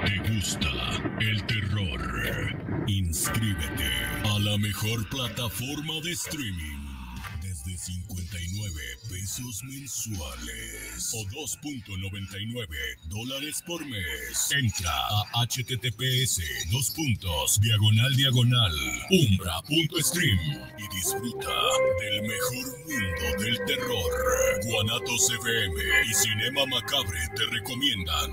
¿Te gusta el terror? Inscríbete a la mejor plataforma de streaming desde 59 pesos mensuales o $2.99 por mes. Entra a https://umbra.stream y disfruta del mejor mundo del terror. Guanatos FM y Cinema Macabre te recomiendan.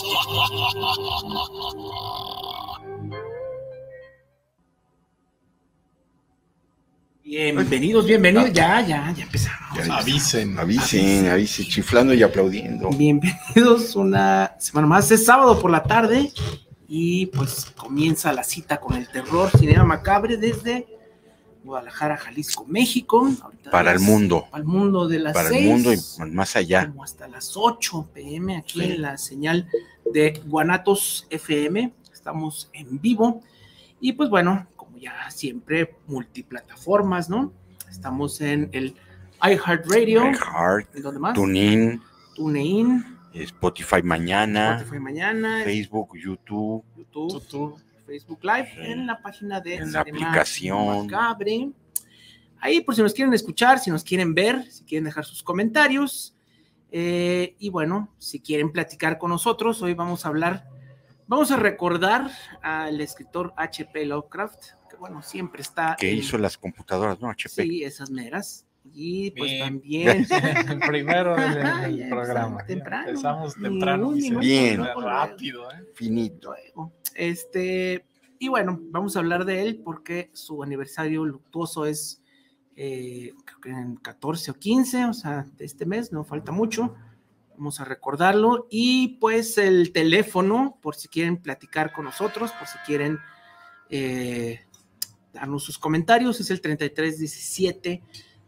Bienvenidos, ya empezamos. Avisen, chiflando y aplaudiendo. Bienvenidos una semana más, es sábado por la tarde y pues comienza la cita con el terror Cinema Macabre desde Guadalajara, Jalisco, México. Para el mundo. Para el mundo de las 6. Para el mundo y más allá. Como hasta las 8 p.m. aquí en la señal de Guanatos FM. Estamos en vivo y pues bueno, ya siempre multiplataformas, ¿no? Estamos en el iHeartRadio, ¿dónde más? TuneIn, Spotify mañana, Facebook, YouTube, Facebook Live, en la página de en la aplicación Macabre. Ahí por si nos quieren escuchar, si nos quieren ver, si quieren dejar sus comentarios, y bueno, si quieren platicar con nosotros, hoy vamos a recordar al escritor H.P. Lovecraft, que bueno, siempre está... Que hizo las computadoras, ¿no? HP. Sí, esas meras. Y pues también... El primero del programa. Empezamos temprano. Bien. Rápido, Finito. Y bueno, vamos a hablar de él porque su aniversario luctuoso es, creo que en 14 o 15, o sea, de este mes, no falta mucho. Vamos a recordarlo y pues el teléfono, por si quieren platicar con nosotros, por si quieren darnos sus comentarios, es el 3317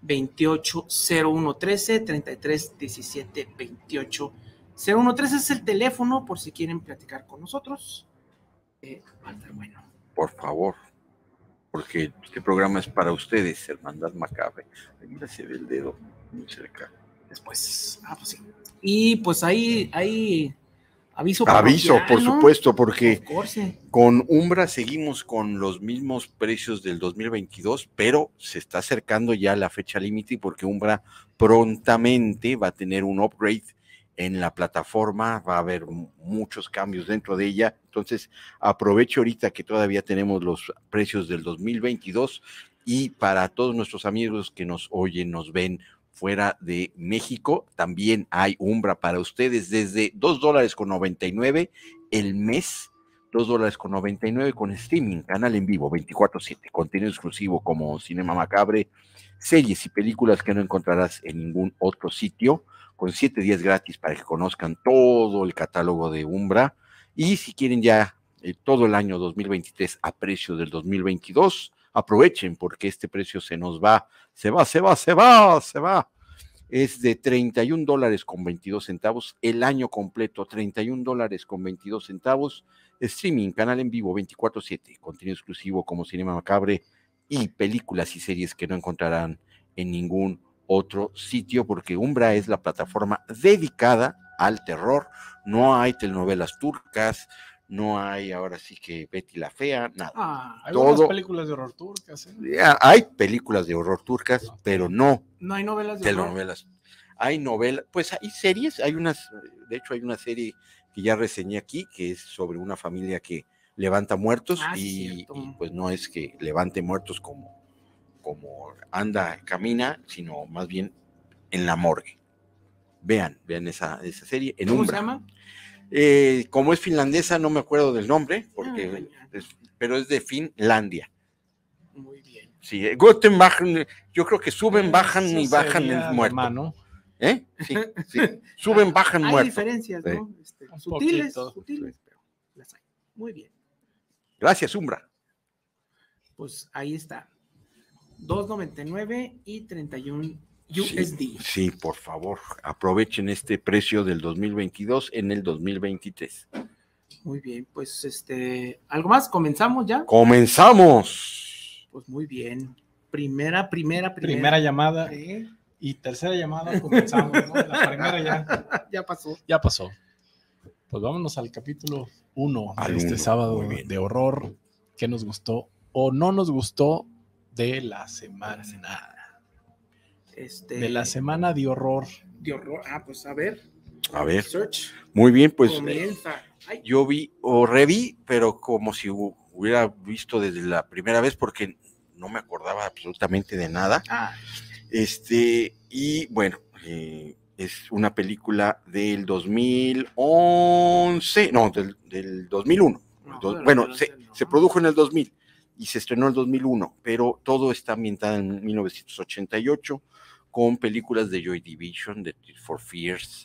280113, 3317 280113 es el teléfono por si quieren platicar con nosotros. Va a estar bueno. Por favor, porque este programa es para ustedes, Hermandad Macabre. Mira, se ve el dedo muy cerca. Después, pues sí. Y pues ahí aviso, por ¿no? supuesto, porque con Umbra seguimos con los mismos precios del 2022, pero se está acercando ya la fecha límite porque Umbra prontamente va a tener un upgrade en la plataforma, va a haber muchos cambios dentro de ella, entonces aprovecho ahorita que todavía tenemos los precios del 2022 y para todos nuestros amigos que nos oyen, nos ven fuera de México, también hay Umbra para ustedes desde $2.99 el mes, $2.99 con streaming, canal en vivo 24/7, contenido exclusivo como Cinema Macabre, series y películas que no encontrarás en ningún otro sitio, con 7 días gratis para que conozcan todo el catálogo de Umbra, y si quieren ya todo el año 2023 a precio del 2022, aprovechen porque este precio se nos va, se va. Es de $31.22 el año completo, $31.22, streaming, canal en vivo 24/7, contenido exclusivo como Cinema Macabre y películas y series que no encontrarán en ningún otro sitio, porque Umbra es la plataforma dedicada al terror. No hay telenovelas turcas, no hay ahora sí que Betty la Fea, nada. Hay unas películas de horror turcas. Hay películas de horror turcas, pero no hay novelas de telenovelas. Hay novelas, pues hay series, de hecho hay una serie que ya reseñé aquí, que es sobre una familia que levanta muertos y pues no es que levante muertos como camina, sino más bien en la morgue. Vean esa serie en ¿Cómo Umbra. se llama? Como es finlandesa, no me acuerdo del nombre, pero es de Finlandia. Muy bien. Sí, Guten bajan, yo creo que suben, bajan y bajan el muerto. Hermano. Sí, suben, bajan muerto. Hay diferencias, ¿no? Sutiles, pero las hay. Muy bien. Gracias, Umbra. Pues ahí está. $2.99 y 31 USD. Sí, por favor, aprovechen este precio del 2022 en el 2023. Muy bien, pues ¿algo más? ¿Comenzamos ya? ¡Comenzamos! Pues muy bien. Primera llamada y tercera llamada, comenzamos, ¿no? La primera ya pasó. Ya pasó. Pues vámonos al capítulo 1 de uno, sábado de horror. ¿Qué nos gustó o no nos gustó de la semana? De la semana de horror. De horror. Pues a ver. A ver. Search. Muy bien, pues Comienza. yo vi o reví, pero como si hubiera visto desde la primera vez, porque no me acordaba absolutamente de nada. Y bueno, es una película del 2011, no, del 2001. Bueno, se produjo en el 2000 y se estrenó en el 2001, pero todo está ambientado en 1988 con películas de Joy Division, de Tears for Fears,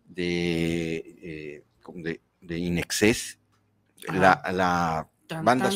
de In Excess. La banda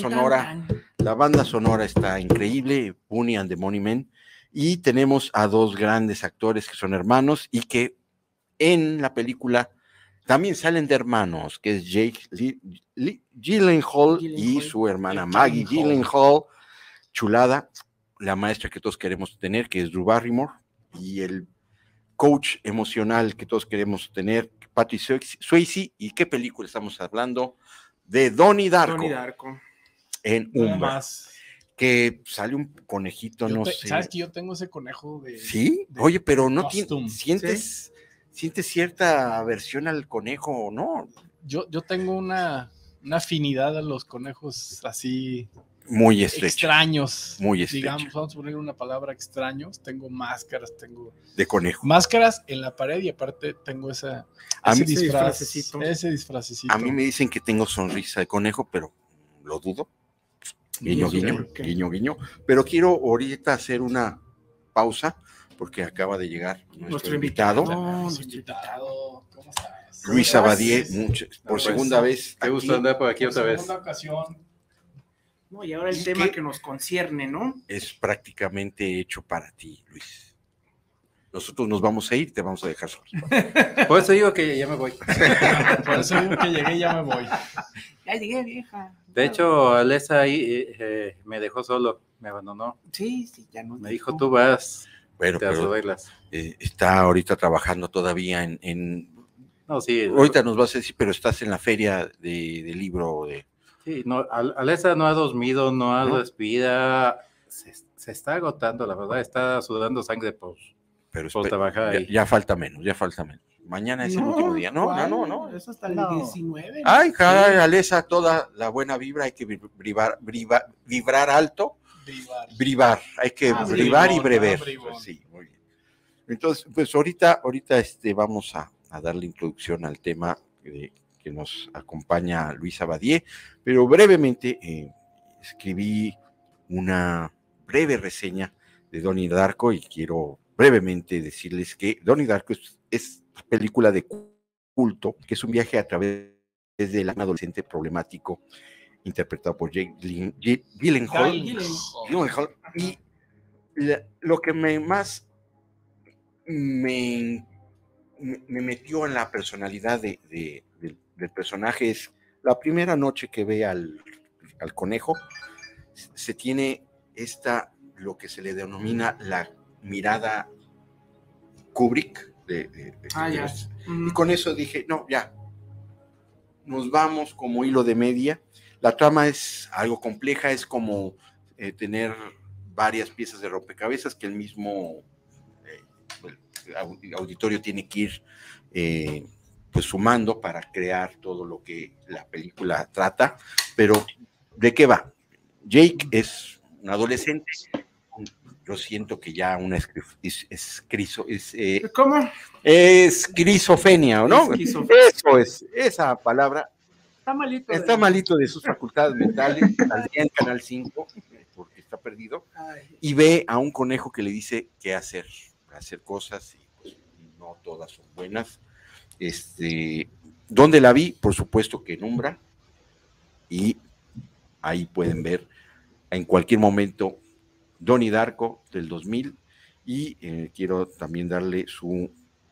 sonora está increíble, Bunny and the Money Men, y tenemos a dos grandes actores que son hermanos y que en la película también salen de hermanos, que es Jake Gyllenhaal y su hermana Maggie Gyllenhaal, chulada, la maestra que todos queremos tener, que es Drew Barrymore, y el coach emocional que todos queremos tener, Patrick Swayze. ¿Y qué película estamos hablando? De Donnie Darko. En Umbra. Que sale un conejito, no sé. ¿Sabes que yo tengo ese conejo de... ¿Sí? Oye, pero no sientes cierta aversión al conejo, ¿no? Yo tengo una afinidad a los conejos así... Muy estrecha. Extraños. Muy estrecha. Digamos, vamos a poner una palabra, extraños. Tengo máscaras, de conejo. Máscaras en la pared y aparte tengo ese disfracecito. A mí me dicen que tengo sonrisa de conejo, pero lo dudo. Guiño, guiño. Pero quiero ahorita hacer una pausa porque acaba de llegar nuestro invitado. ¿Cómo estás? Luis Abadie, por segunda vez. Qué gusto andar por aquí otra vez. Segunda ocasión. Y ahora el tema que nos concierne, ¿no? Es prácticamente hecho para ti, Luis. Nosotros nos vamos a ir, te vamos a dejar solos. Por eso digo que ya me voy. Por eso digo que llegué y ya me voy. Ya llegué, vieja. De hecho, Alessa ahí me dejó solo, me abandonó. Sí, ya no. Me dijo, tú vas, bueno, te arreglas. Está ahorita trabajando todavía en... No, sí. Ahorita nos vas a decir, pero estás en la feria de libro de... Sí, no, Alessa no ha dormido, no ha despida, se está agotando, la verdad, está sudando sangre por trabajar ahí. Ya falta menos. Mañana es el último día. No. Eso hasta el 19. Ay, caray, Alessa, toda la buena vibra, hay que vibrar alto. Brivar, hay que brivar y brever. Pues sí, muy bien. Entonces, pues ahorita vamos a darle introducción al tema que nos acompaña Luis Abadie, pero brevemente escribí una breve reseña de Donnie Darko y quiero brevemente decirles que Donnie Darko es película de culto, que es un viaje a través de un adolescente problemático interpretado por Jake Gyllenhaal, y lo que más me metió en la personalidad del personaje es la primera noche que ve al conejo, se tiene lo que se le denomina la mirada Kubrick, y con eso dije, no, ya, nos vamos como hilo de media. La trama es algo compleja, es como tener varias piezas de rompecabezas que el mismo auditorio tiene que ir pues sumando para crear todo lo que la película trata. Pero ¿de qué va? Jake es un adolescente, yo siento que ya una ¿cómo? Esquizofrenia, ¿no? Eso es, esa palabra. Está malito de sus facultades mentales, al día en Canal 5, porque está perdido, y ve a un conejo que le dice qué hacer cosas, y pues no todas son buenas. ¿Dónde la vi? Por supuesto que en Umbra, y ahí pueden ver en cualquier momento Donnie Darko del 2000, y quiero también darle su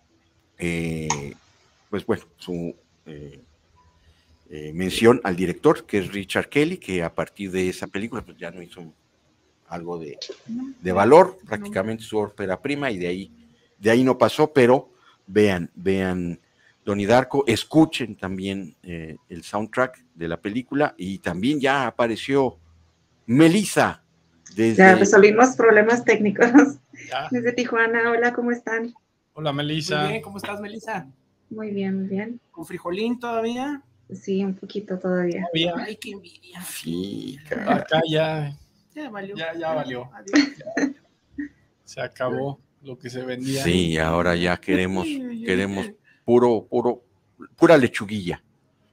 mención al director, que es Richard Kelly, que a partir de esa película pues ya no hizo algo de valor, prácticamente su ópera prima, y de ahí no pasó. Pero vean Donnie Darko. Escuchen también el soundtrack de la película, y también ya apareció Melissa. Ya resolvimos problemas técnicos Ya. desde Tijuana. Hola, ¿cómo están? Hola, Melissa. Muy bien, ¿cómo estás, Melissa? Muy bien, muy bien. ¿Con frijolín todavía? Sí, un poquito todavía. Ay, qué envidia. Sí, Acá ya valió. Ya valió. Adiós. Se acabó lo que se vendía. Sí, ahora ya queremos pura lechuguilla.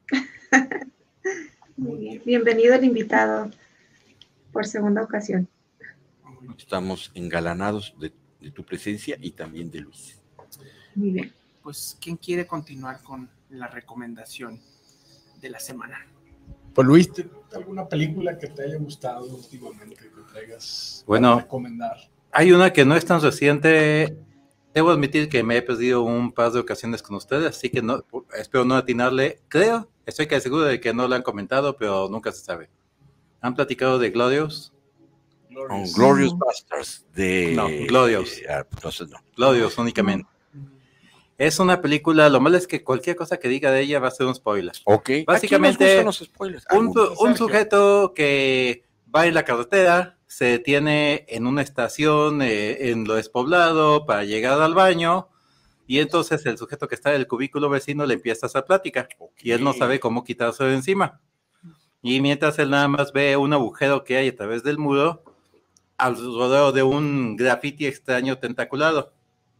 Muy bien. Bienvenido el invitado por segunda ocasión. Estamos engalanados de tu presencia y también de Luis. Muy bien. Pues, ¿quién quiere continuar con la recomendación de la semana? Pues Luis, ¿alguna película que te haya gustado últimamente que traigas Bueno, para recomendar? Hay una que no es tan reciente. Debo admitir que me he perdido un par de ocasiones con ustedes, así que no, espero no atinarle. Estoy casi seguro de que no la han comentado, pero nunca se sabe. ¿Han platicado de Glorious? Glorious Bastards No, Glorious. Entonces no. Glorious únicamente. Es una película, lo malo es que cualquier cosa que diga de ella va a ser un spoiler. Ok. Básicamente, los spoilers. un sujeto que va en la carretera, se detiene en una estación en lo despoblado para llegar al baño, y entonces el sujeto que está en el cubículo vecino le empieza a hacer plática, y él no sabe cómo quitarse de encima. Y mientras él nada más ve un agujero que hay a través del muro, alrededor de un graffiti extraño tentaculado.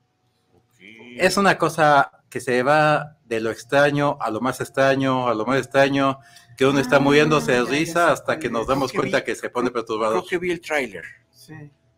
Es una cosa que se va de lo extraño a lo más extraño, a lo más extraño, que uno está muriéndose de risa hasta que nos damos cuenta que se pone perturbado. Creo que vi el tráiler. Sí.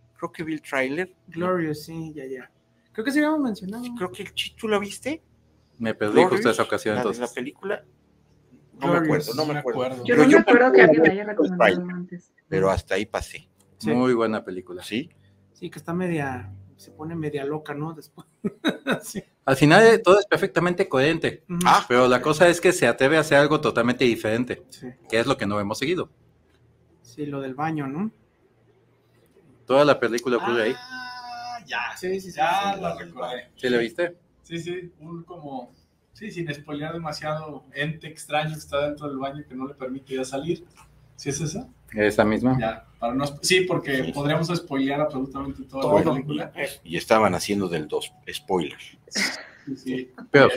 Glorious, sí, ya. Creo que sí habíamos mencionado. Creo que ¿tú la viste? Me perdí justo esa ocasión, entonces. ¿La película? No me acuerdo. Yo no me acuerdo que alguien la haya recomendado antes. Pero hasta ahí pasé. Sí. Muy buena película. ¿Sí? Sí, que está se pone media loca, ¿no? Después. Sí. Al final todo es perfectamente coherente, Uh-huh. pero la cosa es que se atreve a hacer algo totalmente diferente, Sí. que es lo que no hemos seguido. Sí, lo del baño, ¿no? Toda la película ocurre ahí. Ya, Sí, ya la recordé. ¿Sí la viste? Sí, sin spoilear demasiado, ente extraño que está dentro del baño que no le permite ya salir. ¿Sí es esa? Esa misma. Ya, para no, sí, porque podríamos spoilear absolutamente toda la película. Y estaban haciendo del 2 spoilers. Sí. Peor.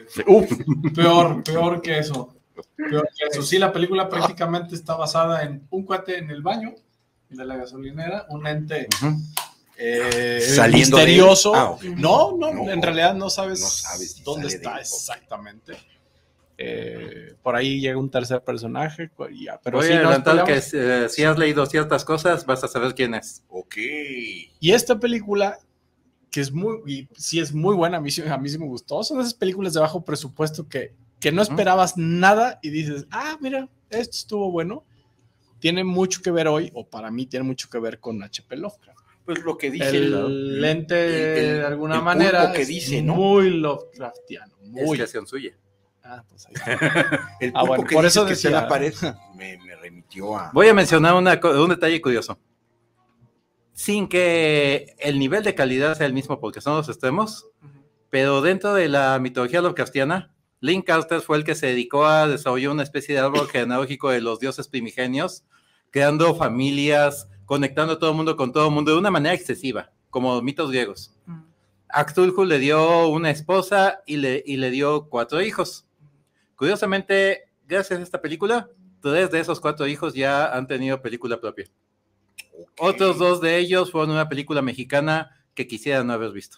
Peor que eso. Peor que eso. Sí, la película prácticamente está basada en un cuate en el baño de la gasolinera, un ente Saliendo misterioso. Okay. No, en realidad no sabes si dónde sale está de ahí. exactamente. Por ahí llega un tercer personaje, pero voy sí, a adelantar no que si has leído ciertas cosas vas a saber quién es. Ok. Y esta película, que es muy buena, a mí sí me gustó, son esas películas de bajo presupuesto que no esperabas nada y dices, mira, esto estuvo bueno. Tiene mucho que ver hoy, o para mí tiene mucho que ver con H.P. Lovecraft. Pues lo que dice el ente de alguna manera que es dice, ¿no? muy Lovecraftiano. Es creación suya. Pues ahí está. El pulpo bueno, que por dice eso que decía, se la pared me remitió a... Voy a mencionar un detalle curioso. Sin que el nivel de calidad sea el mismo porque son los extremos, pero dentro de la mitología Lovecraftiana, Lynn Carter fue el que se dedicó a desarrollar una especie de árbol genealógico de los dioses primigenios, creando familias, conectando a todo el mundo con todo el mundo de una manera excesiva, como mitos griegos. A Cthulhu le dio una esposa y le dio 4 hijos. Curiosamente, gracias a esta película, 3 de esos 4 hijos ya han tenido película propia. Okay. Otros 2 de ellos fueron una película mexicana que quisiera no haber visto.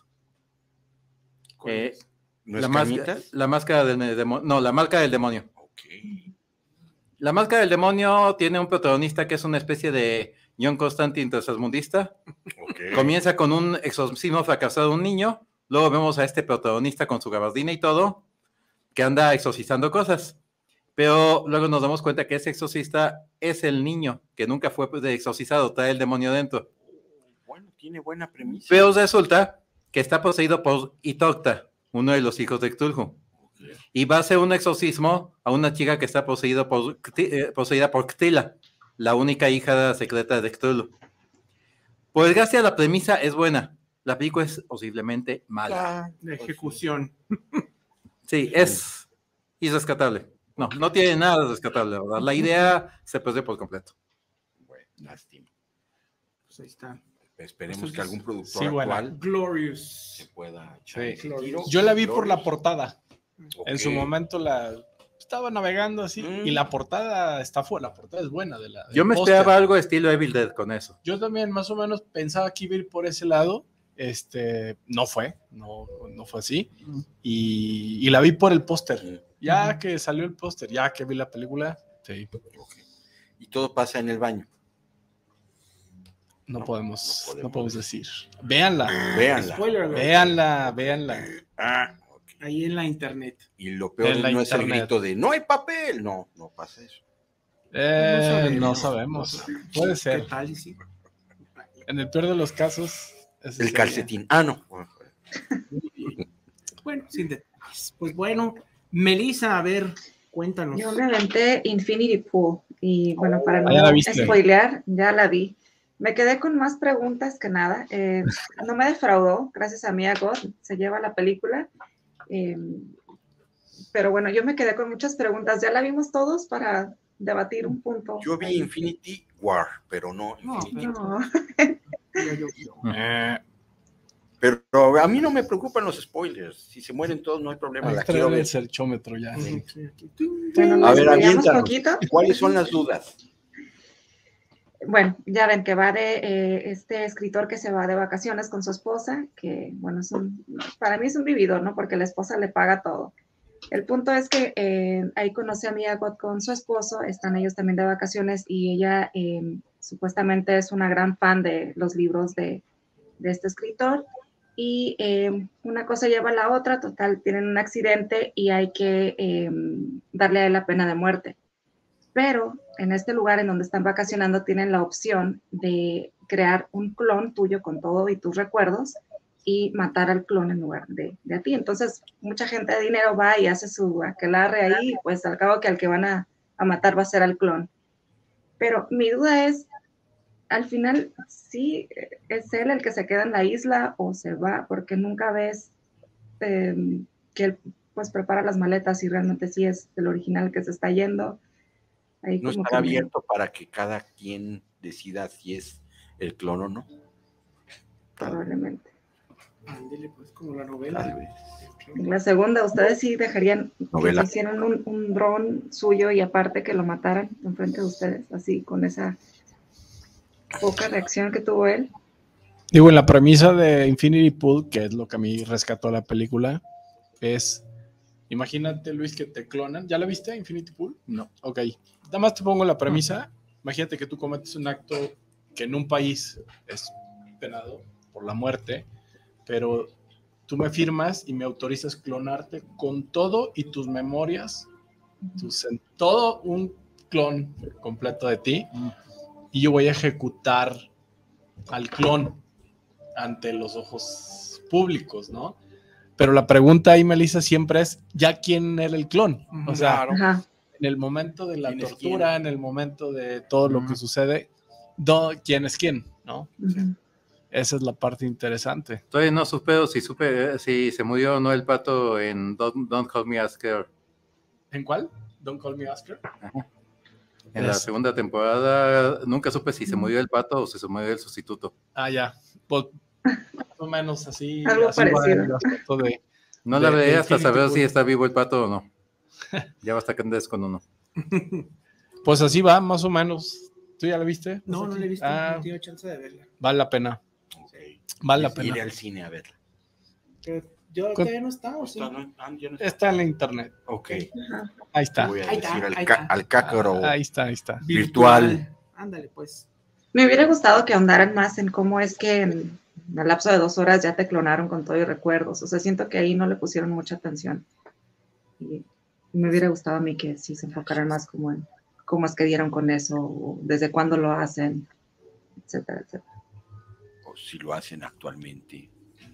¿No la máscara del demonio. No, La marca del demonio. Okay. La máscara del demonio tiene un protagonista que es una especie de John Constantine tercermundista. Okay. Comienza con un exorcismo fracasado de un niño, luego vemos a este protagonista con su gabardina y todo, que anda exorcizando cosas, pero luego nos damos cuenta que ese exorcista es el niño, que nunca fue exorcizado, trae el demonio dentro. Bueno, tiene buena premisa. Pero resulta que está poseído por Itocta, uno de los hijos de Cthulhu. Okay. Y va a hacer un exorcismo a una chica que está poseída por Cthila, la única hija secreta de Cthulhu. Por desgracia, la premisa es buena. La película es posiblemente mala. La ejecución. Sí, es irrescatable. No tiene nada de rescatable, ¿verdad? La idea se perdió por completo. Bueno, lástima. Pues ahí está. Esperemos que algún productor Sí, bueno. actual Glorious. se pueda echar Sí. ese tiro. Yo la vi por la Glorious. portada. Ok. En su momento estaba navegando así y la portada la portada es buena del Yo me póster. esperaba algo estilo Evil Dead con eso. Yo también más o menos pensaba que iba a ir por ese lado. No fue así. Y la vi por el póster. Ya que salió el póster, ya que vi la película, sí. Ok. Y todo pasa en el baño. No podemos decir. Véanla. Véanla. Spoiler alert. Véanla. Ah, ok. Ahí en la internet. Y lo peor En la no es el internet. grito de no hay papel. No pasa eso. No sabemos. Puede ¿Qué ser. tal? Y sí. En el peor de los casos. ese El sería. calcetín. Ah, no. Bueno, sin detalles. Pues bueno, Melissa, a ver, cuéntanos. Yo me aventé Infinity Pool y bueno, para ya la no viste. spoilear, ya la vi. Me quedé con más preguntas que nada. No me defraudó, gracias a Mia Goth, se lleva la película. Pero bueno, yo me quedé con muchas preguntas. Ya la vimos todos para debatir un punto. Yo vi ahí. Infinity War, pero no No, Infinity. No. Pero a mí no me preocupan los spoilers. Si se mueren todos, no hay problema. Ahí La está quiero el ver. cerchómetro ya. Bueno, A nos ver, spoileamos aviéntanos. poquito. ¿Cuáles son las dudas? Bueno, ya ven que va de este escritor que se va de vacaciones con su esposa, que bueno, para mí es un vividor, ¿no? Porque la esposa le paga todo. El punto es que ahí conoce a Mia Goth con su esposo, están ellos también de vacaciones y ella supuestamente es una gran fan de los libros de este escritor y una cosa lleva a la otra, total, tienen un accidente y hay que darle a él la pena de muerte. Pero en este lugar en donde están vacacionando tienen la opción de crear un clon tuyo con todo y tus recuerdos y matar al clon en lugar de a ti. Entonces, mucha gente de dinero va y hace su aquelarre ahí, y pues al cabo que al que van a matar va a ser al clon. Pero mi duda es, al final, ¿sí es él el que se queda en la isla o se va? Porque nunca ves que él pues prepara las maletas y realmente sí es el original que se está yendo. Ahí ¿No como estará que abierto para que cada quien decida si es el clon o no? probablemente. Ándele, pues, como la novela. Tal vez. En la segunda, ¿ustedes sí dejarían Novela. que hicieran un dron suyo y aparte que lo mataran enfrente de ustedes, así, con esa poca reacción que tuvo él? Digo, en la premisa de Infinity Pool, que es lo que a mí rescató la película, es, imagínate, Luis, que te clonan. ¿Ya la viste, Infinity Pool? No. Ok. Nada más te pongo la premisa. Imagínate que tú cometes un acto que en un país es penado por la muerte, pero tú me firmas y me autorizas clonarte con todo y tus memorias, todo un clon completo de ti, y yo voy a ejecutar al clon ante los ojos públicos, ¿no? Pero la pregunta ahí, Melissa, siempre es, ¿ya quién era el clon? O sea, Ajá. en el momento de la ¿Quién es tortura, quién? en el momento de todo lo que sucede, ¿quién es quién? ¿No? Ujú. Esa es la parte interesante. Todavía no supe si se murió o no el pato en Don't Call Me Oscar. ¿En cuál? Don't Call Me Oscar. En la segunda temporada nunca supe si se murió el pato o si se murió el sustituto. Ah, ya. Pues, más o menos así. Algo así va parecido. el asunto de... No la de veía hasta Infinity saber Pool. si está vivo el pato o no. Ya basta que andes con uno. Pues así va, más o menos. ¿Tú ya la viste? No, no le he visto, Ah, no he tenido chance de verla. vale la pena. Ok. Vale la Iré pena. al cine a verla. Pero yo todavía no está, ¿o sí? ¿Ya no está? Está en la internet. Ok. Ajá. Ahí está. Voy a Ahí decir está, ahí está. al cácaro. Ahí está, ahí está. Virtual. Ándale, pues. Me hubiera gustado que ahondaran más en cómo es que en el lapso de 2 horas ya te clonaron con todo y recuerdos. O sea, siento que ahí no le pusieron mucha atención. Y me hubiera gustado a mí que sí se enfocaran más como en cómo es que dieron con eso, o desde cuándo lo hacen, etcétera, etcétera. O si lo hacen actualmente.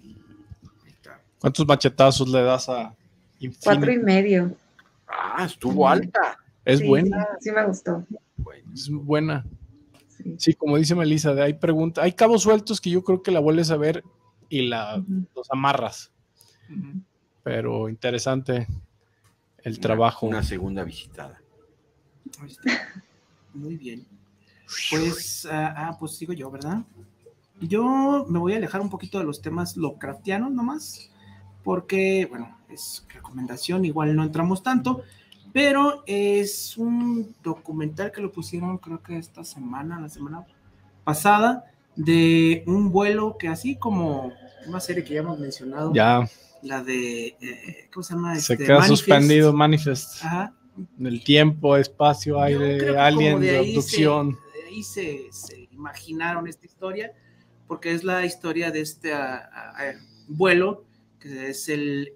¿Cuántos machetazos le das a Infinity? 4.5. Ah, estuvo alta. Es Sí, buena, sí me gustó. Bueno, es buena. Sí. Sí, como dice Melissa, hay preguntas, hay cabos sueltos que yo creo que la vuelves a ver y Ujú. los amarras. pero interesante el trabajo. Una segunda visitada. Ahí está. Muy bien. Pues, pues sigo yo, ¿verdad? Yo me voy a alejar un poquito de los temas Lovecraftianos nomás, porque, bueno, es recomendación, igual no entramos tanto, pero es un documental que lo pusieron creo que esta semana, la semana pasada, de un vuelo que así como una serie que ya hemos mencionado, Ya. La de, ¿cómo se llama? Se queda Manifest. suspendido Manifest. Ajá. El tiempo, espacio, Yo creo aire, que alien, como de ahí abducción. De ahí se imaginaron esta historia, porque es la historia de este vuelo, que es el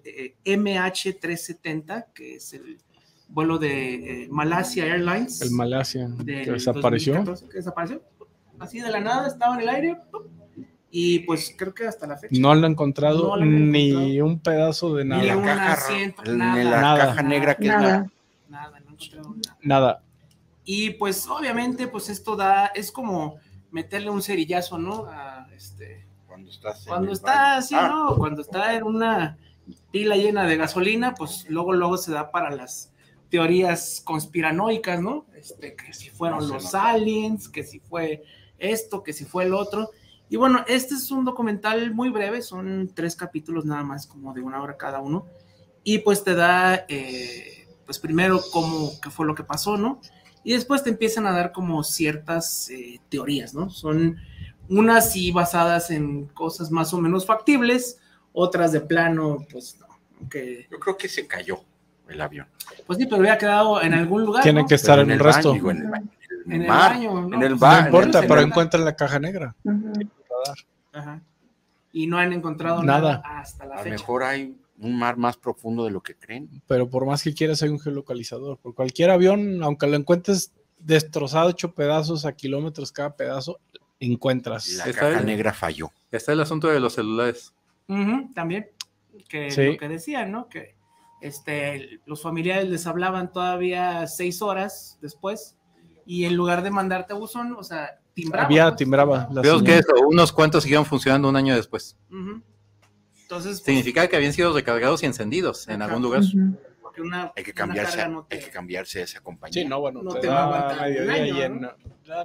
MH370, que es el vuelo de Malaysia Airlines. El Malasia, del que desapareció. 2014, que desapareció. Así de la nada, estaba en el aire. Y pues creo que hasta la fecha. No lo han encontrado, No lo han ni encontrado. un pedazo de nada. Ni un caja, asiento, en nada. la Nada. caja negra que Nada. Nada, no he encontrado nada. Nada. Y pues obviamente pues esto es como meterle un cerillazo, ¿no? Cuando está así, ¿no? Cuando está en una pila llena de gasolina, pues luego se da para las teorías conspiranoicas, ¿no? Que si fueron los aliens, que si fue esto, que si fue el otro. Y bueno, este es un documental muy breve, son 3 capítulos nada más, como de 1 hora cada uno. Y pues te da, pues primero qué fue lo que pasó, ¿no? Y después te empiezan a dar como ciertas teorías, ¿no? Son unas sí basadas en cosas más o menos factibles, otras de plano, pues no. Okay. Yo creo que se cayó el avión. Pues sí, pero había quedado en algún lugar. Tiene ¿no? que estar en el el resto. baño, en el En mar, el baño, ¿no? en el Pues bar. No importa, en pero el- encuentran la caja negra. Ajá. Y no han encontrado Nada. nada hasta la A lo fecha. mejor hay un mar más profundo de lo que creen. Pero por más que quieras, hay un geolocalizador. Por cualquier avión, aunque lo encuentres destrozado, hecho pedazos a kilómetros cada pedazo, encuentras. La Está caja bien. negra falló. Está el asunto de los celulares. Ujú, también, que Sí. lo que decían, ¿no? Que los familiares les hablaban todavía 6 horas después y en lugar de mandarte a buzón, o sea, timbraba. Timbraba. la Veo señal. que eso, unos cuantos siguieron funcionando un año después. Ujú. Entonces, pues, Significa que habían sido recargados y encendidos en algún lugar. Ujú. porque una Hay que una cambiarse, carga no te- hay que cambiarse a esa compañía. Sí, no, bueno, No te te va a da aguantar un mediodía año, y en- ¿no?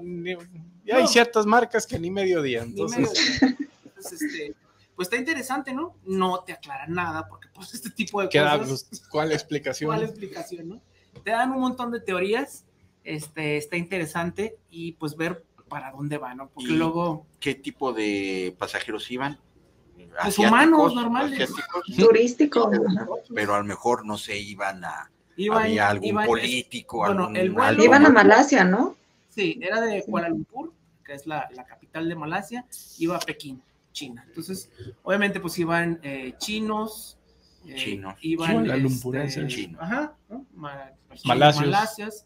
y hay No. ciertas marcas que ni mediodía. ni Entonces, medio. Entonces, pues está interesante, ¿no? No te aclaran nada, porque pues este tipo de queda, cosas... pues, ¿cuál explicación? ¿Cuál explicación, no? Te dan un montón de teorías, está interesante y pues ver para dónde van, ¿no? Porque Y- luego, ¿Qué tipo de pasajeros iban? Pues humanos, normales. asiáticos, Turístico. Ajá. pero a lo mejor no se iban a... iban, había algún iban- político, bueno, algún... el vuelo- algo- Iban a Malasia, ¿no? Sí, era de Kuala Lumpur, que es la capital de Malasia, iba a Pekín, China. Entonces, obviamente, pues iban chinos, Chinos. iban Kuala Lumpurenses. Chinos. ajá, ¿no? Malasios. Malasias.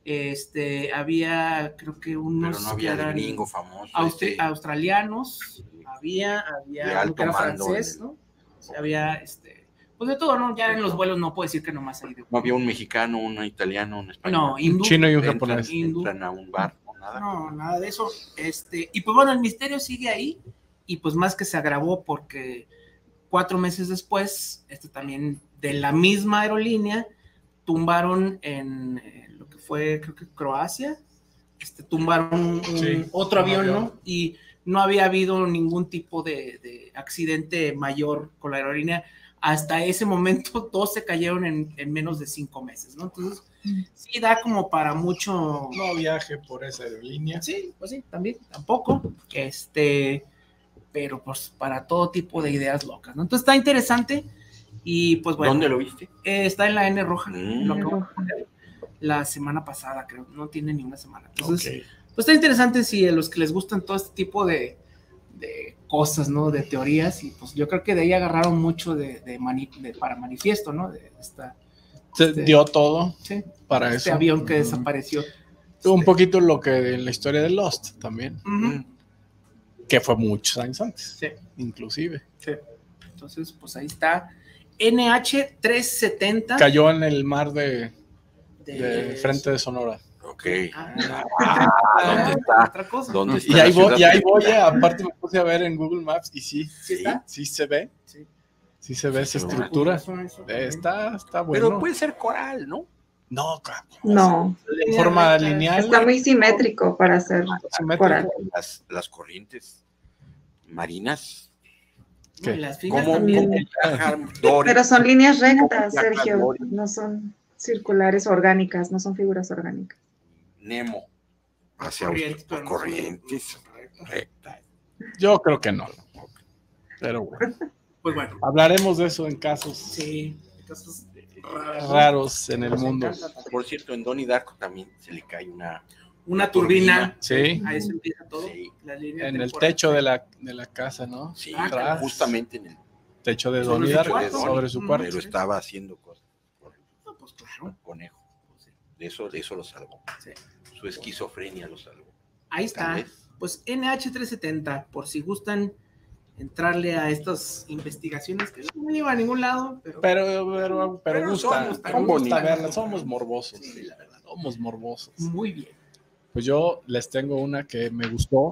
Había, creo que unos Pero no que había el eran gringo famoso. australianos, había de uno alto que era mando francés, en el- ¿no? O sea, había pues de todo, ¿no? Ya en los vuelos no puedo decir que nomás hay de No había un mexicano, un italiano, un español. No, hindú. chino y un Entran- japonés. Entran a un bar o nada. No, nada de eso. Y pues bueno, el misterio sigue ahí y pues más que se agravó porque 4 meses después, también de la misma aerolínea, tumbaron en lo que fue, creo que Croacia, tumbaron Sí, otro un avión, avión. ¿no? Y no había habido ningún tipo de accidente mayor con la aerolínea. Hasta ese momento, 2 se cayeron en menos de 5 meses, ¿no? Entonces, sí da como para mucho... No viaje por esa aerolínea. Sí, pues sí, también, tampoco. Pero pues para todo tipo de ideas locas, ¿no? Entonces está interesante y pues bueno. ¿Dónde lo viste? Está en la N roja, Mm. lo acabo de poner la semana pasada, creo, no tiene ni una semana. Entonces, Ok. pues está interesante si a los que les gustan todo este tipo de cosas, ¿no? De teorías, y pues yo creo que de ahí agarraron mucho para manifiesto, ¿no? Se dio todo Sí, para este eso. avión que desapareció. Un poquito lo que en la historia de Lost también, Ujú. que fue muchos años antes, Sí. inclusive. Sí. Entonces, pues ahí está. NH370. Cayó en el mar de de frente de Sonora. Ok. ¿Dónde está? Otra cosa. ¿Dónde está? Y ahí la ciudad voy, de- aparte me puse a ver en Google Maps y sí, ¿Sí está? sí se ve. Sí. Sí se ve esa se ve estructura. Eso. Está bueno. Pero puede ser coral, ¿no? No, No, en forma lineal. está muy simétrico para ser Simétrico. coral. Las corrientes marinas. ¿Qué? Y las finas ¿Cómo también. encajan Dory? Pero son líneas rectas, Ya, Sergio, Dory. no son circulares orgánicas, no son figuras orgánicas. Nemo. Hacia Corrientes, pero no son corrientes. Rectas. Yo creo que no. Pero bueno. Pues bueno, Hablaremos de eso en casos sí. Casos raros. raros en el Nos mundo. encanta también. Por cierto, en Donnie Darko también se le cae Una turbina. Sí. Ahí se empieza todo. Sí. La línea En el temporal. techo de la casa, ¿no? Sí, Atrás. justamente en el Techo de Sobre Donnie su Darko, cuarto. sobre su cuarto. pero estaba haciendo cosas por No, pues claro. conejo. De eso lo salvó. Sí. Su esquizofrenia lo salvó. Ahí Tal está. vez. Pues NH370, por si gustan entrarle a estas investigaciones que no llevan a ningún lado, pero Pero gusta, son gusta bonitas. verlas, somos morbosos. Sí, la verdad. Somos morbosos. Muy bien. Pues yo les tengo una que me gustó.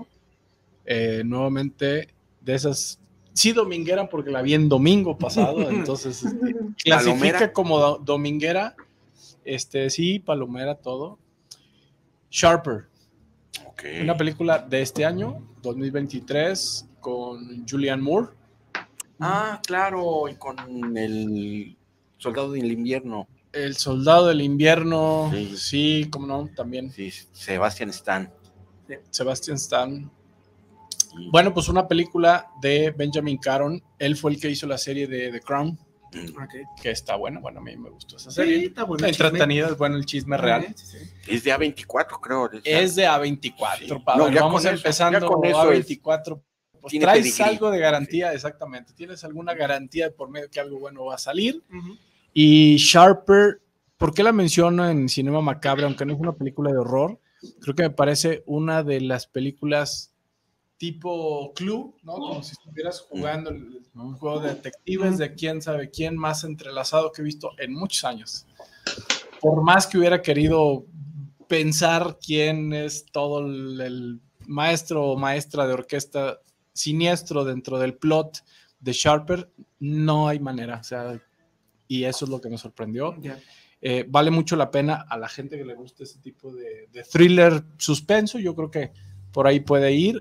Nuevamente, de esas. Sí, dominguera, porque la vi en domingo pasado. Entonces, clasifica ¿Palomera? como dominguera. Sí, palomera, todo. Sharper. Ok. Una película de este año, 2023, con Julianne Moore. Ah, claro, y con el Soldado del Invierno. El Soldado del Invierno. Sí. Sí, cómo no, también. Sí, Sebastian Stan. Sebastian Stan. Y- Bueno, pues una película de Benjamin Caron. Él fue el que hizo la serie de The Crown, Ok. que está buena. Bueno, a mí me gustó esa Sí, serie. está bueno. Entretenida, es bueno el chisme real. Sí. Es de A24, creo. Es de A24, Sí. padre. No, ya Vamos con eso, empezando ya con eso A24. Pues tiene traes pedigrí. algo de garantía, exactamente. Tienes alguna garantía por medio que algo bueno va a salir. Ujú. Y Sharper, ¿por qué la menciono en Cinema Macabre? Aunque no es una película de horror, creo que me parece una de las películas tipo Clue, ¿no? Como si estuvieras jugando un juego de detectives de quién sabe quién, más entrelazado que he visto en muchos años. Por más que hubiera querido pensar quién es todo el maestro o maestra de orquesta siniestro dentro del plot de Sharper, no hay manera, o sea, y eso es lo que me sorprendió. Ya. Vale mucho la pena a la gente que le gusta ese tipo de thriller suspenso, yo creo que por ahí puede ir,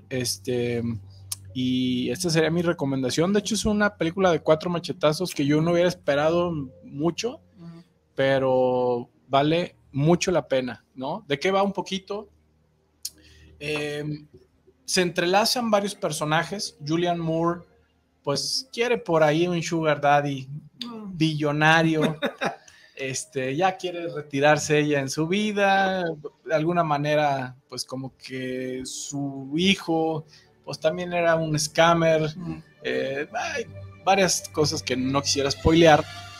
y esta sería mi recomendación. De hecho, es una película de 4 machetazos que yo no hubiera esperado mucho, Ujú. pero vale mucho la pena, ¿no? ¿De qué va un poquito? Se entrelazan varios personajes. Julianne Moore, pues, quiere por ahí un sugar daddy billonario. Ya quiere retirarse ella en su vida. De alguna manera, pues, como que su hijo, pues, también era un scammer. Ujú. Hay varias cosas que no quisiera spoilear.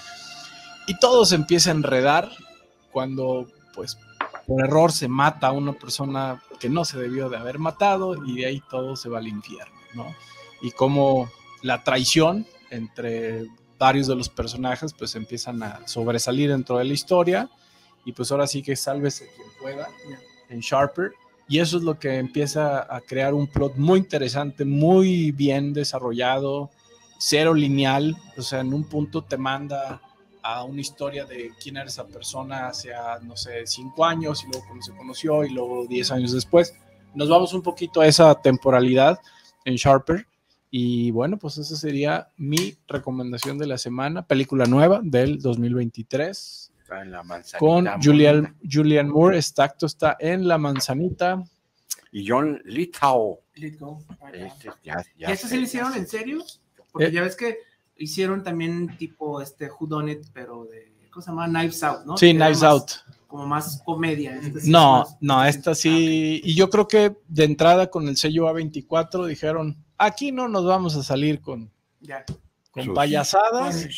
Y todo se empieza a enredar cuando, pues, por error se mata a una persona que no se debió de haber matado, y de ahí todo se va al infierno, ¿no? Y como la traición entre varios de los personajes pues empiezan a sobresalir dentro de la historia, y pues ahora sí que sálvese quien pueda en Sharper, y eso es lo que empieza a crear un plot muy interesante, muy bien desarrollado, cero lineal. O sea, en un punto te manda a una historia de quién era esa persona hace, no sé, 5 años, y luego cómo se conoció, y luego 10 años después. Nos vamos un poquito a esa temporalidad en Sharper, y bueno, pues esa sería mi recomendación de la semana. Película nueva del 2023 Está en la manzanita. con Julianne Moore. Está en La Manzanita. Y John Lithgow. Let go. Ya ¿Y eso sí lo hicieron en serio? Porque ya ves que hicieron también tipo Who Done It, pero de, ¿cómo se llama? Knives Out, ¿no? Sí, Que era Knives más, Out. Como más comedia. Sí es No, más- no, esta sí. Y yo creo que de entrada con el sello A24 dijeron, aquí no nos vamos a salir con Ya. payasadas.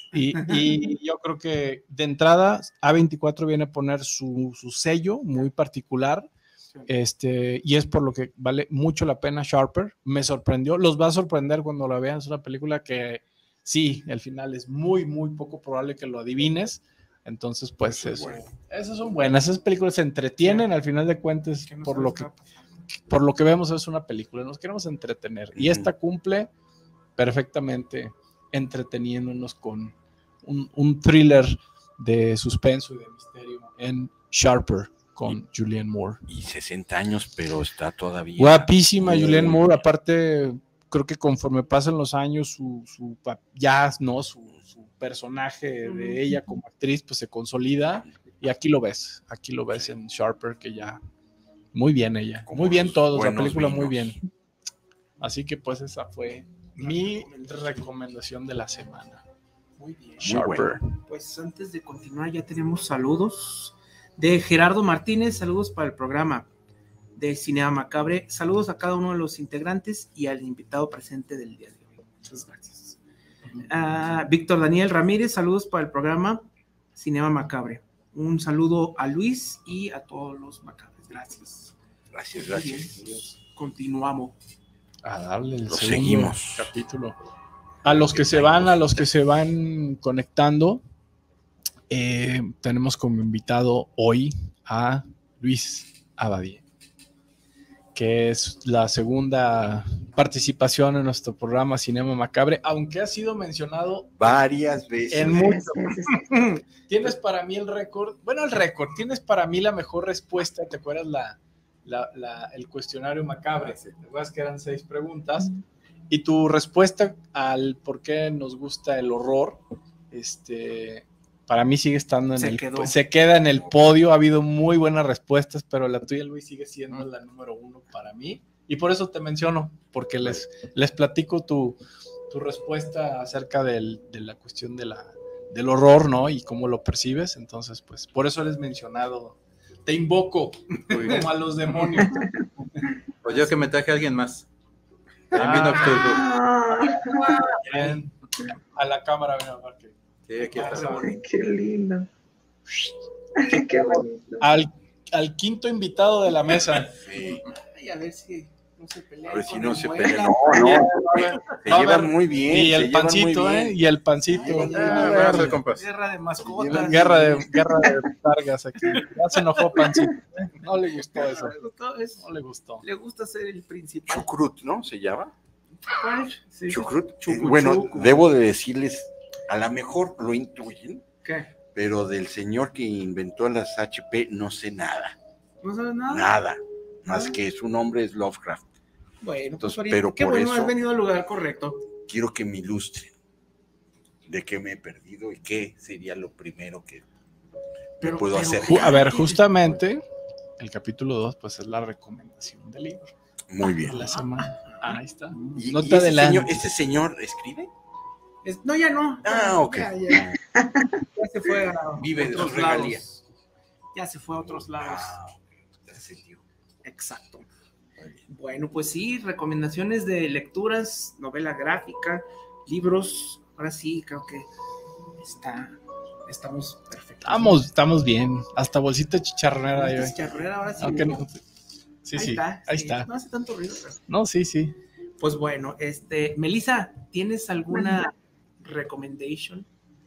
Y yo creo que de entrada A24 viene a poner su sello muy particular. Y es por lo que vale mucho la pena Sharper. Me sorprendió, los va a sorprender cuando la vean. Es una película que sí, al final es muy, muy poco probable que lo adivines. Entonces, pues esas son buenas. Esas películas se entretienen, al final de cuentas, Que no por sabes lo qué que, va a pasar. por lo que vemos es una película. Nos queremos entretener. Y esta cumple perfectamente entreteniéndonos con un thriller de suspenso y de misterio en Sharper con Julianne Moore. Y 60 años, pero está todavía... Guapísima Julianne Moore, aparte creo que conforme pasan los años su personaje de ella como actriz pues se consolida y aquí lo ves en Sharper, que ya muy bien ella, muy bien todos, la película muy bien. Así que pues esa fue mi recomendación de la semana. Muy bien. Sharper. Pues antes de continuar ya tenemos saludos de Gerardo Martínez, saludos para el programa de Cinema Macabre, saludos a cada uno de los integrantes y al invitado presente del día de hoy. Muchas gracias. Víctor Daniel Ramírez, saludos para el programa Cinema Macabre. Un saludo a Luis y a todos los macabres. Gracias. Gracias. Continuamos. A darle el seguimos. Capítulo. A los que se van conectando, tenemos como invitado hoy a Luis Abadie, que es la segunda participación en nuestro programa Cinema Macabre, aunque ha sido mencionado varias veces. En muchos. Tienes para mí el récord, tienes para mí la mejor respuesta, ¿te acuerdas el cuestionario Macabre? ¿Te acuerdas que eran 6 preguntas? Y tu respuesta al por qué nos gusta el horror, para mí sigue estando se queda en el podio. Ha habido muy buenas respuestas, pero la tuya, Luis, sigue siendo la número 1 para mí. Y por eso te menciono, porque les platico tu respuesta acerca de la cuestión del horror, ¿no? Y cómo lo percibes. Entonces, pues, por eso eres mencionado. Te invoco como a los demonios. Pues yo que me traje a alguien más. A la cámara, mira, Marque. Sí, aquí está. Qué lindo. Qué bonito. Al quinto invitado de la mesa. Sí. Ay, a ver si no se pelea. A ver si no se pelea. No. Se llevan muy bien. Y el pancito, Y el pancito. Guerra de mascotas. Guerra de targas aquí. Ya se enojó Pancito. No le gustó eso. No le gustó. Le gusta ser el principal. Chucrut, ¿no? ¿Se llama? Sí. Chucrut. Bueno, debo de decirles, a lo mejor lo intuyen. ¿Qué? Pero del señor que inventó las HP no sé nada. ¿No sabes nada? Nada. Más que su nombre es Lovecraft. Bueno, entonces, pues, pero qué por bueno, eso has venido al lugar correcto. Quiero que me ilustren de qué me he perdido y qué sería lo primero que puedo hacer. A ver, justamente el capítulo 2 pues es la recomendación del libro. Muy bien. De la semana. Ahí está. No te adelantes. ¿Este señor escribe? No, ya no. Ok. Ya se fue a Vive de otros sus regalías. lados. Ya se fue a otros lados. Wow. Exacto. Bueno, pues sí, recomendaciones de lecturas, novela gráfica, libros. Ahora sí, creo que estamos perfectos. Estamos bien. Hasta bolsita chicharronera. Chicharronera, ahora sí. Aunque no. Sí, ahí está. No hace tanto ruido. Pero... No, sí. Pues bueno, Melissa, ¿tienes alguna recommendation?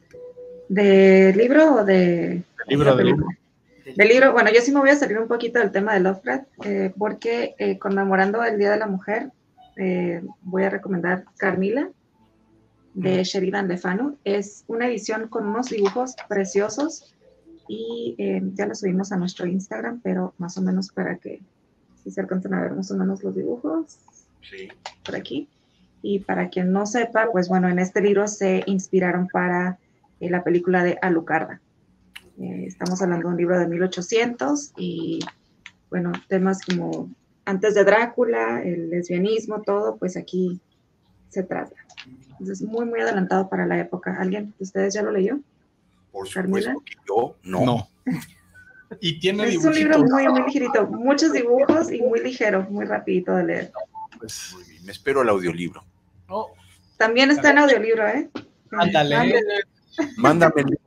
¿De libro o de...? Libro. Del libro, bueno, yo sí me voy a salir un poquito del tema de Lovecraft, porque conmemorando el Día de la Mujer, voy a recomendar Carmilla, de Sheridan Le Fanu. Es una edición con unos dibujos preciosos, y ya lo subimos a nuestro Instagram, pero más o menos para que si se alcancen a ver más o menos los dibujos. Sí. Por aquí. Y para quien no sepa, pues bueno, en este libro se inspiraron para la película de Alucarda. Estamos hablando de un libro de 1800 y, bueno, temas como antes de Drácula, el lesbianismo, todo, pues aquí se trata. Entonces, muy, muy adelantado para la época. ¿Alguien de ustedes ya lo leyó? Por supuesto que yo no. Y tiene es un libro muy, muy ligerito, muchos dibujos y muy ligero, muy rapidito de leer. Pues muy bien, me espero el audiolibro. También está en audiolibro, Ándale. Mándame el link.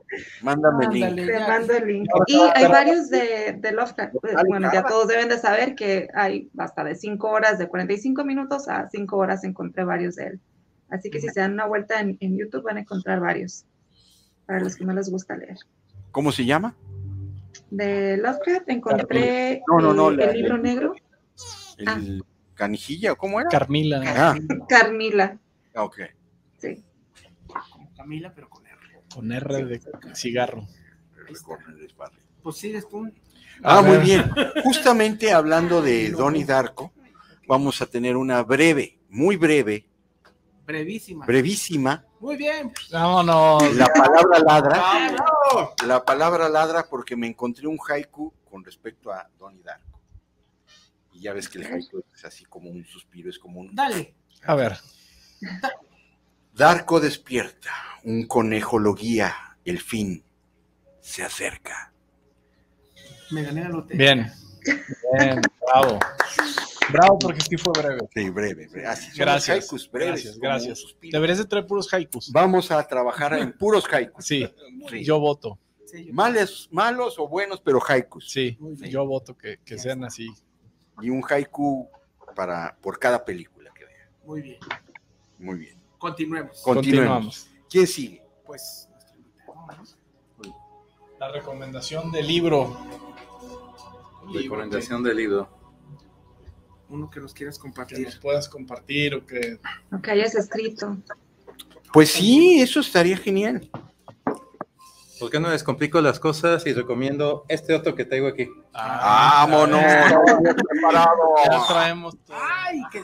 Te mando el link. Y hay varios de Lovecraft. Bueno, ya todos deben de saber que hay hasta de 5 horas, de 45 minutos a 5 horas encontré varios de él. Así que si se dan una vuelta en YouTube van a encontrar varios, para los que no les gusta leer. ¿Cómo se llama? De Lovecraft encontré el libro negro. ¿Canijilla o cómo era? Carmilla. Carmilla. Ok. Sí. Camila, pero con R. Con R de cigarro. Pues sigues tú. Muy bien. Justamente hablando de Donnie Darko, vamos a tener una breve, muy breve, Brevísima. brevísima. Muy bien. Vámonos. La palabra ladra. ¡Bravo! La palabra ladra porque me encontré un haiku con respecto a Donnie Darko. Y ya ves que el haiku es así como un suspiro, es como un... Dale. A ver. Darko despierta, un conejo lo guía, el fin se acerca. Me gané la lotería. Bien. Bien, bravo. Bravo porque sí fue breve. Sí, breve. Así son los Gracias. haikus breves, Gracias, como un gracias. suspiro. Deberías de traer puros haikus. Vamos a trabajar en puros haikus. Sí, Sí. yo voto. Sí, yo- Malos o buenos, pero haikus. Sí, Muy bien. yo voto que sean así. Y un haiku por cada película que vea. Muy bien. Muy bien. Continuemos. Continuemos. ¿Quién sigue? Pues, nuestro invitado, ¿no? La recomendación del libro. Recomendación del libro. Uno que nos quieras Que compartir. nos puedas compartir o que... Lo que hayas escrito. Pues sí, eso estaría genial. ¿Por qué no les complico las cosas y recomiendo este otro que traigo aquí? ¡Vámonos! Ya traemos todo. ¡Ay, qué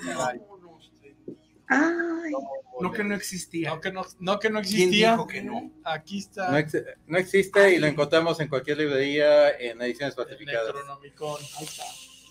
Ay, No que no existía. No que no ¿Quién existía. dijo que no? Aquí está. No existe y lo encontramos en cualquier librería en ediciones el clasificadas. Necronomicon. Ahí está.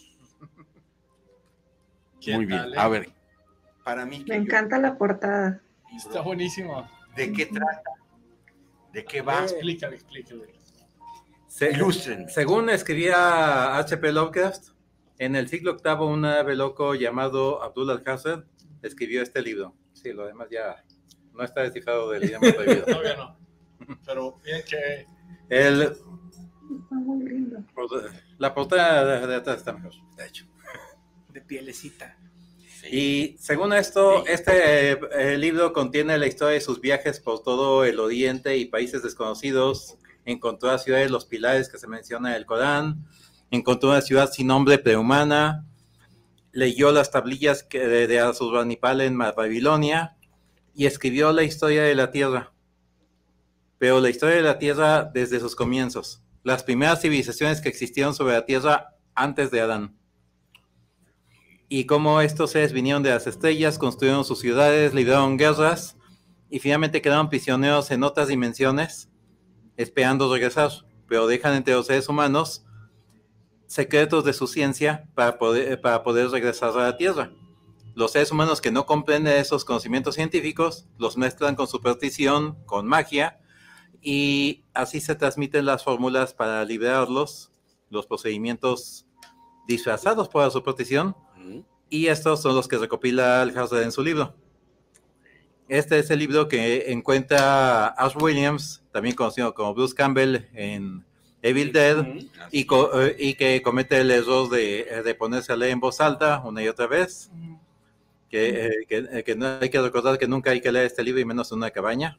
Muy bien. A ver, para mí, me encanta la portada. Está buenísimo. ¿de qué trata? ¿De qué va? Explícale. Ilústrenme. Según escribía H.P. Lovecraft, en el siglo VIII un árabe loco llamado Abdul al-Hasan escribió este libro. Sí, lo demás ya no está descifrado del idioma prohibido. Todavía no. Pero bien que... El, Está muy lindo. la portada de atrás está mejor, de hecho. De pielecita. Y según esto, este libro contiene la historia de sus viajes por todo el Oriente y países desconocidos. Encontró la ciudad de los pilares que se menciona en el Corán. Encontró una ciudad sin nombre prehumana. Leyó las tablillas de Asurbanipal en Babilonia. Y escribió la historia de la Tierra. Pero la historia de la Tierra desde sus comienzos. Las primeras civilizaciones que existieron sobre la Tierra antes de Adán. Y cómo estos seres vinieron de las estrellas, construyeron sus ciudades, libraron guerras y finalmente quedaron prisioneros en otras dimensiones, esperando regresar, pero dejan entre los seres humanos secretos de su ciencia para poder regresar a la Tierra. Los seres humanos que no comprenden esos conocimientos científicos los mezclan con superstición, con magia, y así se transmiten las fórmulas para liberarlos, los procedimientos disfrazados por la superstición. Y estos son los que recopila Al-Hassad en su libro. Este es el libro que encuentra Ash Williams, también conocido como Bruce Campbell en Evil Dead, y que comete el error de ponerse a leer en voz alta una y otra vez. Que no hay que recordar que nunca hay que leer este libro y menos en una cabaña.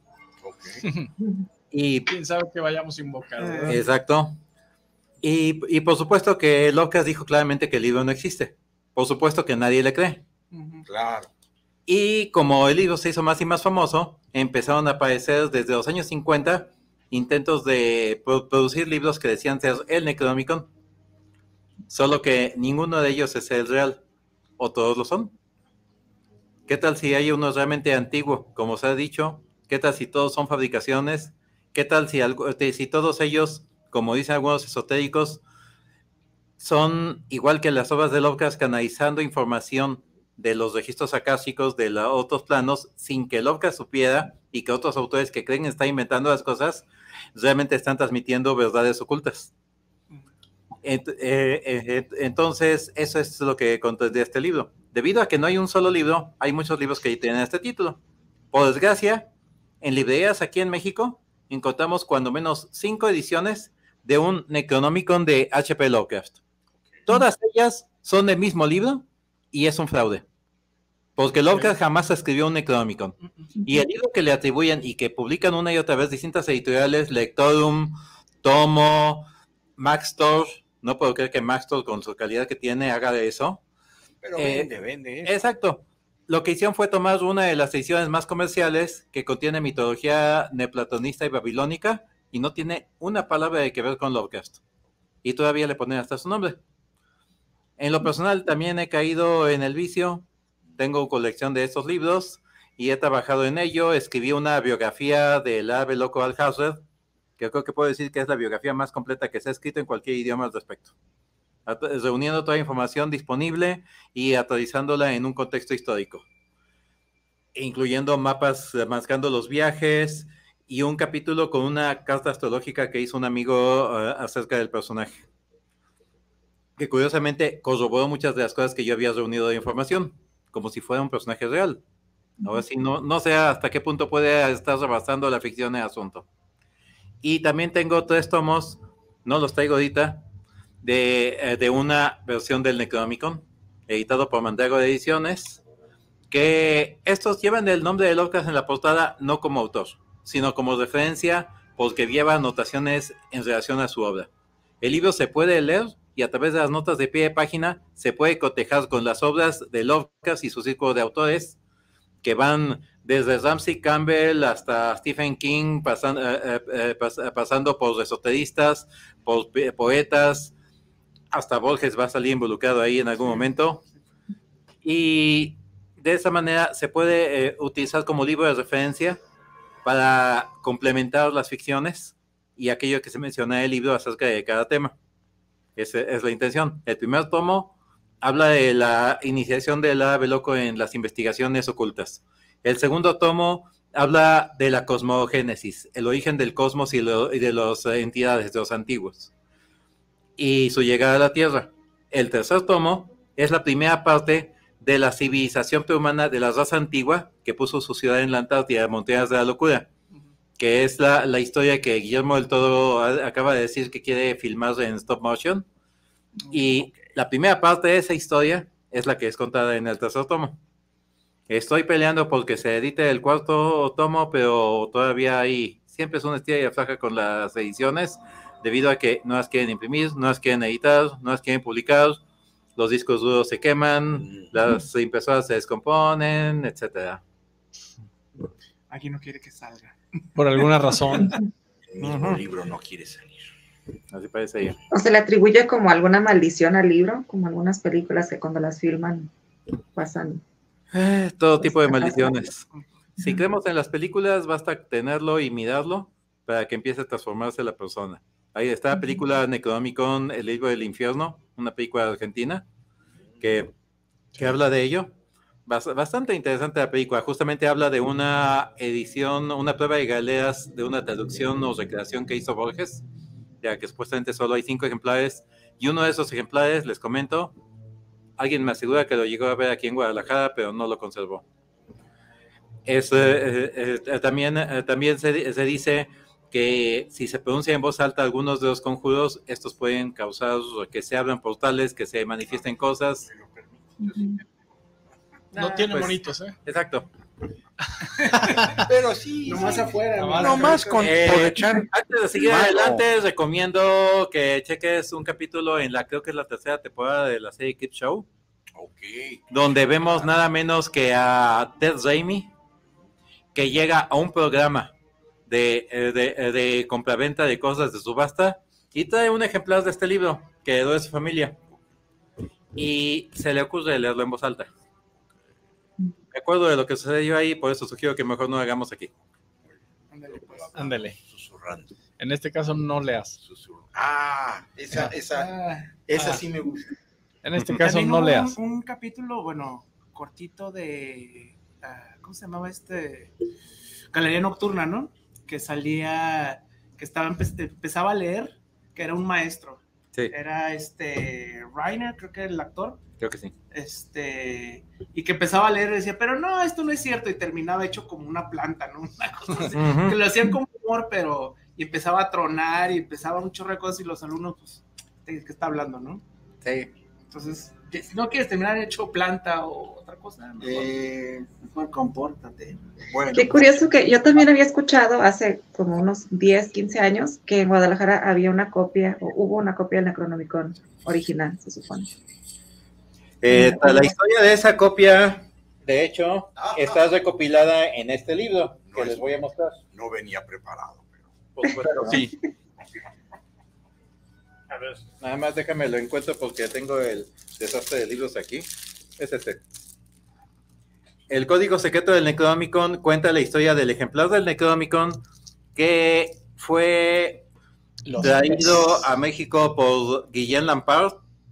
Y quién sabe que vayamos a invocar, ¿verdad? exacto. Y por supuesto que Lovecraft dijo claramente que el libro no existe. Por supuesto que nadie le cree. Claro. Y como el libro se hizo más y más famoso, empezaron a aparecer desde los años 50 intentos de producir libros que decían ser el Necronomicon. Solo que ninguno de ellos es el real. ¿O todos lo son? ¿Qué tal si hay uno realmente antiguo, como se ha dicho? ¿Qué tal si todos son fabricaciones? ¿Qué tal si todos ellos, como dicen algunos esotéricos, son igual que las obras de Lovecraft, canalizando información de los registros acásicos de los otros planos sin que Lovecraft supiera, y que otros autores que creen estar inventando las cosas realmente están transmitiendo verdades ocultas? Entonces, eso es lo que contiene este libro. Debido a que no hay un solo libro, hay muchos libros que tienen este título. Por desgracia, en librerías aquí en México encontramos cuando menos 5 ediciones de un Necronomicon de H.P. Lovecraft. Todas ellas son del mismo libro y es un fraude. Porque Lovecraft jamás escribió un Necronomicon. Y el libro que le atribuyen y que publican una y otra vez distintas editoriales, Lectorum, Tomo, Maxtor, no puedo creer que Maxtor con su calidad que tiene haga de eso. Pero vende. Exacto. lo que hicieron fue tomar una de las ediciones más comerciales que contiene mitología neoplatonista y babilónica y no tiene una palabra de que ver con Lovecraft. Y todavía le ponen hasta su nombre. En lo personal también he caído en el vicio. Tengo colección de estos libros y he trabajado en ello. Escribí una biografía del ave loco Althusser, que creo que puedo decir que es la biografía más completa que se ha escrito en cualquier idioma al respecto. Reuniendo toda la información disponible y actualizándola en un contexto histórico, incluyendo mapas marcando los viajes y un capítulo con una carta astrológica que hizo un amigo acerca del personaje, que curiosamente corroboró muchas de las cosas que yo había reunido de información, como si fuera un personaje real. Ahora sí, no sé hasta qué punto puede estar rebasando la ficción del asunto. Y también tengo 3 tomos, no los traigo ahorita, de una versión del Necronomicon, editado por Mandrágora Ediciones, que estos llevan el nombre de Lovecraft en la portada no como autor, sino como referencia porque lleva anotaciones en relación a su obra. El libro se puede leer y a través de las notas de pie de página se puede cotejar con las obras de Lovecraft y su círculo de autores, que van desde Ramsey Campbell hasta Stephen King, pasando por esoteristas, por poetas, hasta Borges va a salir involucrado ahí en algún momento. Y de esa manera se puede utilizar como libro de referencia para complementar las ficciones y aquello que se menciona en el libro acerca de cada tema. Esa es la intención. El primer tomo habla de la iniciación del ave loco en las investigaciones ocultas. El segundo tomo habla de la cosmogénesis, el origen del cosmos y de las entidades, de los antiguos, y su llegada a la Tierra. El tercer tomo es la primera parte de la civilización prehumana de la raza antigua que puso su ciudad en la Antártida, Montañas de la Locura, que es la historia que Guillermo del Toro acaba de decir que quiere filmar en stop motion. Y la primera parte de esa historia es la que es contada en el tercer tomo. Estoy peleando porque se edite el cuarto tomo, pero todavía hay, siempre es una estira y afloja con las ediciones, debido a que no las quieren imprimir, no las quieren editar, no las quieren publicar, los discos duros se queman, las impresoras se descomponen, etcétera. Aquí no quiere que salga. Por alguna razón. El mismo libro no quiere salir. Así parece ahí. ¿O se le atribuye como alguna maldición al libro? Como algunas películas que cuando las filman pasan. Todo tipo de maldiciones. Si creemos en las películas, basta tenerlo y mirarlo para que empiece a transformarse la persona. Ahí está la película Necronomicon, El libro del infierno, una película argentina que habla de ello. Bastante interesante la película. Justamente habla de una edición, una prueba de galeras de una traducción o recreación que hizo Borges, ya que supuestamente solo hay 5 ejemplares, y uno de esos ejemplares, les comento, alguien me asegura que lo llegó a ver aquí en Guadalajara, pero no lo conservó. También se dice que si se pronuncia en voz alta algunos de los conjuros, estos pueden causar que se abran portales, que se manifiesten cosas. No tiene pues, monitos, ¿eh? Exacto. Pero sí. Nomás afuera. Nomás con echar. Antes de seguir adelante, recomiendo que cheques un capítulo en creo que es la tercera temporada de la serie Keep Show. Okay. Donde vemos nada menos que a Ted Raimi, que llega a un programa de compraventa de cosas de subasta y trae un ejemplar de este libro que heredó de su familia. Y se le ocurre leerlo en voz alta. Me acuerdo de lo que sucedió ahí, por eso sugiero que mejor no lo hagamos aquí. Ándale. Susurrando. En este caso no leas. Esa sí me gusta. En este caso También no hubo leas. Un capítulo, bueno, cortito de, ¿cómo se llamaba Galería Nocturna, ¿no? Que salía, que empezaba a leer, que era un maestro. Sí. Era Reiner, creo que era el actor. Creo que sí. Y que empezaba a leer y decía, pero no, esto no es cierto, y terminaba hecho como una planta, ¿no? Una cosa así, que lo hacían como humor, pero, y empezaba a tronar, y empezaba un chorro de cosas, y los alumnos, pues, ¿qué está hablando, no? Sí. Entonces, si no quieres terminar hecho planta o otra cosa, mejor compórtate. Bueno, Qué curioso que yo también había escuchado hace como unos 10, 15 años que en Guadalajara había una copia, o hubo una copia del Necronomicon original, se supone. La historia de esa copia de hecho, está recopilada en este libro que les voy a mostrar. No venía preparado, pero sí. A ver, nada más déjame lo encuentro porque tengo el desastre de libros aquí. Es este. El Código Secreto del Necronomicon cuenta la historia del ejemplar del Necronomicon que fue traído a México por Guillén Lampard,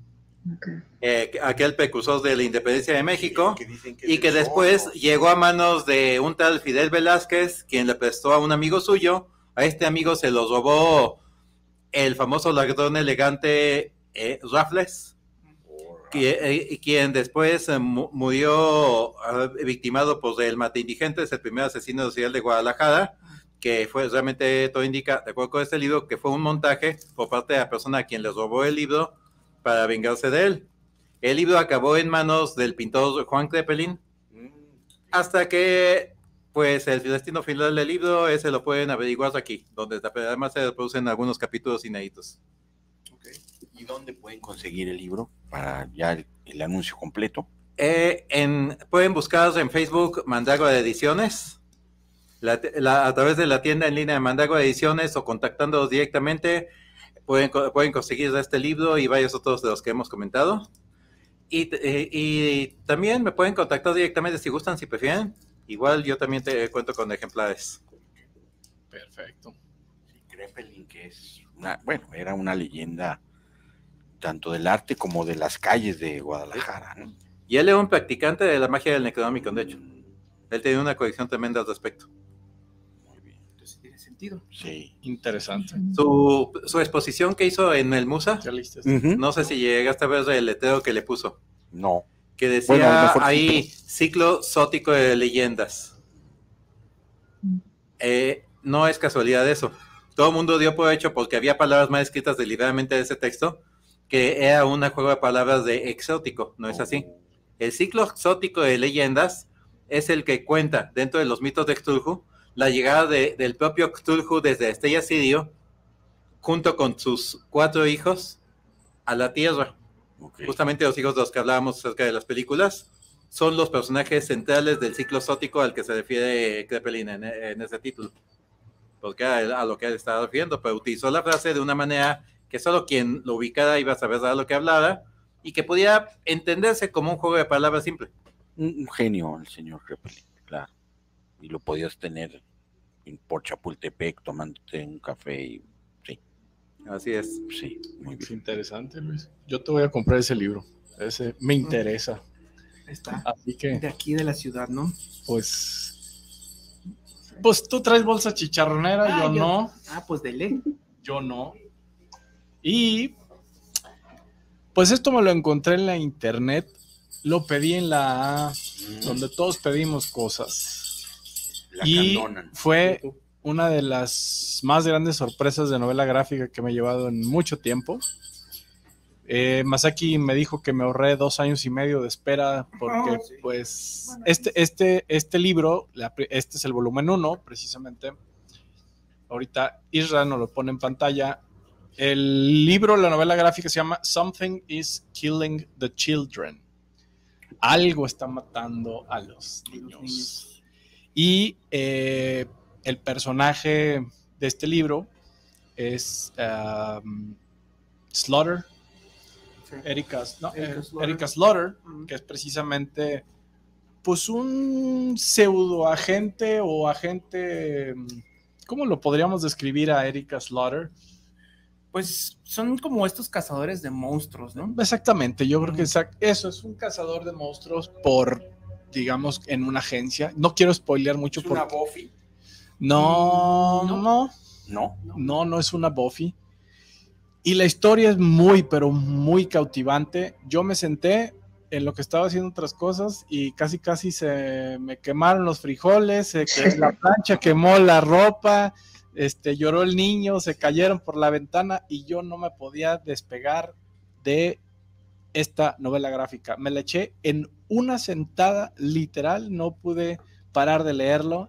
aquel precursor de la independencia de México, y que después llegó a manos de un tal Fidel Velázquez, quien le prestó a un amigo suyo. A este amigo se lo robó el famoso ladrón elegante Raffles, quien después murió victimado por el Mata Indigentes, el primer asesino serial de Guadalajara, que fue realmente, todo indica, de acuerdo con este libro, que fue un montaje por parte de la persona a quien le robó el libro para vengarse de él. El libro acabó en manos del pintor Juan Crepelin, hasta que, pues, el destino final del libro, ese lo pueden averiguar aquí, donde además se reproducen algunos capítulos inéditos. ¿Y dónde pueden conseguir el libro para ya el anuncio completo? Pueden buscar en Facebook Mandrágora Ediciones, a través de la tienda en línea de Mandrágora Ediciones, o contactándolos directamente, pueden conseguir este libro y varios otros de los que hemos comentado. Y también me pueden contactar directamente si gustan, si prefieren. Igual yo también cuento con ejemplares. Perfecto. Sí, Crepelin, que es era una leyenda tanto del arte como de las calles de Guadalajara, ¿no? Y él era un practicante de la magia del Necronomicon, de hecho. Él tenía una colección tremenda al respecto. Muy bien, entonces tiene sentido. Sí. Interesante. Su exposición que hizo en el Musa, no sé si llegaste a ver el letrero que le puso. No. Que decía ahí, ciclo sótico de leyendas. No es casualidad eso. Todo el mundo dio por hecho, porque había palabras mal escritas deliberadamente de ese texto, que era un juego de palabras de exótico. No es así. El ciclo exótico de leyendas es el que cuenta, dentro de los mitos de Cthulhu, la llegada del propio Cthulhu desde Estrella Sirio, junto con sus 4 hijos, a la Tierra. Justamente los hijos de los que hablábamos acerca de las películas son los personajes centrales del ciclo exótico al que se refiere Crepelin en ese título, porque a lo que él estaba refiriendo, pero utilizó la frase de una manera que solo quien lo ubicara iba a saber de lo que hablaba, y que podía entenderse como un juego de palabras simple. Un genio el señor Crepelin, claro. Y lo podías tener por Chapultepec tomándote un café y sí. Así es. Sí, muy bien. Interesante, Luis. Yo te voy a comprar ese libro. Ese me interesa. Está. Así que de aquí de la ciudad, ¿no? Pues tú traes bolsa chicharronera, yo no. Pues dele. Yo no. Y pues esto me lo encontré en la internet. Lo pedí en la donde todos pedimos cosas. Y fue una de las más grandes sorpresas de novela gráfica que me he llevado en mucho tiempo. Masaki me dijo que me ahorré 2 años y medio de espera porque pues este libro, este es el volumen 1 precisamente. Ahorita Isra nos lo pone en pantalla. El libro, la novela gráfica se llama Something is Killing the Children. Algo está matando a los niños. Y el personaje de este libro es Slaughter. Erika Slaughter, que es precisamente pues un pseudo agente o agente, ¿cómo lo podríamos describir a Erika Slaughter? Pues son como estos cazadores de monstruos, ¿no? Exactamente, yo creo que eso es un cazador de monstruos digamos, en una agencia. No quiero spoilear mucho. ¿Es una Buffy? No es una Buffy. Y la historia es muy, pero muy cautivante. Yo me senté en lo que estaba haciendo otras cosas y casi se me quemaron los frijoles, la plancha quemó la ropa, lloró el niño, se cayeron por la ventana y yo no me podía despegar de esta novela gráfica. Me la eché en una sentada literal, no pude parar de leerlo.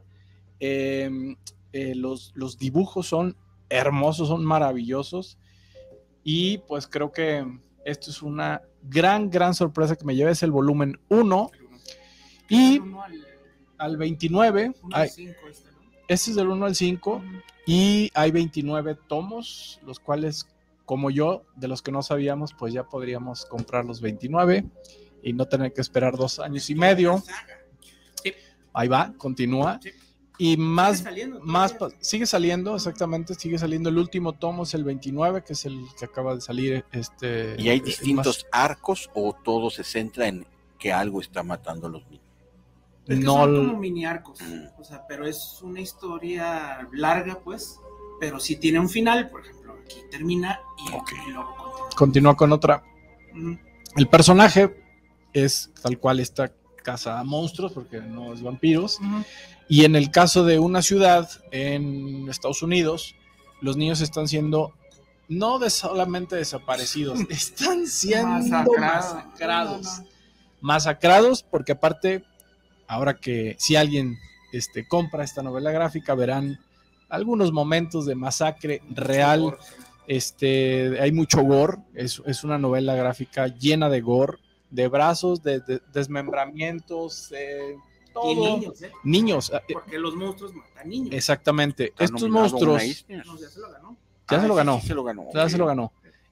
Los dibujos son hermosos, son maravillosos. Y pues creo que esto es una gran sorpresa que me lleva. Es el volumen 1. Y Del 1 al 29, 1 al 5 ¿no? este es del 1 al 5, y hay 29 tomos, los cuales, como yo, de los que no sabíamos, pues ya podríamos comprar los 29 y no tener que esperar 2 años y medio. Sí. Ahí va, continúa. Sí. Y más, todavía. sigue saliendo, exactamente, sigue saliendo. El último tomo es el 29, que es el que acaba de salir. ¿Y hay distintos arcos o todo se centra en que algo está matando a los niños? Es que no, son como mini arcos, o sea, pero es una historia larga, pues, pero sí tiene un final, por ejemplo, aquí termina y luego continúa con otra. El personaje es tal cual esta caza monstruos, porque no es vampiros. Y en el caso de una ciudad en Estados Unidos, los niños están siendo no solamente desaparecidos, están siendo masacrados. Masacrados, porque aparte, ahora que si alguien compra esta novela gráfica, verán algunos momentos de masacre real. Hay mucho gore, es una novela gráfica llena de gore, de brazos, de desmembramientos, todo. Y niños, niños, porque los monstruos matan niños. Exactamente. Estos monstruos No, ya se lo ganó. Ya se lo ganó.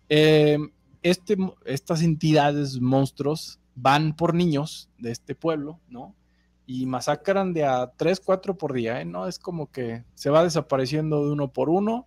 Estas entidades monstruos van por niños de este pueblo, ¿no? Y masacran de a 3, 4 por día, ¿eh? No es como que se va desapareciendo de uno por uno.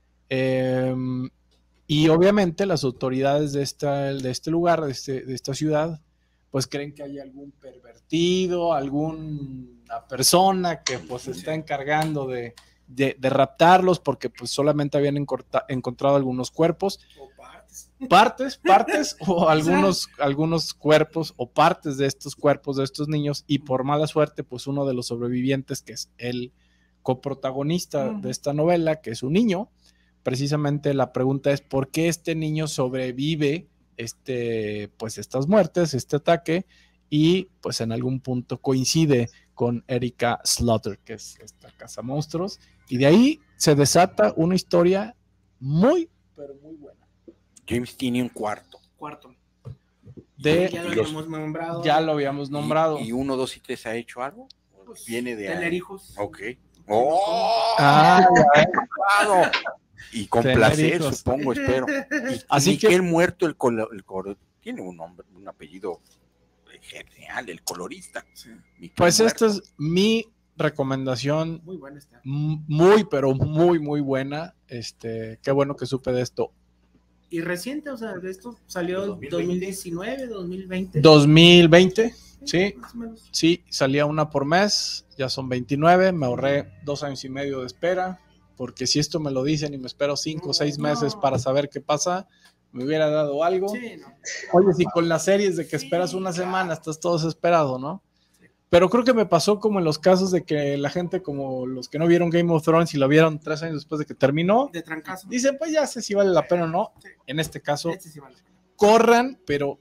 Y obviamente las autoridades de este lugar, de esta ciudad, pues creen que hay algún pervertido, alguna persona que pues se está encargando de raptarlos, porque pues solamente habían encontrado algunos cuerpos, O partes o algunos cuerpos o partes de estos cuerpos de estos niños, y por mala suerte pues uno de los sobrevivientes, que es el coprotagonista de esta novela, que es un niño. Precisamente la pregunta es ¿por qué este niño sobrevive pues estas muertes, este ataque? Y pues en algún punto coincide con Erica Slaughter, que es esta cazamonstruos, y de ahí se desata una historia muy, pero muy buena. James tiene un cuarto. Ya lo habíamos nombrado. Ya lo habíamos nombrado. ¿Y 1, 2 y 3 ha hecho algo? Pues, viene de tener ahí. hijos. Ok. Claro. Y con placer, supongo, espero. Así Miquel Muerto, tiene un nombre, un apellido genial, el colorista. Sí. Pues esta es mi recomendación. Muy buena está. Muy, pero muy, muy buena. Qué bueno que supe de esto. Y reciente, o sea, de esto salió 2019, 2020. 2020, sí. Más o menos. Sí, salía una por mes, ya son 29, me ahorré 2 años y medio de espera, porque si esto me lo dicen y me espero 5 o 6 meses para saber qué pasa, me hubiera dado algo. Sí, no. Oye, si con las series de que esperas una semana, estás todo desesperado, ¿no? Pero creo que me pasó como en los casos de que la gente, como los que no vieron Game of Thrones y lo vieron 3 años después de que terminó, de trancazo, dicen, pues ya sé si vale la pena o no. Sí. En este caso, sí vale. corran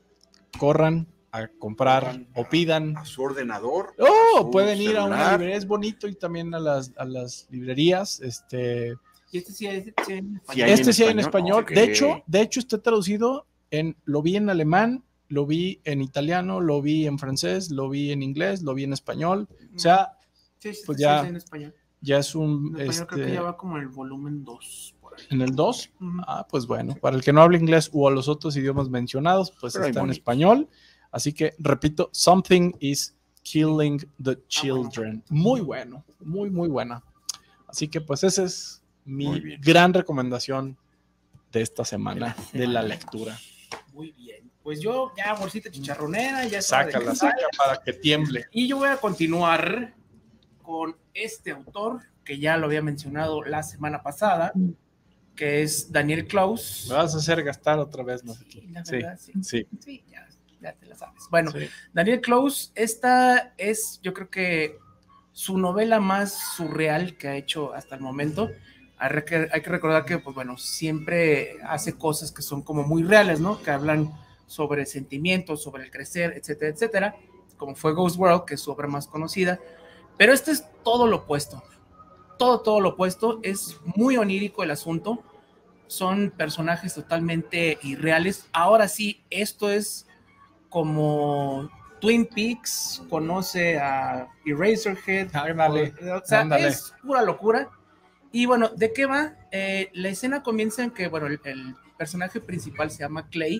a comprar o pidan a su ordenador. Pueden ir a una librería, es bonito, y también a las librerías. Y sí hay en español. Sí hay en español. Okay. De hecho está traducido lo vi en alemán, lo vi en italiano, lo vi en francés, lo vi en inglés, lo vi en español. O sea, pues ya, en español. Ya es un... En español creo que ya va como el volumen 2. Por ahí. ¿En el 2? Pues bueno, para el que no hable inglés o a los otros idiomas mencionados, pues pero está en español. Así que, repito, Something is Killing the Children. Muy bueno, muy, muy buena. Así que pues esa es mi gran recomendación de esta semana de la lectura. Muy bien. Pues yo ya bolsita chicharronera, ya saca para que tiemble. Y yo voy a continuar con este autor que ya lo había mencionado la semana pasada, que es Daniel Clowes. Me vas a hacer gastar otra vez, ¿no? Sí, la verdad, sí, ya te la sabes. Bueno, Daniel Clowes, esta es, yo creo que su novela más surreal que ha hecho hasta el momento. Hay que recordar que, pues bueno, siempre hace cosas que son como muy reales, ¿no? Que hablan sobre sentimientos, sobre el crecer, etcétera, etcétera, como fue Ghost World, que es su obra más conocida. Pero este es todo lo opuesto. Todo lo opuesto. Es muy onírico el asunto. Son personajes totalmente irreales. Ahora sí, esto es como Twin Peaks, conoce a Eraserhead. Ándale, O sea, ándale. es pura locura. Y bueno, ¿de qué va? La escena comienza en que, bueno, el personaje principal se llama Clay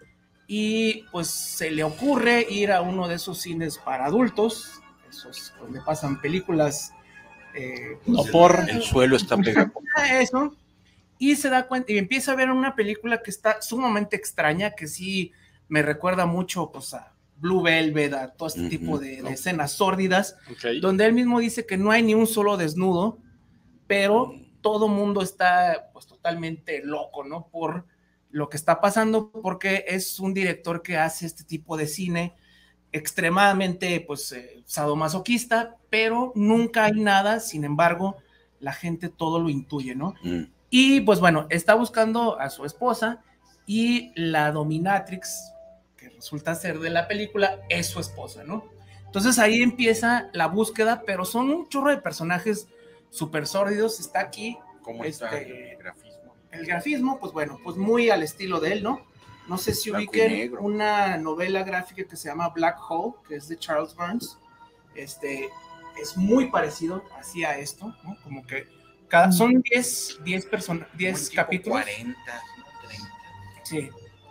y pues se le ocurre ir a uno de esos cines para adultos, esos donde pasan películas. No por... El suelo está pegado. Eso. Y se da cuenta y empieza a ver una película que está sumamente extraña, que sí me recuerda mucho pues, a Blue Velvet, a todo este tipo de escenas sórdidas, donde él mismo dice que no hay ni un solo desnudo, pero todo mundo está pues totalmente loco, ¿no? Por lo que está pasando, porque es un director que hace este tipo de cine extremadamente pues sadomasoquista, pero nunca hay nada, sin embargo, la gente todo lo intuye, ¿no? Y pues bueno, está buscando a su esposa y la dominatrix, que resulta ser de la película, es su esposa, ¿no? Entonces ahí empieza la búsqueda, pero son un chorro de personajes súper sórdidos. Está aquí. ¿Cómo está el grafismo? El grafismo, pues bueno, pues muy al estilo de él, ¿no? No sé si ubiquen una novela gráfica que se llama Black Hole, que es de Charles Burns. Es muy parecido hacia esto, ¿no? Como que son 10 capítulos. 40, 30. Sí.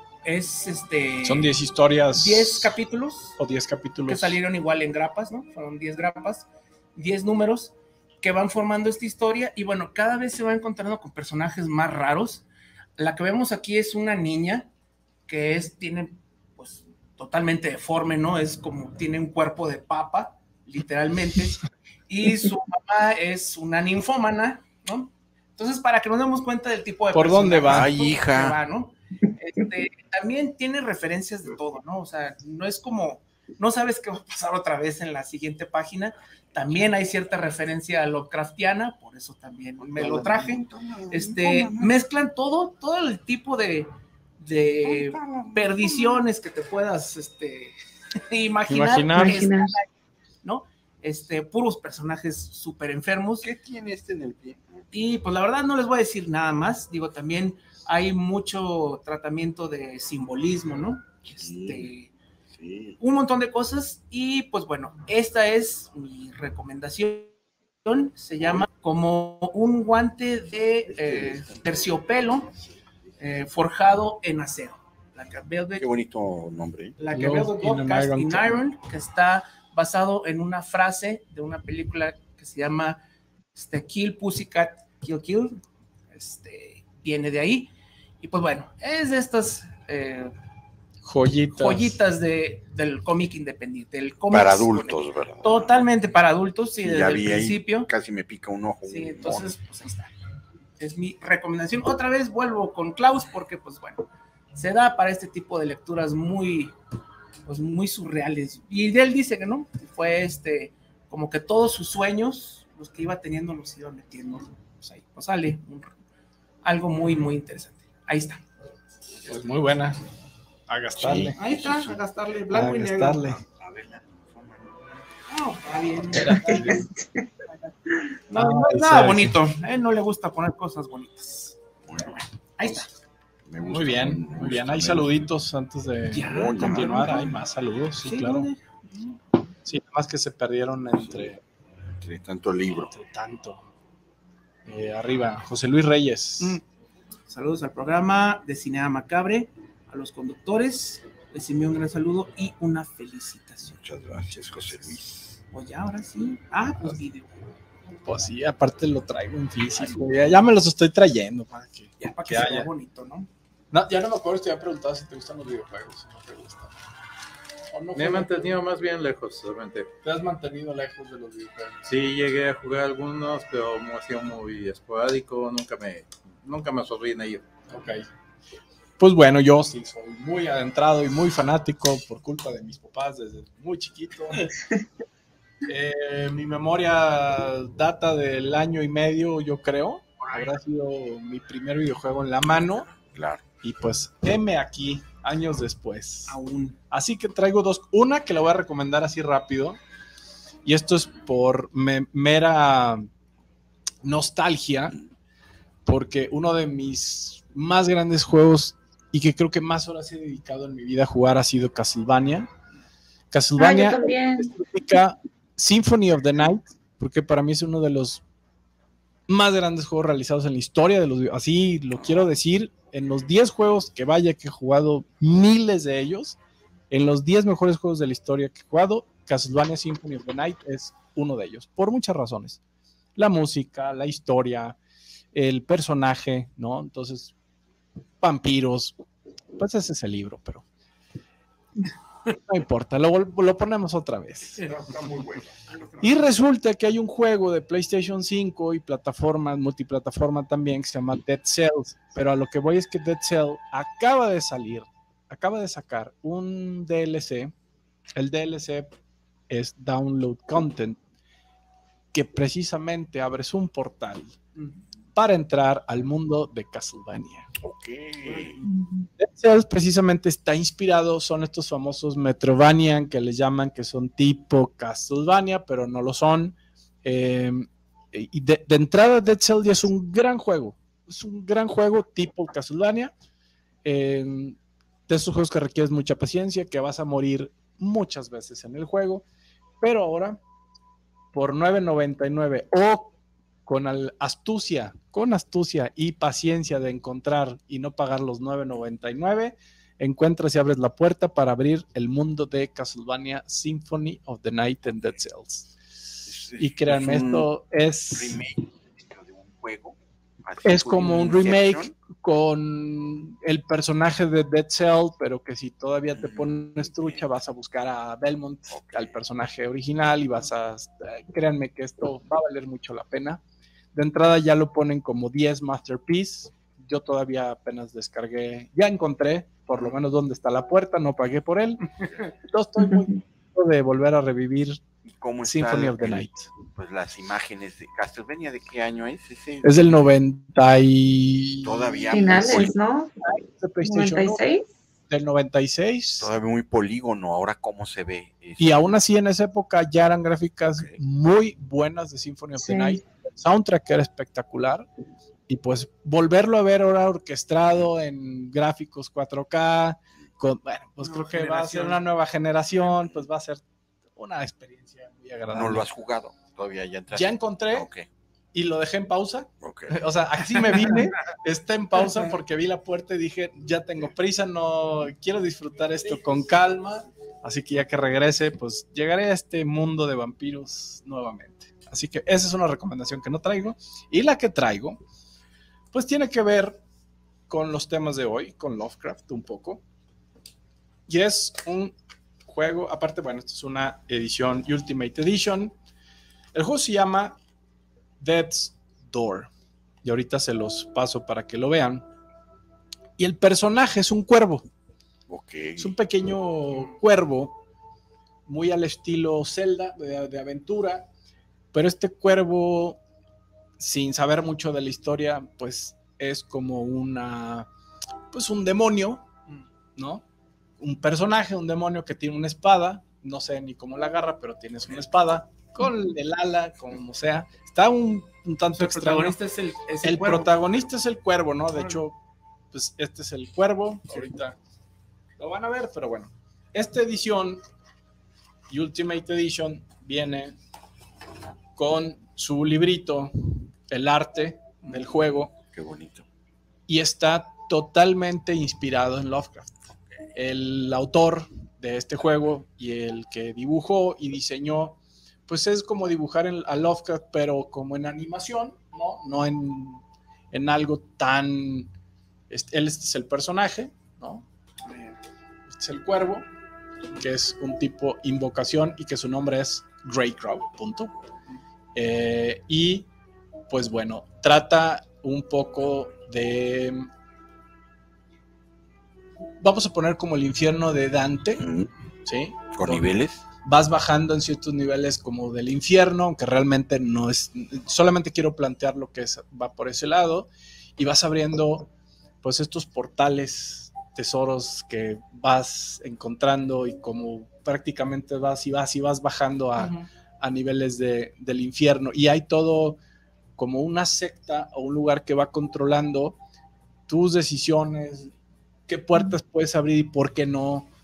Son 10 historias. 10 capítulos. O 10 capítulos. Que salieron igual en grapas, ¿no? Fueron 10 grapas, 10 números que van formando esta historia. Y bueno, cada vez se va encontrando con personajes más raros. La que vemos aquí es una niña que tiene, pues, totalmente deforme, ¿no? Es como, tiene un cuerpo de papa, literalmente. Y su mamá es una ninfómana, ¿no? Entonces, para que nos demos cuenta del tipo de ¿por dónde va? Ay, hija. ¿no? También tiene referencias de todo, ¿no? O sea, no es como, no sabes qué va a pasar otra vez en la siguiente página. También hay cierta referencia a Lovecraftiana, por eso también me lo traje. Mezclan todo el tipo de perdiciones que te puedas imaginar. ¿No? Puros personajes súper enfermos. ¿Qué tiene en el pie? Y pues la verdad no les voy a decir nada más. Digo, también hay mucho tratamiento de simbolismo, ¿no? Sí. Un montón de cosas. Y pues bueno, esta es mi recomendación. Se llama Como un guante de terciopelo forjado en acero. Qué bonito nombre. La que veo de Cast in Iron, que está basado en una frase de una película que se llama Kill Pussycat Kill. Viene de ahí. Y pues bueno, es de estas joyitas del cómic independiente. El cómic para adultos, ¿verdad? Totalmente para adultos, sí, sí, desde el principio. Ahí, casi me pica un ojo. Sí, entonces, pues ahí está. Es mi recomendación. Otra vez vuelvo con Klaus porque, pues bueno, se da para este tipo de lecturas muy surreales. Y él dice que no, fue como que todos sus sueños, los que iba teniendo, los iba metiendo. Pues ahí, pues sale algo muy, muy interesante. Ahí está. Pues muy buena. A gastarle. Sí, ahí está, a gastarle blanco y negro. A verla. No, está bien. No, nada bonito. A él no le gusta poner cosas bonitas. Bueno, ahí está. Muy bien, muy bien. Hay saluditos antes de continuar. Hay más saludos, sí, claro. Sí, nada más que se perdieron entre tanto libro. Entre tanto. Arriba, José Luis Reyes. Saludos al programa de Cinema Macabre, a los conductores. Les envío un gran saludo y una felicitación. Muchas gracias, José Luis. Oye, ahora sí. Pues video. Pues sí, aparte lo traigo en físico. Ya me los estoy trayendo para que sea bonito, ¿no? No, ya no me acuerdo, te había preguntado si te gustan los videojuegos. No te gustan. Me he mantenido más bien lejos, solamente. ¿Te has mantenido lejos de los videojuegos? Sí, llegué a jugar algunos, pero ha sido muy esporádico, nunca me absorbí en ello. Ok. Pues bueno, yo sí soy muy adentrado y muy fanático por culpa de mis papás desde muy chiquito. Mi memoria data del año y medio, yo creo. Habrá sido mi primer videojuego en la mano. Claro. Y pues, heme aquí, años después. Aún. Así que traigo dos. Una que la voy a recomendar así rápido. Y esto es por mera nostalgia. Porque uno de mis más grandes juegos y que creo que más horas he dedicado en mi vida a jugar ha sido Castlevania. Castlevania yo también. significa Symphony of the Night, porque para mí es uno de los más grandes juegos realizados en la historia de los, así lo quiero decir, en los 10 juegos que vaya que he jugado, miles de ellos, en los 10 mejores juegos de la historia que he jugado, Castlevania Symphony of the Night es uno de ellos, por muchas razones. La música, la historia, el personaje, ¿no? Entonces, vampiros, pues ese es el libro, pero no importa, lo ponemos otra vez. Está muy bueno. Y resulta que hay un juego de PlayStation 5 y plataformas, multiplataforma también, que se llama Dead Cells, pero a lo que voy es que Dead Cell acaba de sacar un DLC. El DLC es Download Content, que precisamente abres un portal para entrar al mundo de Castlevania. Dead Cells precisamente está inspirado, son estos famosos Metrovania que les llaman, que son tipo Castlevania, pero no lo son. Y de entrada Dead Cells ya es un gran juego, tipo Castlevania, de estos juegos que requieres mucha paciencia, que vas a morir muchas veces en el juego, pero ahora por $9.99 o con astucia y paciencia de encontrar y no pagar los $9.99, encuentras y abres la puerta para abrir el mundo de Castlevania Symphony of the Night en Dead Cells. Y créanme, esto es remake de un juego. Es como un remake con el personaje de Dead Cell, pero que si todavía te pones trucha vas a buscar a Belmont, al personaje original, y créanme que esto va a valer mucho la pena. De entrada ya lo ponen como 10 Masterpiece. Yo todavía apenas descargué, ya encontré por lo menos dónde está la puerta, no pagué por él. Entonces estoy muy contento de volver a revivir Symphony of the Night. Pues las imágenes de Castlevania, ¿de qué año es ese? Es del 90 y... Todavía finales, ¿no? De PlayStation 96. Del 96. Todavía muy polígono, ahora cómo se ve eso. Y aún así en esa época ya eran gráficas muy buenas de Symphony of the Night. El soundtrack era espectacular. Y pues volverlo a ver ahora orquestado en gráficos 4K, bueno, pues creo que va a ser una nueva generación, pues va a ser una experiencia muy agradable. ¿No lo has jugado? Todavía ya entraste. Ya encontré y lo dejé en pausa. O sea, así me vine, está en pausa porque vi la puerta y dije, ya tengo prisa, no quiero disfrutar esto con calma, así que ya que regrese, pues llegaré a este mundo de vampiros nuevamente. Así que esa es una recomendación que no traigo. Y la que traigo, pues tiene que ver con los temas de hoy, con Lovecraft un poco. Y es un juego, aparte, bueno, esto es una edición Ultimate Edition. El juego se llama Death's Door. Y ahorita se los paso para que lo vean. Y el personaje es un cuervo. Es un pequeño cuervo, muy al estilo Zelda, de aventura. Pero este cuervo, sin saber mucho de la historia, pues es como un demonio, ¿no? Un personaje, un demonio que tiene una espada, no sé ni cómo la agarra, pero tienes una espada, con el ala, como sea. Está un tanto extraño. El protagonista es el cuervo. Protagonista es el cuervo, ¿no? De hecho, pues este es el cuervo, ahorita lo van a ver, pero bueno. Esta edición, Ultimate Edition, viene con su librito, el arte del juego. Qué bonito. Y está totalmente inspirado en Lovecraft. El autor de este juego y el que dibujó y diseñó, pues es como dibujar a Lovecraft, pero como en animación, no en algo tan... Él es el personaje, ¿no? Este es el cuervo, que es un tipo invocación y que su nombre es Greycrow, punto. Y pues bueno, trata un poco de, vamos a poner como el infierno de Dante, ¿sí? ¿Con niveles? Vas bajando en ciertos niveles como del infierno, aunque realmente no es, solamente quiero plantear lo que va por ese lado, y vas abriendo pues estos portales, tesoros que vas encontrando y como prácticamente vas bajando a niveles del infierno, y hay todo como una secta o un lugar que va controlando tus decisiones, qué puertas puedes abrir y por qué no,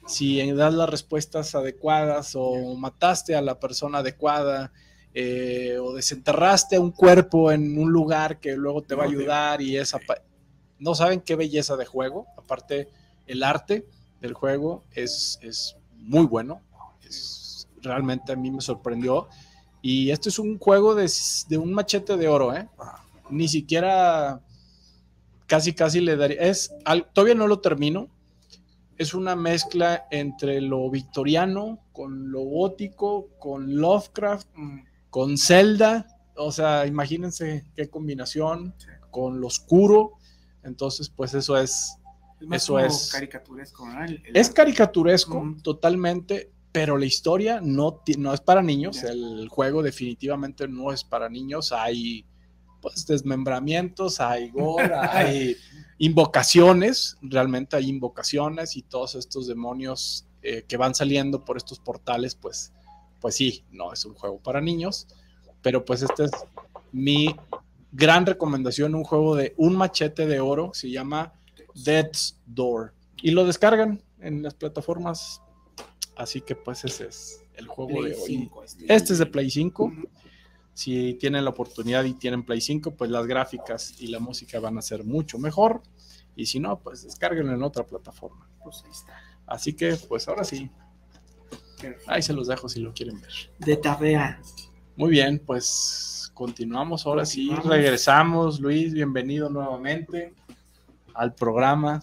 si das las respuestas adecuadas o mataste a la persona adecuada, o desenterraste un cuerpo en un lugar que luego te va a ayudar y no saben qué belleza de juego. Aparte, el arte del juego es muy bueno, realmente a mí me sorprendió. Y esto es un juego de un machete de oro, ni siquiera casi le daría, todavía no lo termino. Es una mezcla entre lo victoriano con lo gótico, con Lovecraft, con Zelda. O sea, imagínense qué combinación, con lo oscuro. Entonces, pues eso es caricaturesco, ¿no? Es caricaturesco totalmente, pero la historia no es para niños. El juego definitivamente no es para niños. Hay pues desmembramientos, hay gore, hay invocaciones, realmente hay invocaciones, y todos estos demonios que van saliendo por estos portales, pues sí, no es un juego para niños, pero pues esta es mi gran recomendación, un juego de un machete de oro, se llama Death's Door, y lo descargan en las plataformas, así que pues ese es el juego Play de hoy. 5, Este es de Play 5. Si tienen la oportunidad y tienen Play 5, pues las gráficas y la música van a ser mucho mejor. Y si no, pues descárguenlo en otra plataforma. Pues ahí está. Así que, pues ahora sí. Ahí se los dejo si lo quieren ver. De tarea. Muy bien, pues continuamos ahora sí. Regresamos, Luis, bienvenido nuevamente al programa.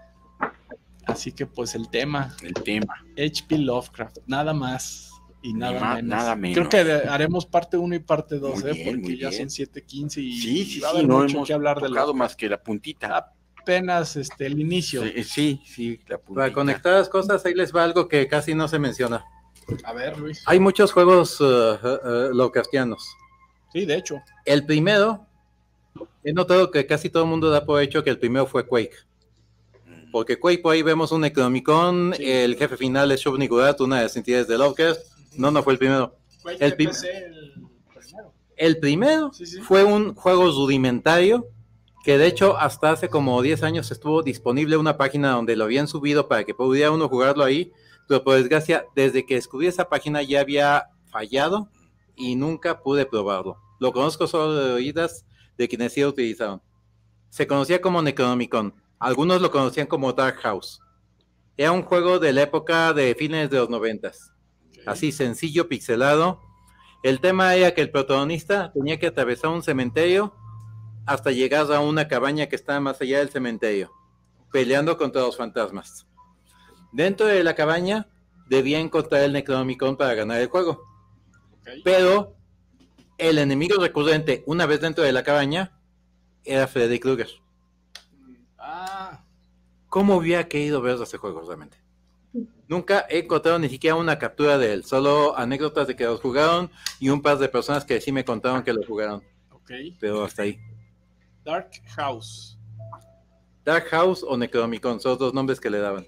Así que, pues el tema. H.P. Lovecraft, nada más. Y nada menos. Creo que haremos parte 1 y parte 2, porque ya son 7:15 y va a haber mucho que hablar de lo más que la puntita. Apenas el inicio. Sí, la puntita. Para conectar las cosas, ahí les va algo que casi no se menciona. A ver, Luis. Hay muchos juegos Lovecraftianos. Sí, de hecho. El primero, he notado que casi todo el mundo da por hecho que el primero fue Quake. Porque Quake, por ahí vemos un Necronomicon, el jefe final es Shub-Niggurath, una de las entidades de Lovecraft. No fue el primero. El primero fue un juego rudimentario que de hecho hasta hace como 10 años estuvo disponible una página donde lo habían subido para que pudiera uno jugarlo ahí, pero por desgracia desde que descubrí esa página ya había fallado y nunca pude probarlo. Lo conozco solo de oídas de quienes sí lo utilizaron. Se conocía como Necronomicon, algunos lo conocían como Dark House. Era un juego de la época de fines de los 90s. Así sencillo, pixelado. El tema era que el protagonista tenía que atravesar un cementerio hasta llegar a una cabaña que estaba más allá del cementerio, peleando contra los fantasmas. Dentro de la cabaña debía encontrar el Necronomicon para ganar el juego. Pero el enemigo recurrente, una vez dentro de la cabaña, era Freddy Krueger. ¿Cómo hubiera querido ver ese juego realmente? Nunca he encontrado ni siquiera una captura de él, solo anécdotas de que los jugaron y un par de personas que sí me contaron que lo jugaron. Pero hasta ahí. Dark House o Necronomicon, son dos nombres que le daban.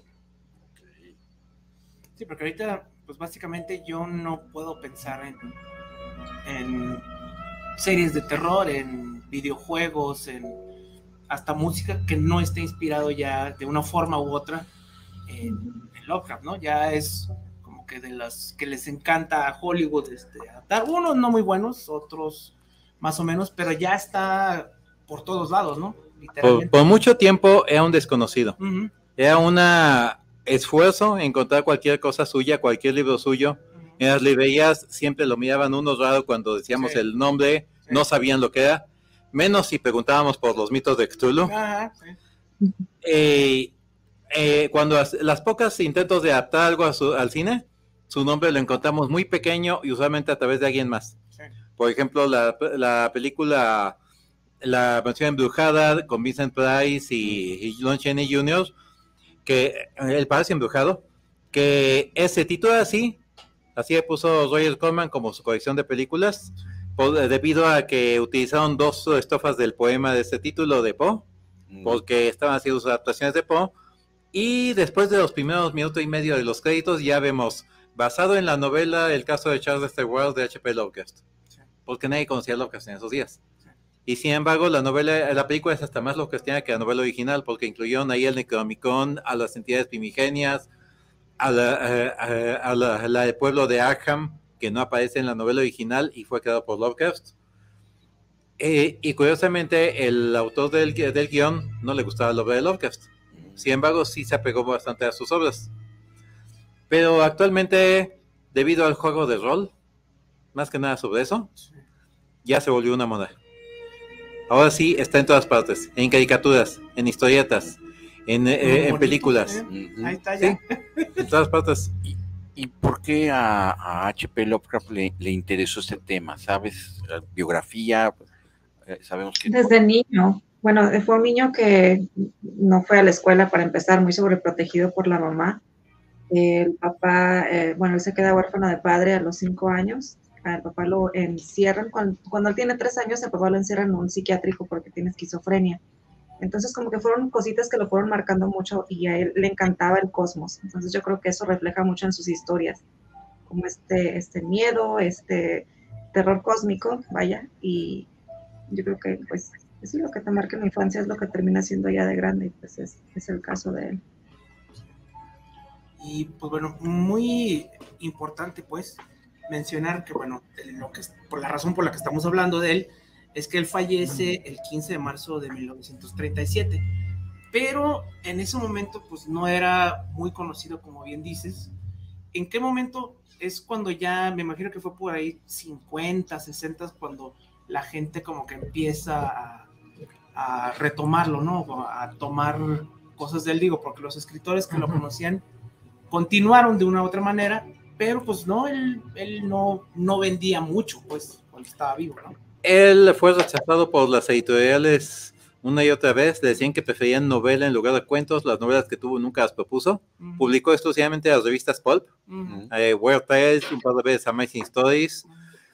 Sí, porque ahorita, pues básicamente yo no puedo pensar en series de terror, en videojuegos, en hasta música que no esté inspirado ya de una forma u otra en Lovecraft, ¿no? Ya es como que de las que les encanta a Hollywood adaptar, unos no muy buenos, otros más o menos, pero ya está por todos lados, ¿no? Por mucho tiempo era un desconocido. Era un esfuerzo encontrar cualquier cosa suya, cualquier libro suyo. En las librerías siempre lo miraban unos raros cuando decíamos el nombre, no sabían lo que era, menos si preguntábamos por los mitos de Cthulhu. Cuando las pocas intentos de adaptar algo al cine, su nombre lo encontramos muy pequeño y usualmente a través de alguien más. Por ejemplo, la película La Mansión Embrujada con Vincent Price y Lon Chaney Jr., que El Palacio Embrujado, que se titula así le puso Roger Corman como su colección de películas, debido a que utilizaron 2 estrofas del poema de este título de Poe, porque estaban haciendo sus adaptaciones de Poe. Y después de los primeros minutos y medio de los créditos ya vemos, basado en la novela El caso de Charles Wells de H.P. Lovecraft, porque nadie conocía a Lovecraft en esos días. Y sin embargo la película es hasta más Lovecraftiana que la novela original, porque incluyeron ahí el Necronomicon, a las entidades primigenias, a la del pueblo de Arkham, que no aparece en la novela original y fue creado por Lovecraft. Y curiosamente, el autor del guión no le gustaba la obra de Lovecraft. Sin embargo, sí se apegó bastante a sus obras. Pero actualmente, debido al juego de rol, más que nada sobre eso, ya se volvió una moda. Ahora sí está en todas partes, en caricaturas, en historietas, en películas. Ahí está ya. Sí, en todas partes. ¿Y por qué a H.P. Lovecraft le interesó este tema? ¿Sabes? La biografía, sabemos que... Desde niño. Bueno, fue un niño que no fue a la escuela para empezar, muy sobreprotegido por la mamá. El papá, él se queda huérfano de padre a los 5 años. Al papá lo encierran, cuando él tiene 3 años, el papá lo encierran en un psiquiátrico porque tiene esquizofrenia. Entonces, como que fueron cositas que lo fueron marcando mucho y a él le encantaba el cosmos. Entonces, yo creo que eso refleja mucho en sus historias, como este miedo, este terror cósmico, vaya, y yo creo que, pues, sí, lo que te marca en la infancia es lo que termina siendo ya de grande, y pues es el caso de él. Y pues bueno, muy importante pues mencionar que bueno, por la razón por la que estamos hablando de él, es que él fallece el 15 de marzo de 1937, pero en ese momento pues no era muy conocido, como bien dices. ¿En qué momento es cuando ya, me imagino que fue por ahí 50, 60, cuando la gente como que empieza a retomarlo, ¿no? A tomar cosas de él, digo, porque los escritores que lo conocían continuaron de una u otra manera, pero pues no, él no vendía mucho, pues, cuando estaba vivo, ¿no? Él fue rechazado por las editoriales una y otra vez, le decían que preferían novela en lugar de cuentos, las novelas que tuvo nunca las propuso, publicó exclusivamente las revistas Pulp, Weird Tales, un par de veces Amazing Stories,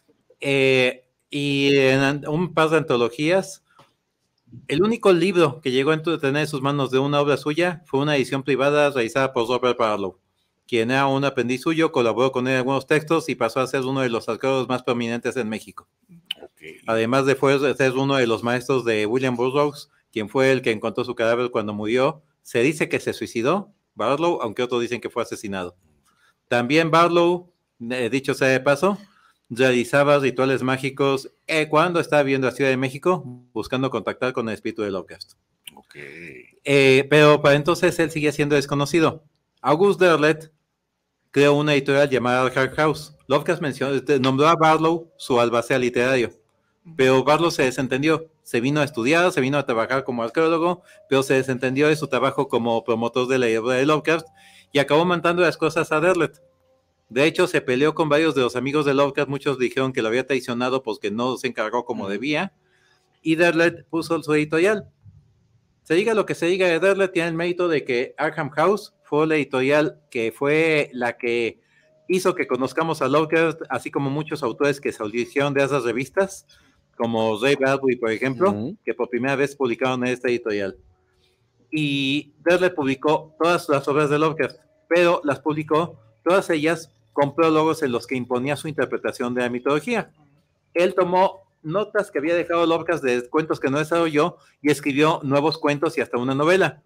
y en un par de antologías. El único libro que llegó a tener en sus manos de una obra suya fue una edición privada realizada por Robert Barlow, quien era un aprendiz suyo, colaboró con él en algunos textos y pasó a ser uno de los arqueólogos más prominentes en México. Okay. Además de ser uno de los maestros de William Burroughs, quien fue el que encontró su cadáver cuando murió. Se dice que se suicidó, Barlow, aunque otros dicen que fue asesinado. También Barlow, dicho sea de paso, realizaba rituales mágicos cuando estaba viviendo en la Ciudad de México, buscando contactar con el espíritu de Lovecraft. Okay. Pero para entonces él seguía siendo desconocido. August Derleth creó una editorial llamada Hard House. Lovecraft nombró a Barlow su albacea literario, pero Barlow se desentendió. Se vino a estudiar, se vino a trabajar como arqueólogo, pero se desentendió de su trabajo como promotor de la obra de Lovecraft y acabó mandando las cosas a Derleth. De hecho, se peleó con varios de los amigos de Lovecraft. Muchos dijeron que lo había traicionado porque no se encargó como debía. Y Derleth puso su editorial. Se diga lo que se diga de Derleth, tiene el mérito de que Arkham House fue la editorial que fue la que hizo que conozcamos a Lovecraft, así como muchos autores que se hicieron de esas revistas, como Ray Bradbury, por ejemplo, que por primera vez publicaron en esta editorial. Y Derleth publicó todas las obras de Lovecraft, pero las publicó todas ellas con prólogos en los que imponía su interpretación de la mitología. Él tomó notas que había dejado Lovecraft de cuentos que no desarrolló y escribió nuevos cuentos y hasta una novela.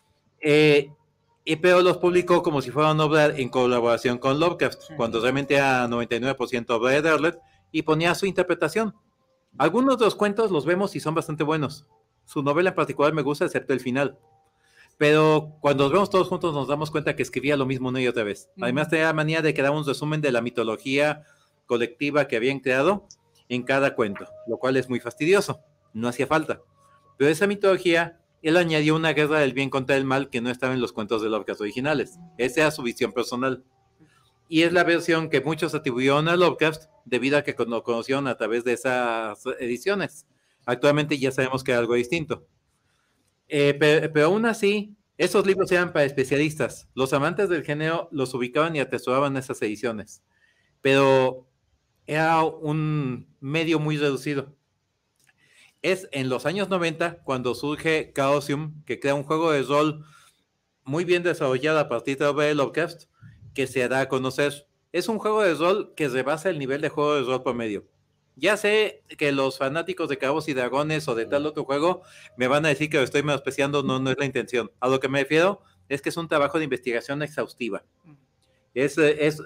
Pero los publicó como si fuera una obra en colaboración con Lovecraft, cuando realmente era 99% obra de Derleth, y ponía su interpretación. Algunos de los cuentos los vemos y son bastante buenos. Su novela en particular me gusta, excepto el final. Pero cuando los vemos todos juntos nos damos cuenta que escribía lo mismo una y otra vez. Además tenía la manía de que daba un resumen de la mitología colectiva que habían creado en cada cuento, lo cual es muy fastidioso, no hacía falta. Pero esa mitología, él añadió una guerra del bien contra el mal que no estaba en los cuentos de Lovecraft originales. Esa era su visión personal. Y es la versión que muchos atribuyeron a Lovecraft debido a que lo conocieron a través de esas ediciones. Actualmente ya sabemos que era algo distinto. Pero aún así, esos libros eran para especialistas. Los amantes del género los ubicaban y atesoraban esas ediciones. Pero era un medio muy reducido. Es en los años 90 cuando surge Chaosium, que crea un juego de rol muy bien desarrollado a partir de la obra de Lovecraft, que se da a conocer. Es un juego de rol que rebasa el nivel de juego de rol promedio. Ya sé que los fanáticos de Cabos y Dragones o de tal otro juego me van a decir que lo estoy menospreciando, no es la intención. A lo que me refiero es que es un trabajo de investigación exhaustiva. Es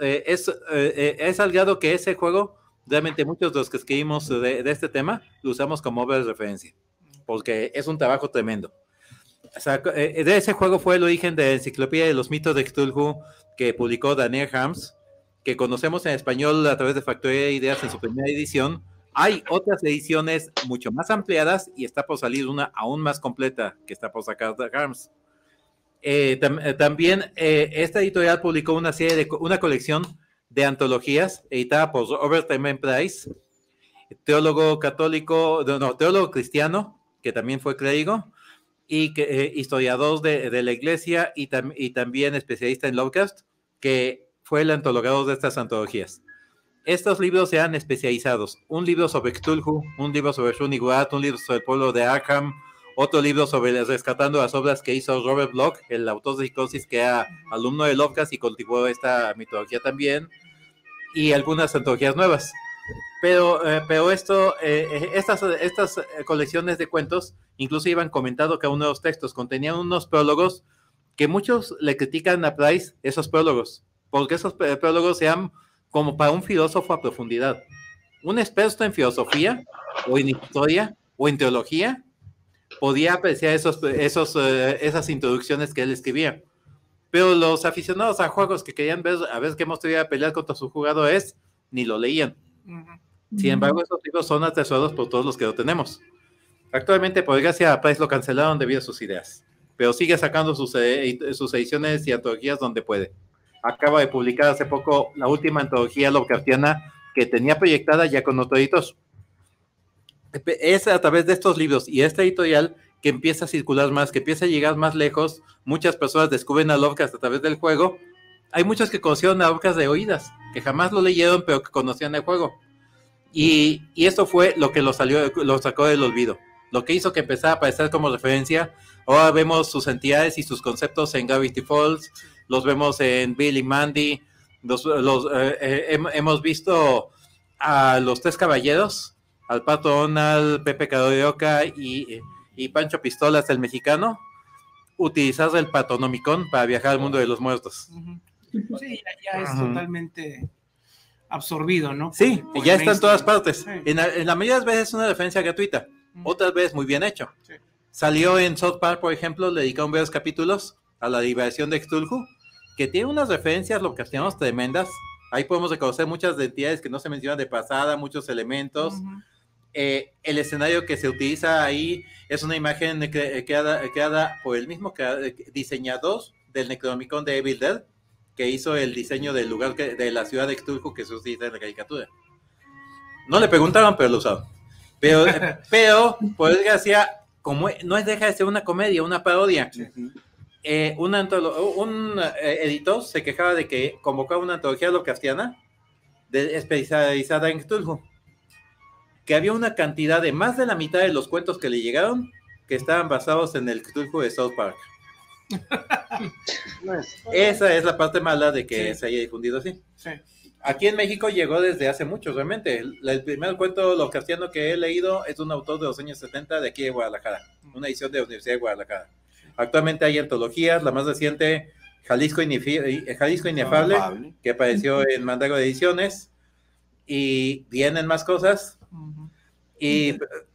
al grado que ese juego, realmente muchos de los que escribimos de este tema, lo usamos como obra de referencia, porque es un trabajo tremendo. O sea, de ese juego fue el origen de la Enciclopedia de los Mitos de Cthulhu que publicó Daniel Harms, que conocemos en español a través de Factoría de Ideas en su primera edición. Hay otras ediciones mucho más ampliadas y está por salir una aún más completa que está por sacar Harms. También esta editorial publicó una colección de antologías editada por Robert M. Price, teólogo cristiano, que también fue clérigo, y historiador de la iglesia y también especialista en Lovecraft, que fue el antologador de estas antologías. Estos libros se han especializados: un libro sobre Cthulhu, un libro sobre Shun-Niggurath, un libro sobre el pueblo de Arkham, otro libro sobre rescatando las obras que hizo Robert Bloch, el autor de Psicosis, que era alumno de Lovecraft y cultivó esta mitología también, y algunas antologías nuevas. Pero estas colecciones de cuentos incluso iban comentando cada uno de los textos, contenían unos prólogos que muchos le critican a Price, esos prólogos, porque esos prólogos sean como para un filósofo a profundidad. Un experto en filosofía, o en historia, o en teología, podía apreciar esas introducciones que él escribía. Pero los aficionados a juegos que querían ver a ver qué monstruo iba a pelear contra sus jugadores, ni lo leían. Sin embargo, esos libros son atesorados por todos los que lo tenemos. Actualmente, por desgracia, a Price lo cancelaron debido a sus ideas, pero sigue sacando sus ediciones y antologías donde puede. Acaba de publicar hace poco la última antología Lovecraftiana que tenía proyectada ya con otro editor. Es a través de estos libros y esta editorial que empieza a circular más, que empieza a llegar más lejos. Muchas personas descubren a Lovecraft a través del juego. Hay muchos que conocieron a Lovecraft de oídas, que jamás lo leyeron, pero que conocían el juego. Y esto fue lo que lo sacó del olvido, lo que hizo que empezara a aparecer como referencia. Ahora vemos sus entidades y sus conceptos en Gravity Falls, los vemos en Bill y Mandy, hemos visto a los tres caballeros, al Pato Donald, Pepe Carioca y Pancho Pistolas, el mexicano, utilizar el Patonomicon para viajar al mundo de los muertos. Sí, ya es totalmente absorbido, ¿no? Sí, ya está en todas partes. Sí. En la mayoría de las veces es una referencia gratuita, otras veces muy bien hecho. Sí. Salió en South Park, por ejemplo, le dedicaron varios capítulos a la liberación de Cthulhu, que tiene unas referencias Lovecraftianas tremendas. Ahí podemos reconocer muchas entidades que no se mencionan de pasada, muchos elementos. El escenario que se utiliza ahí es una imagen creada por el mismo diseñador del Necronomicon de Evil Dead, que hizo el diseño del lugar de la ciudad de Cthulhu que se utiliza en la caricatura. No le preguntaron, pero lo usaron. Pero por desgracia, como no deja de ser una comedia, una parodia. Un editor se quejaba de que convocaba una antología Lovecraftiana especializada en Cthulhu, que había una cantidad de más de la mitad de los cuentos que le llegaron que estaban basados en el Cthulhu de South Park. Esa es la parte mala de que se haya difundido así. Sí. Aquí en México llegó desde hace mucho, realmente. El primer cuento Lovecraftiano que he leído es un autor de los años 70 de aquí de Guadalajara, una edición de la Universidad de Guadalajara. Actualmente hay antologías, la más reciente, Jalisco Inefable, que apareció en Mandago de Ediciones, y vienen más cosas. Y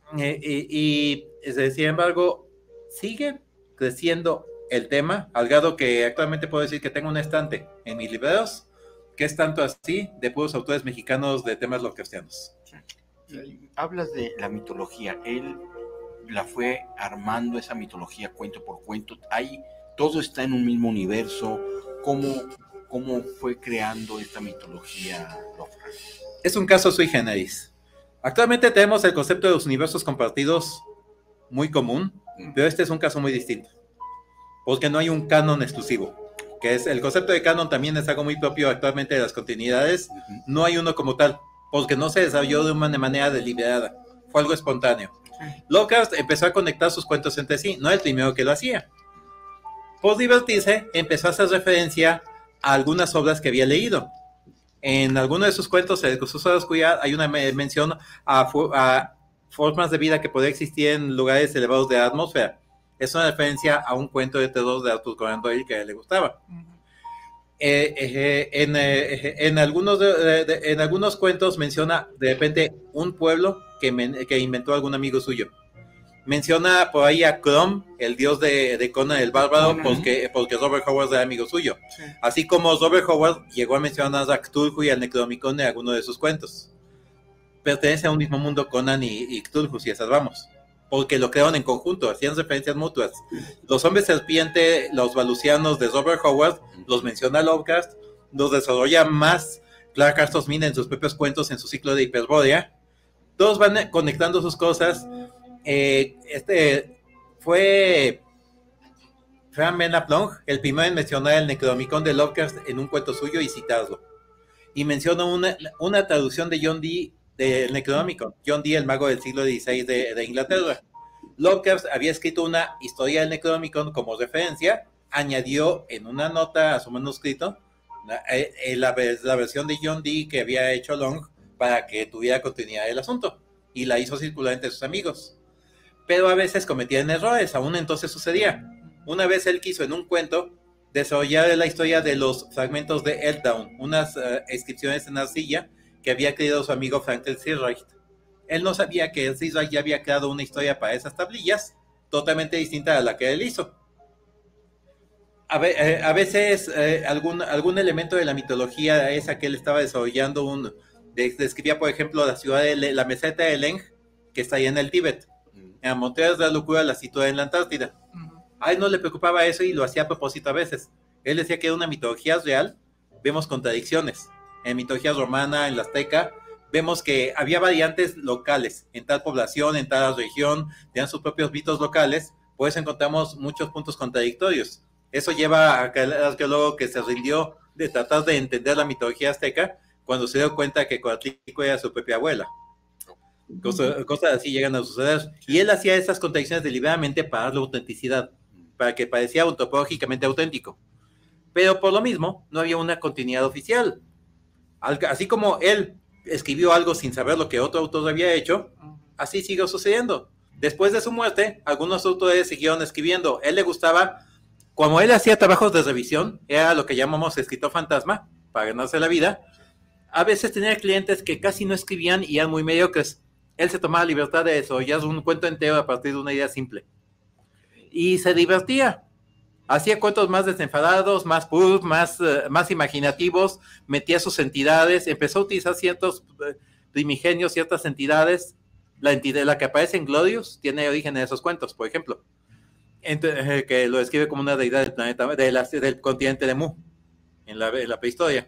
sin embargo, sigue creciendo el tema, al grado que actualmente puedo decir que tengo un estante en mis libreros, que es tanto así de puros autores mexicanos de temas Lovecraftianos. Hablas de la mitología, él la fue armando esa mitología cuento por cuento, ahí todo está en un mismo universo. ¿Cómo fue creando esta mitología Lovecraft? Es un caso sui generis. Actualmente tenemos el concepto de los universos compartidos muy común, pero este es un caso muy distinto, porque no hay un canon exclusivo, que es el concepto de canon. También es algo muy propio actualmente de las continuidades. No hay uno como tal, porque no se desarrolló de una manera deliberada, fue algo espontáneo. Lovecraft empezó a conectar sus cuentos entre sí, no el primero que lo hacía. Por divertirse, empezó a hacer referencia a algunas obras que había leído. En alguno de sus cuentos, en sus obras oscuridad, hay una mención a formas de vida que podría existir en lugares elevados de la atmósfera. Es una referencia a un cuento de terror de Arthur Conan Doyle que a él le gustaba. En algunos cuentos menciona de repente un pueblo que inventó algún amigo suyo. Menciona por ahí a Crom, el dios de Conan el Bárbaro, porque Robert Howard era amigo suyo. Sí. Así como Robert Howard llegó a mencionar a Cthulhu y al Necronomicon en alguno de sus cuentos. Pertenece a un mismo mundo Conan y Cthulhu, si esas vamos. Porque lo crearon en conjunto, hacían referencias mutuas. Los hombres serpiente, los valucianos de Robert Howard, los menciona Lovecraft, los desarrolla más Clark Carson Smith en sus propios cuentos en su ciclo de Hiperbórea. Todos van conectando sus cosas. Fue Frank Menaplong el primero en mencionar el Necronomicon de Lovecraft en un cuento suyo y citarlo. Y menciona una traducción de John Dee del Necronomicon. John Dee, el mago del siglo XVI de Inglaterra. Lovecraft había escrito una historia del Necronomicon como referencia, añadió en una nota a su manuscrito la versión de John Dee que había hecho Long para que tuviera continuidad el asunto, y la hizo circular entre sus amigos. Pero a veces cometían errores, aún entonces sucedía. Una vez él quiso en un cuento desarrollar la historia de los fragmentos de Earthdown, unas inscripciones en arcilla que había creado su amigo Frank el Seawright. Él no sabía que el Seawright ya había creado una historia para esas tablillas totalmente distinta a la que él hizo. A veces algún elemento de la mitología esa que él estaba desarrollando, describía por ejemplo la ciudad de la meseta de Leng, que está ahí en el Tíbet. En Montañas de la Locura la sitúa en la Antártida. A él no le preocupaba eso y lo hacía a propósito a veces. Él decía que era una mitología real. Vemos contradicciones. En mitología romana, en la azteca, vemos que había variantes locales. En tal población, en tal región, tenían sus propios mitos locales. Por eso encontramos muchos puntos contradictorios. Eso lleva a aquel arqueólogo que se rindió de tratar de entender la mitología azteca cuando se dio cuenta que Coatlicue era su propia abuela. Cosas así llegan a suceder. Y él hacía esas contradicciones deliberadamente para darle autenticidad, para que parecía antropológicamente auténtico. Pero por lo mismo, no había una continuidad oficial. Así como él escribió algo sin saber lo que otro autor había hecho, así siguió sucediendo. Después de su muerte, algunos autores siguieron escribiendo. Él le gustaba, como él hacía trabajos de revisión, era lo que llamamos escritor fantasma, para ganarse la vida. A veces tenía clientes que casi no escribían y eran muy mediocres. Él se tomaba la libertad de desarrollar un cuento entero a partir de una idea simple. Y se divertía. Hacía cuentos más desenfadados, más puros, más imaginativos, metía sus entidades, empezó a utilizar ciertos primigenios, ciertas entidades. La entidad que aparece en Glorious tiene origen en esos cuentos, por ejemplo. Que lo describe como una deidad del planeta, del continente de Mu, en la prehistoria.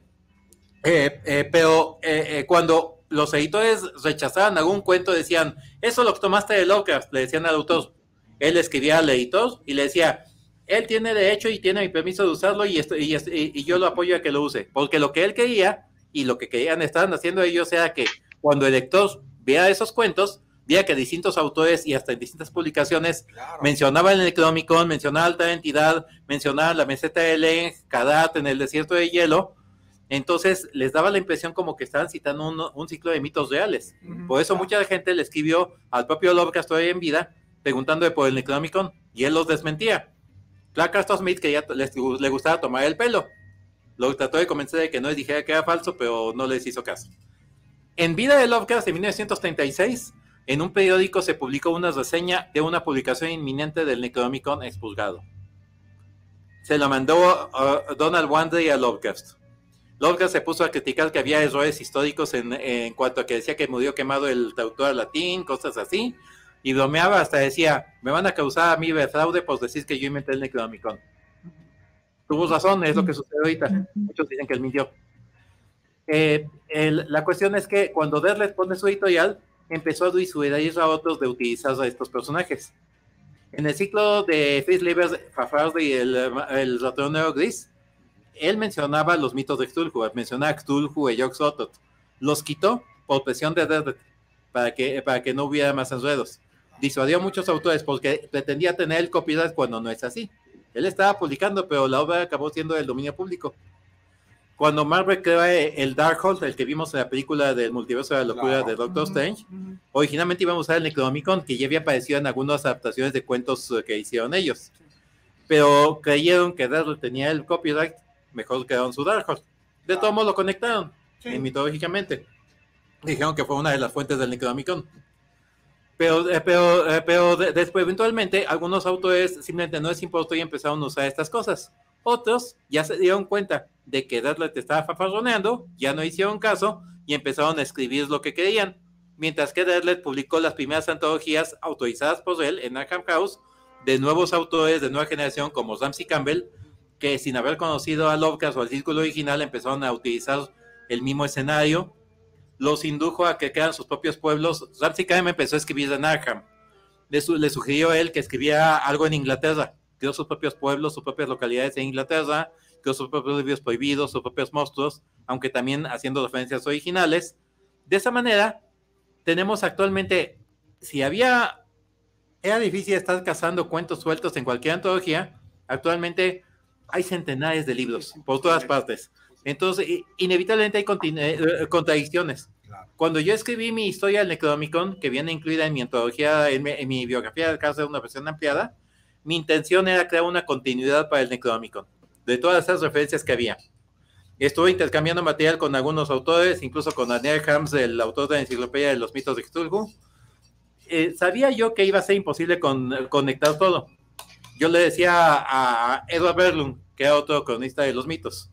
Pero cuando los editores rechazaban algún cuento, decían, eso lo tomaste de Lovecraft, le decían al autor. Él escribía al editor y le decía, él tiene derecho y tiene mi permiso de usarlo y yo lo apoyo a que lo use, porque lo que él quería y lo que estaban haciendo ellos era que cuando el lector vea esos cuentos, vea que distintos autores y hasta en distintas publicaciones mencionaban el Necronomicon, mencionaban Alta Entidad, mencionaban la meseta de Leng, Kadat en el desierto de hielo. Entonces les daba la impresión como que estaban citando un ciclo de mitos reales. Por eso mucha gente le escribió al propio Lovecraft todavía en vida, preguntándole por el Necronomicon, y él los desmentía. Clark Carson Smith, que ya le gustaba tomar el pelo, lo trató de convencer de que no les dijera que era falso, pero no les hizo caso. En vida de Lovecraft, en 1936, en un periódico se publicó una reseña de una publicación inminente del Necronomicon expurgado. Se lo mandó Donald Wandley a Lovecraft. Lovecraft se puso a criticar que había errores históricos en cuanto a que decía que murió quemado el traductor al latín, cosas así, y bromeaba, hasta decía, me van a causar a mí de fraude por decir que yo inventé el Necronomicon. Tuvo razón, es lo que sucede ahorita. Muchos dicen que él mintió. La cuestión es que cuando Derlet pone su editorial, empezó a disuadir a otros de utilizar a estos personajes. En el ciclo de Fritz Leiber's Fafhrd y el ratón negro gris, él mencionaba los mitos de Cthulhu, mencionaba Cthulhu y Yog-Sothoth. Los quitó por presión de Derlet para que no hubiera más enredos. Disuadió a muchos autores porque pretendía tener el copyright cuando no es así. Él estaba publicando, pero la obra acabó siendo del dominio público. Cuando Marvel crea el Darkhold, el que vimos en la película del multiverso de la locura de Doctor Strange, originalmente íbamos a usar el Necronomicon, que ya había aparecido en algunas adaptaciones de cuentos que hicieron ellos. Pero creyeron que Darrell tenía el copyright mejor quedaron su Dark Horse. De todos modos lo conectaron, mitológicamente. Dijeron que fue una de las fuentes del Necronomicon. Pero después, eventualmente, algunos autores simplemente no les importó y empezaron a usar estas cosas. Otros ya se dieron cuenta de que Deadlet estaba fanfarroneando, ya no hicieron caso y empezaron a escribir lo que querían. Mientras que Deadlet publicó las primeras antologías autorizadas por él en Arkham House de nuevos autores de nueva generación como Ramsey Campbell, que sin haber conocido a Lovecraft o al círculo original empezaron a utilizar el mismo escenario. Los indujo a que crearan sus propios pueblos. Ramsey Campbell empezó a escribir en Arkham. Le sugirió a él que escribiera algo en Inglaterra. Creó sus propios pueblos, sus propias localidades en Inglaterra, creó sus propios libros prohibidos, sus propios monstruos, aunque también haciendo referencias originales. De esa manera, tenemos actualmente, era difícil estar cazando cuentos sueltos en cualquier antología, actualmente hay centenares de libros por todas partes. Entonces, inevitablemente hay contradicciones. Claro. Cuando yo escribí mi historia del Necronomicon, que viene incluida en mi antología, en mi biografía del caso de una versión ampliada, mi intención era crear una continuidad para el Necronomicon, de todas esas referencias que había. Estuve intercambiando material con algunos autores, incluso con Daniel Hams, el autor de la Enciclopedia de los Mitos de Cthulhu. Sabía yo que iba a ser imposible conectar todo. Yo le decía a Edward Berlund, que era otro cronista de los mitos,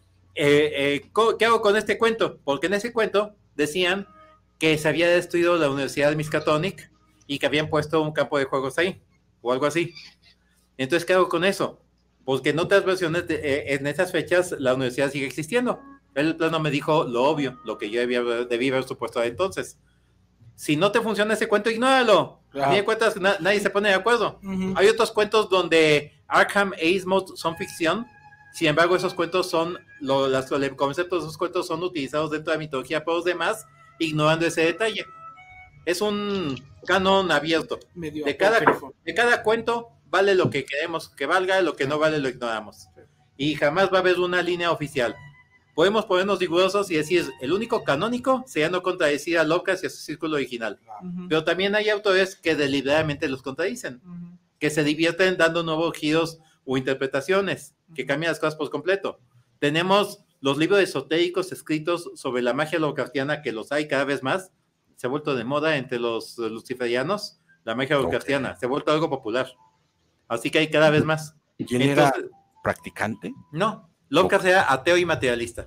¿qué hago con este cuento? Porque en ese cuento decían que se había destruido la Universidad de Miskatonic y que habían puesto un campo de juegos ahí, o algo así. Entonces, ¿qué hago con eso? Porque en otras versiones, en esas fechas, la universidad sigue existiendo. El plano me dijo lo obvio, lo que yo debí haber supuesto entonces. Si no te funciona ese cuento, ignóralo. A mí me cuentas, nadie se pone de acuerdo. Hay otros cuentos donde Arkham e Innsmouth son ficción. Sin embargo, esos cuentos son, los conceptos de esos cuentos son utilizados dentro de la mitología por los demás, ignorando ese detalle. Es un canon abierto. De cada cuento vale lo que queremos que valga, lo que no vale lo ignoramos. Y jamás va a haber una línea oficial. Podemos ponernos rigurosos y decir, el único canónico sería no contradecir a Lovecraft y a su círculo original. Pero también hay autores que deliberadamente los contradicen, que se divierten dando nuevos giros o interpretaciones, que cambian las cosas por completo. Tenemos los libros esotéricos escritos sobre la magia Lovecraftiana, que los hay cada vez más. Se ha vuelto de moda entre los luciferianos, la magia Lovecraftiana. Se ha vuelto algo popular. Así que hay cada vez más. ¿Quién era practicante? No, Lovecraft era ateo y materialista.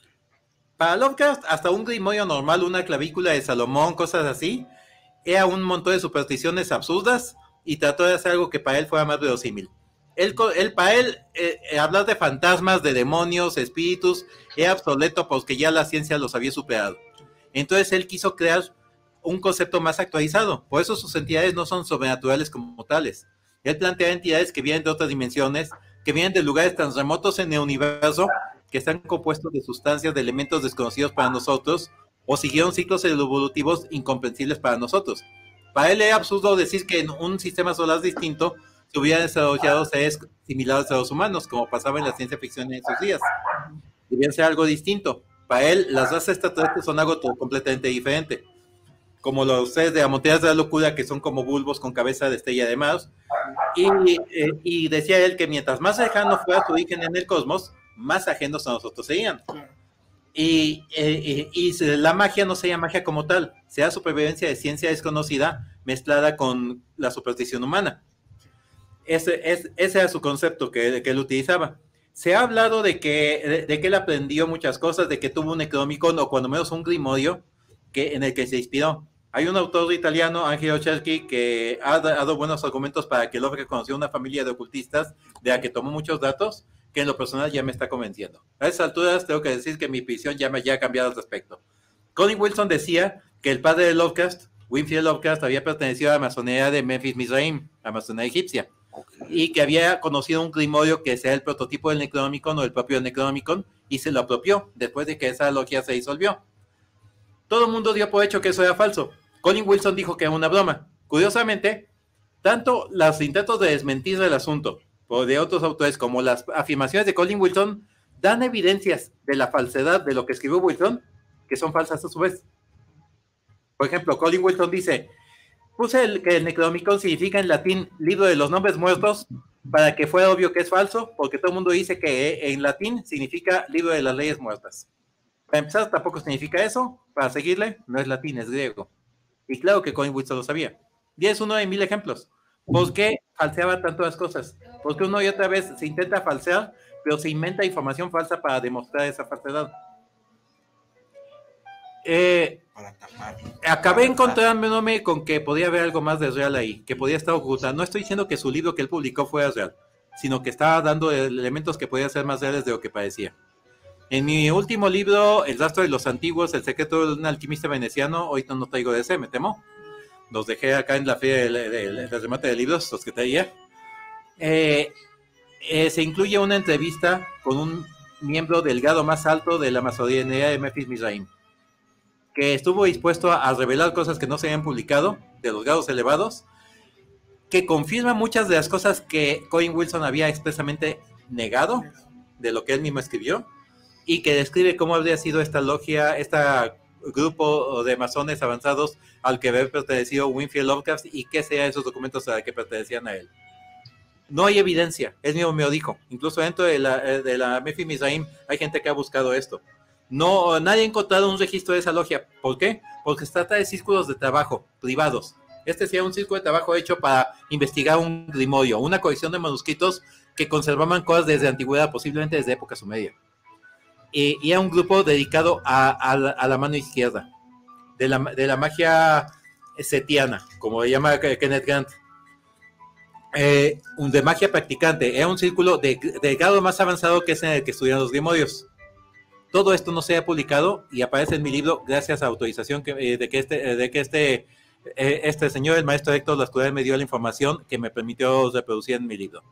Para Lovecraft, hasta un grimorio normal, una clavícula de Salomón, cosas así, era un montón de supersticiones absurdas y trató de hacer algo que para él fuera más verosímil. Para él, hablar de fantasmas, de demonios, espíritus, era obsoleto porque ya la ciencia los había superado. Entonces él quiso crear un concepto más actualizado. Por eso sus entidades no son sobrenaturales como tales. Él plantea entidades que vienen de otras dimensiones, que vienen de lugares tan remotos en el universo, que están compuestos de sustancias, de elementos desconocidos para nosotros, o siguieron ciclos evolutivos incomprensibles para nosotros. Para él es absurdo decir que en un sistema solar distinto se hubieran desarrollado seres similares a los humanos, como pasaba en la ciencia ficción en esos días. Debían ser algo distinto. Para él, las razas extraterrestres son algo completamente diferente. Como los seres de Amonteas de la Locura, que son como bulbos con cabeza de estrella de mar. Y decía él que mientras más lejano fuera su origen en el cosmos, más ajenos a nosotros serían. Y la magia no sería magia como tal, sea supervivencia de ciencia desconocida mezclada con la superstición humana. Ese era su concepto que él utilizaba. Se ha hablado de que él aprendió muchas cosas, de que tuvo un Necronomicon o cuando menos un grimorio en el que se inspiró. Hay un autor italiano, Angelo Cerchi, que ha dado buenos argumentos para que Lovecraft conoció una familia de ocultistas de la que tomó muchos datos, que en lo personal ya me está convenciendo. A esas alturas tengo que decir que mi visión ya ha cambiado al respecto. Colin Wilson decía que el padre de Lovecraft, Winfield Lovecraft, había pertenecido a la masonería de Memphis Mizraim, la masonería egipcia, y que había conocido un grimorio que sea el prototipo del Necronomicon o el propio Necronomicon, y se lo apropió después de que esa logia se disolvió. Todo el mundo dio por hecho que eso era falso. Colin Wilson dijo que era una broma. Curiosamente, tanto los intentos de desmentir el asunto de otros autores como las afirmaciones de Colin Wilson dan evidencias de la falsedad de lo que escribió Wilson, que son falsas a su vez. Por ejemplo, Colin Wilson dice: puse que el Necronomicon significa en latín libro de los nombres muertos, para que fuera obvio que es falso, porque todo el mundo dice que en latín significa libro de las leyes muertas. Para empezar, tampoco significa eso. Para seguirle, no es latín, es griego. Y claro que Colin Wilson lo sabía. Y es uno de 1000 ejemplos. ¿Por qué falseaba tanto las cosas? Porque una y otra vez se intenta falsear, pero se inventa información falsa para demostrar esa falsedad. Acabé encontrándome con que podía haber algo más de real ahí, que podía estar oculta. No estoy diciendo que su libro que él publicó fuera real, sino que estaba dando elementos que podían ser más reales de lo que parecía. En mi último libro, El rastro de los antiguos, el secreto de un alquimista veneciano, ahorita no traigo de ese, me temo. Los dejé acá en la feria del remate de libros, los que traía. Se incluye una entrevista con un miembro del grado más alto de la masonería de Memphis Mizraim, que estuvo dispuesto a revelar cosas que no se habían publicado, de los grados elevados, que confirma muchas de las cosas que Colin Wilson había expresamente negado, de lo que él mismo escribió, y que describe cómo habría sido esta logia, este grupo de masones avanzados al que había pertenecido Winfield Lovecraft, y qué sean esos documentos a los que pertenecían a él. No hay evidencia, él mismo me lo dijo. Incluso dentro de la Memphis Mizraim hay gente que ha buscado esto. No, nadie ha encontrado un registro de esa logia. ¿Por qué? Porque se trata de círculos de trabajo privados. Este sería un círculo de trabajo hecho para investigar un grimorio, una colección de manuscritos que conservaban cosas desde antigüedad, posiblemente desde época sumeria. Y era un grupo dedicado a la mano izquierda, de la magia setiana, como le llama Kenneth Grant. De magia practicante. Era un círculo de grado más avanzado que es en el que estudian los grimorios. Todo esto no se ha publicado y aparece en mi libro gracias a autorización de que este señor, el maestro Héctor Lascurain, me dio la información que me permitió reproducir en mi libro.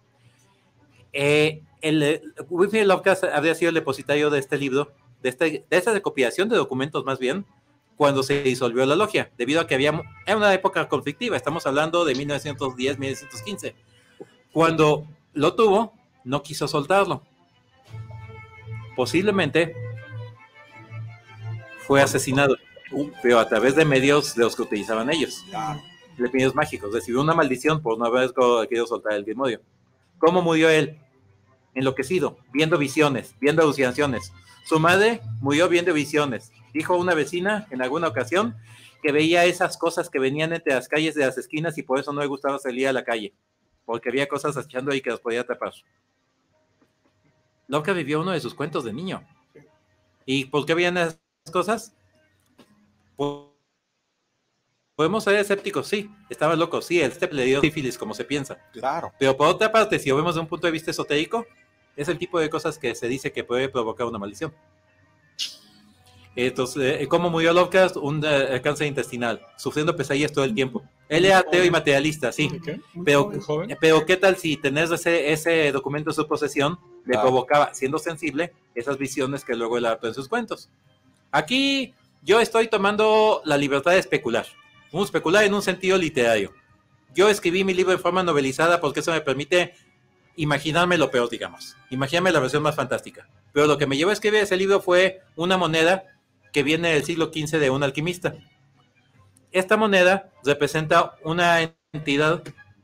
Winfield Lovecraft habría sido el depositario de este libro, de esta recopilación de documentos más bien, cuando se disolvió la logia, debido a que era una época conflictiva. Estamos hablando de 1910-1915. Cuando lo tuvo, no quiso soltarlo. Posiblemente fue asesinado, pero a través de medios de los que utilizaban ellos, de medios mágicos. Recibió una maldición por no haber querido soltar el grimorio. ¿Cómo murió él? Enloquecido, viendo visiones, viendo alucinaciones. Su madre murió viendo visiones. Dijo una vecina en alguna ocasión que veía esas cosas que venían entre las calles de las esquinas y por eso no le gustaba salir a la calle, porque había cosas acechando ahí que los podía atrapar. Lovecraft vivió uno de sus cuentos de niño. ¿Y por qué veían esas cosas? Podemos ser escépticos, sí, estaba loco, sí, el Step le dio sífilis como se piensa. Claro. Pero por otra parte, si lo vemos de un punto de vista esotérico, es el tipo de cosas que se dice que puede provocar una maldición. Entonces, ¿cómo murió Lovecraft? Un cáncer intestinal, sufriendo pesadillas todo el tiempo. Él era ateo y materialista, sí. Okay. Pero ¿qué tal si tener ese documento en su posesión le provocaba, siendo sensible, esas visiones que luego él adaptó en sus cuentos? Aquí yo estoy tomando la libertad de especular. Especular en un sentido literario. Yo escribí mi libro de forma novelizada porque eso me permite imaginarme lo peor, digamos. Imaginarme la versión más fantástica. Pero lo que me llevó a escribir ese libro fue una moneda que viene del siglo XV de un alquimista. Esta moneda representa una entidad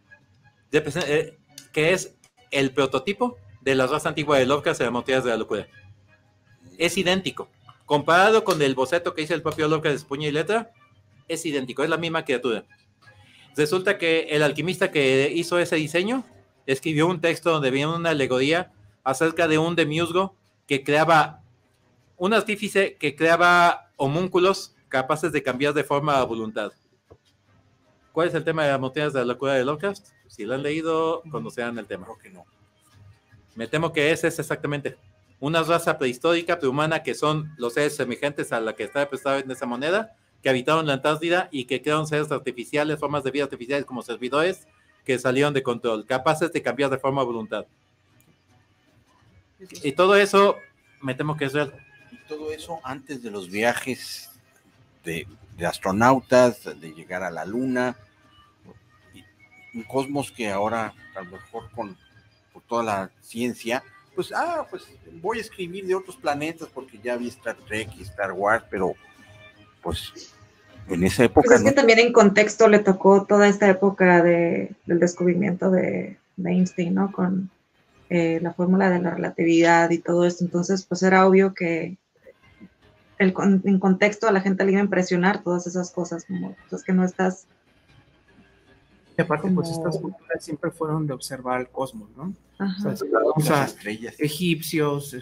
que es el prototipo de la raza antigua de Lovecraft, de las Montañas de la Locura. Es idéntico. Comparado con el boceto que hizo el propio Lovecraft de puño y letra, es idéntico, es la misma criatura. Resulta que el alquimista que hizo ese diseño escribió un texto donde viene una alegoría acerca de un demiurgo que creaba, un artífice que creaba homúnculos capaces de cambiar de forma a voluntad. ¿Cuál es el tema de las Montañas de la Locura de Lovecraft? Si lo han leído, conocerán el tema. Creo que no. Me temo que ese es exactamente una raza prehistórica prehumana que son los seres semejantes a la que está representada en esa moneda, que habitaron la Antártida y que crearon seres artificiales, formas de vida artificiales como servidores que salieron de control, capaces de cambiar de forma a voluntad. Y todo eso, me temo que es real. Y todo eso antes de los viajes de astronautas, de llegar a la Luna, un cosmos que ahora, a lo mejor por toda la ciencia, pues voy a escribir de otros planetas porque ya vi Star Trek y Star Wars, pero pues en esa época... Pues es que también en contexto le tocó toda esta época del descubrimiento de Einstein, ¿no? Con la fórmula de la relatividad y todo esto. Entonces, pues era obvio que en contexto a la gente le iba a impresionar todas esas cosas, como pues, que no estás... Y aparte, como... pues estas culturas siempre fueron de observar el cosmos, ¿no? Ajá. O sea, egipcios,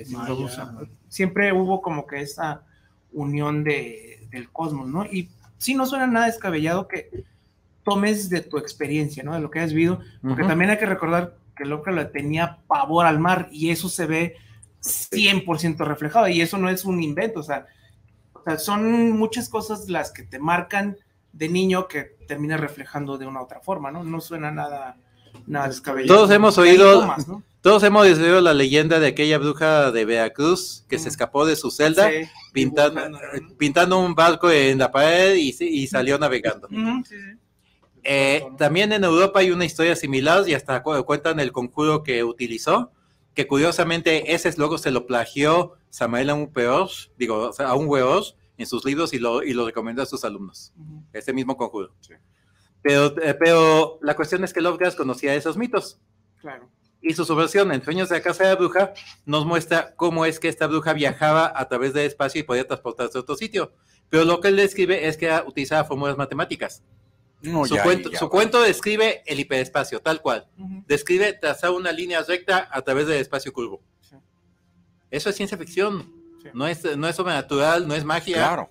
siempre hubo como que esa unión del cosmos, ¿no? Y sí, no suena nada descabellado que tomes de tu experiencia, ¿no? De lo que has vivido, porque también hay que recordar que Lovecraft le tenía pavor al mar y eso se ve 100% reflejado y eso no es un invento, o sea, son muchas cosas las que te marcan de niño que termina reflejando de una u otra forma, ¿no? No suena nada descabellado. Todos hemos oído, ¿no? Todos hemos oído la leyenda de aquella bruja de Veracruz que se escapó de su celda pintando un barco en la pared y salió navegando. También en Europa hay una historia similar y hasta cuentan el conjuro que utilizó, que curiosamente ese luego se lo plagió Samael Aun Weor en sus libros y lo recomendó a sus alumnos. Ese mismo conjuro. Sí. Pero la cuestión es que Lovecraft conocía esos mitos. Claro. Y su subversión en Sueños de la Casa de la Bruja nos muestra cómo es que esta bruja viajaba a través del espacio y podía transportarse a otro sitio. Pero lo que él describe es que utilizaba fórmulas matemáticas. Su cuento describe el hiperespacio, tal cual. Describe trazar una línea recta a través del espacio curvo. Sí. Eso es ciencia ficción. Sí. No es sobrenatural, no es magia. Claro.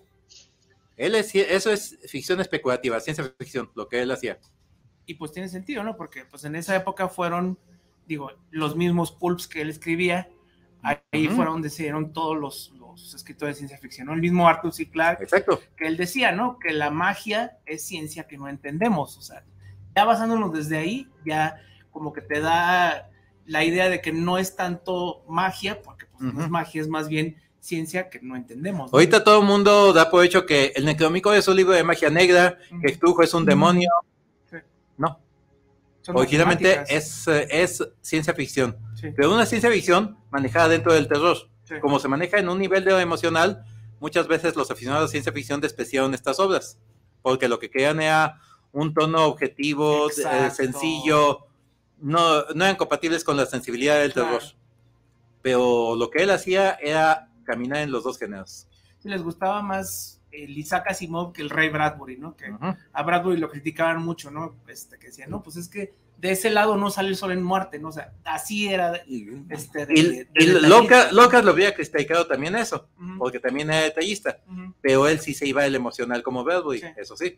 Eso es ficción especulativa, ciencia ficción, lo que él hacía. Y pues tiene sentido, ¿no? Porque pues en esa época fueron, los mismos pulps que él escribía, ahí fueron donde se dieron todos los escritores de ciencia ficción, ¿no? El mismo Arthur C. Clarke, exacto, que él decía, ¿no? Que la magia es ciencia que no entendemos, o sea, ya basándonos desde ahí, ya como que te da la idea de que no es tanto magia, porque pues no es magia, es más bien ciencia que no entendemos, ¿no? Ahorita todo el mundo da por hecho que el Necronomicon es un libro de magia negra, que Cthulhu es un demonio. Sí. No. Originalmente es ciencia ficción, pero una ciencia ficción manejada dentro del terror. Sí. Como se maneja en un nivel de emocional, muchas veces los aficionados a ciencia ficción despreciaron estas obras, porque lo que querían era un tono objetivo, sencillo, no eran compatibles con la sensibilidad del terror. Pero lo que él hacía era caminar en los dos géneros. Sí, les gustaba más el Isaac Asimov que el Ray Bradbury, ¿no? Que a Bradbury lo criticaban mucho, ¿no? Que decían, no, pues es que de ese lado no sale el sol en Marte, ¿no? O sea, así era. Y Lovecraft lo había criticado también eso, porque también era detallista, pero él sí se iba al emocional como Bradbury, eso sí.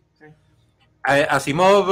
Asimov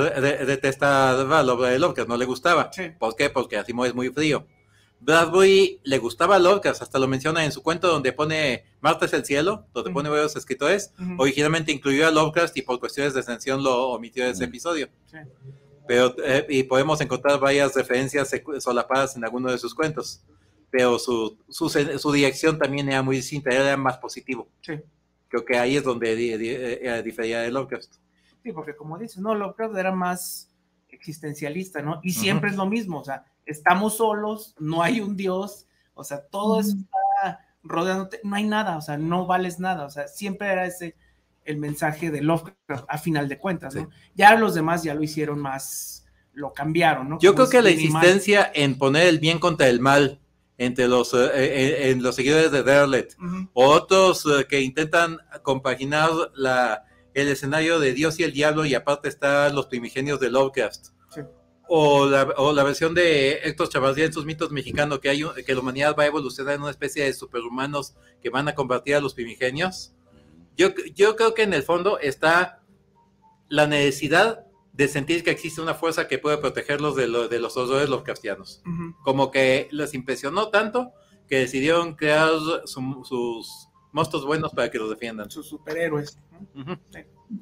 detestaba lo de Lovecraft, no le gustaba. Sí. ¿Por qué? Porque Asimov es muy frío. Bradbury le gustaba Lovecraft, hasta lo menciona en su cuento donde pone Marte es el cielo, donde pone varios escritores. Originalmente incluyó a Lovecraft y por cuestiones de extensión lo omitió de ese episodio. Sí. Pero, y podemos encontrar varias referencias solapadas en alguno de sus cuentos, pero su dirección también era muy distinta, era más positivo. Sí. Creo que ahí es donde difería de Lovecraft. Sí, porque como dices, no, Lovecraft era más existencialista, ¿no? Y siempre es lo mismo, o sea, estamos solos, no hay un Dios, o sea, todo eso está rodeándote, no hay nada, o sea, no vales nada, o sea, siempre era ese el mensaje de Lovecraft a final de cuentas, ¿no? Sí. Ya los demás ya lo hicieron más, lo cambiaron, ¿no? Yo creo que la insistencia en poner el bien contra el mal entre en los seguidores de Derlet, o otros que intentan compaginar el escenario de Dios y el diablo y aparte están los primigenios de Lovecraft. Sí. O la versión de Héctor Chavarría en sus mitos mexicanos, que la humanidad va a evolucionar en una especie de superhumanos que van a combatir a los primigenios. Yo creo que en el fondo está la necesidad de sentir que existe una fuerza que puede protegerlos de los horrores lovecraftianos. Como que les impresionó tanto que decidieron crear sus monstruos buenos para que los defiendan. Sus superhéroes. Sí.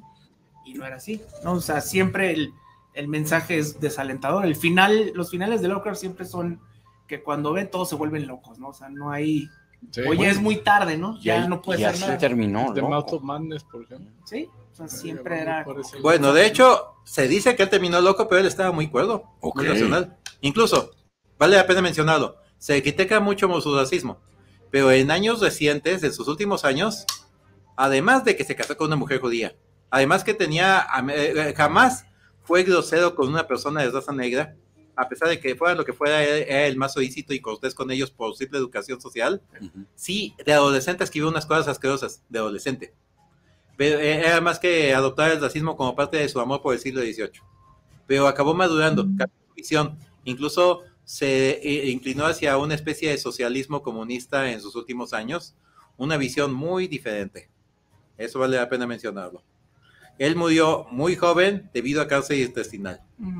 Y no era así, ¿no? O sea, siempre el mensaje es desalentador. Los finales de Lovecraft siempre son que cuando ven todos se vuelven locos, ¿no? O sea, no hay... Sí, oye, bueno, es muy tarde, ¿no? Ya no puede ser nada. Terminó, The Mouth of Madness, por ejemplo. Sí, o sea, siempre era... Bueno, de hecho, se dice que él terminó loco, pero él estaba muy cuerdo, muy racional. Incluso, vale la pena mencionarlo, se critica mucho su racismo, pero en años recientes, en sus últimos años, además de que se casó con una mujer judía, además que jamás fue grosero con una persona de raza negra, a pesar de que fuera lo que fuera, era el más solícito y cortés con ellos por simple educación social. Sí, de adolescente escribió unas cosas asquerosas, de adolescente. Pero era más que adoptar el racismo como parte de su amor por el siglo XVIII. Pero acabó madurando, cambió su visión. Incluso se inclinó hacia una especie de socialismo comunista en sus últimos años. Una visión muy diferente. Eso vale la pena mencionarlo. Él murió muy joven debido a cáncer intestinal.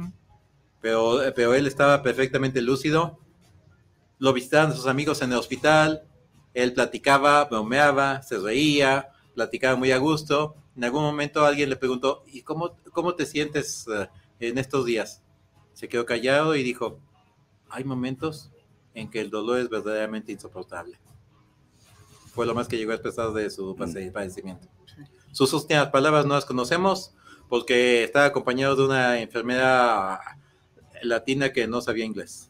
Pero él estaba perfectamente lúcido. Lo visitaban sus amigos en el hospital. Él platicaba, bromeaba, se reía, platicaba muy a gusto. En algún momento alguien le preguntó, ¿y cómo te sientes en estos días? Se quedó callado y dijo, hay momentos en que el dolor es verdaderamente insoportable. Fue lo más que llegó a expresar de su padecimiento. Sus últimas palabras no las conocemos porque estaba acompañado de una enfermera latina que no sabía inglés.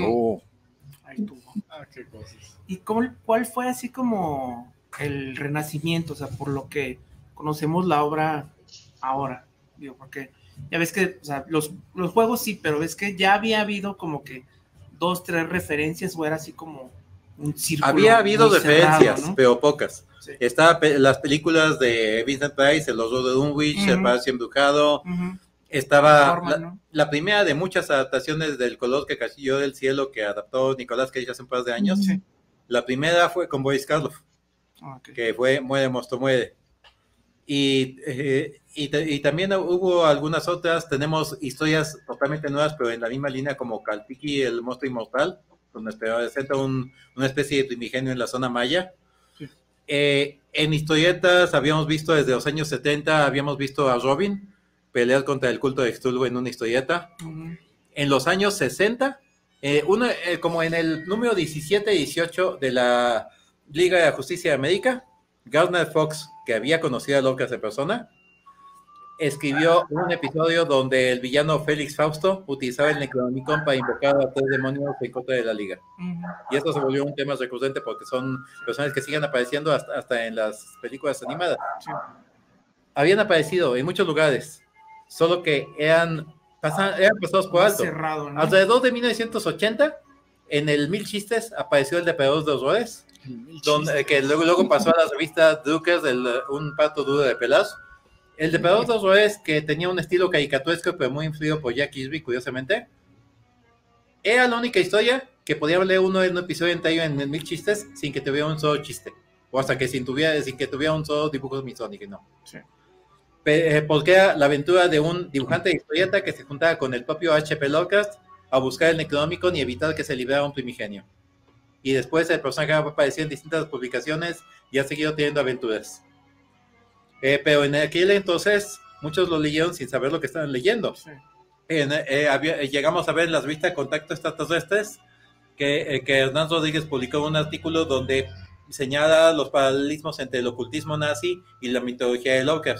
Ahí tuvo. Qué cosas. ¿Y cuál fue así como el renacimiento? O sea, por lo que conocemos la obra ahora. Digo, porque ya ves que, o sea, los juegos sí, pero ves que ya había habido como que 2, 3 referencias o era así como un círculo. Había habido referencias, cerrado, ¿no? pero pocas. Sí. Estaban las películas de Vincent Price, El horror de Dunwich, El Palacio Embrujado. Estaba Norman, ¿no? la primera de muchas adaptaciones del Color que cayó del cielo que adaptó Nicolas Cage hace un par de años. Sí. La primera fue con Boris Karloff, que fue Muere, monstruo, muere. Y también hubo algunas otras. Tenemos historias totalmente nuevas, pero en la misma línea, como Kalpiki, el monstruo inmortal, donde presenta una especie de primigenio en la zona maya. Sí. En historietas habíamos visto desde los años 70, habíamos visto a Robin pelear contra el culto de Cthulhu en una historieta. En los años 60, como en el número 17-18 de la Liga de la Justicia de América, Gardner Fox, que había conocido a Lovecraft en persona, escribió un episodio donde el villano Félix Fausto utilizaba el Necronomicon para invocar a 3 demonios en contra de la Liga. Y esto se volvió un tema recurrente porque son personajes que siguen apareciendo hasta en las películas animadas. Sí. Habían aparecido en muchos lugares, solo que eran pasados por alto. Cerrado, ¿no? Alrededor de 1980, en el Mil Chistes apareció el Depredador de Horrores, que luego pasó a la revista Druckers, un pato duro de pelas. El Depredador de Horrores, que tenía un estilo caricaturesco, pero muy influido por Jack Kirby, curiosamente, era la única historia que podía leer uno en un episodio entero en el Mil Chistes sin que tuviera un solo chiste, o hasta que sin que tuviera un solo dibujo misónico, no. Sí. Porque era la aventura de un dibujante de historieta que se juntaba con el propio H.P. Lovecraft a buscar el Necronomicon y evitar que se liberara un primigenio. Y después el personaje apareció en distintas publicaciones y ha seguido teniendo aventuras. Pero en aquel entonces muchos lo leyeron sin saber lo que estaban leyendo. Sí. Llegamos a ver en las revistas Contacto Extraterrestres que Hernán Rodríguez publicó un artículo donde señala los paralelismos entre el ocultismo nazi y la mitología de Lovecraft.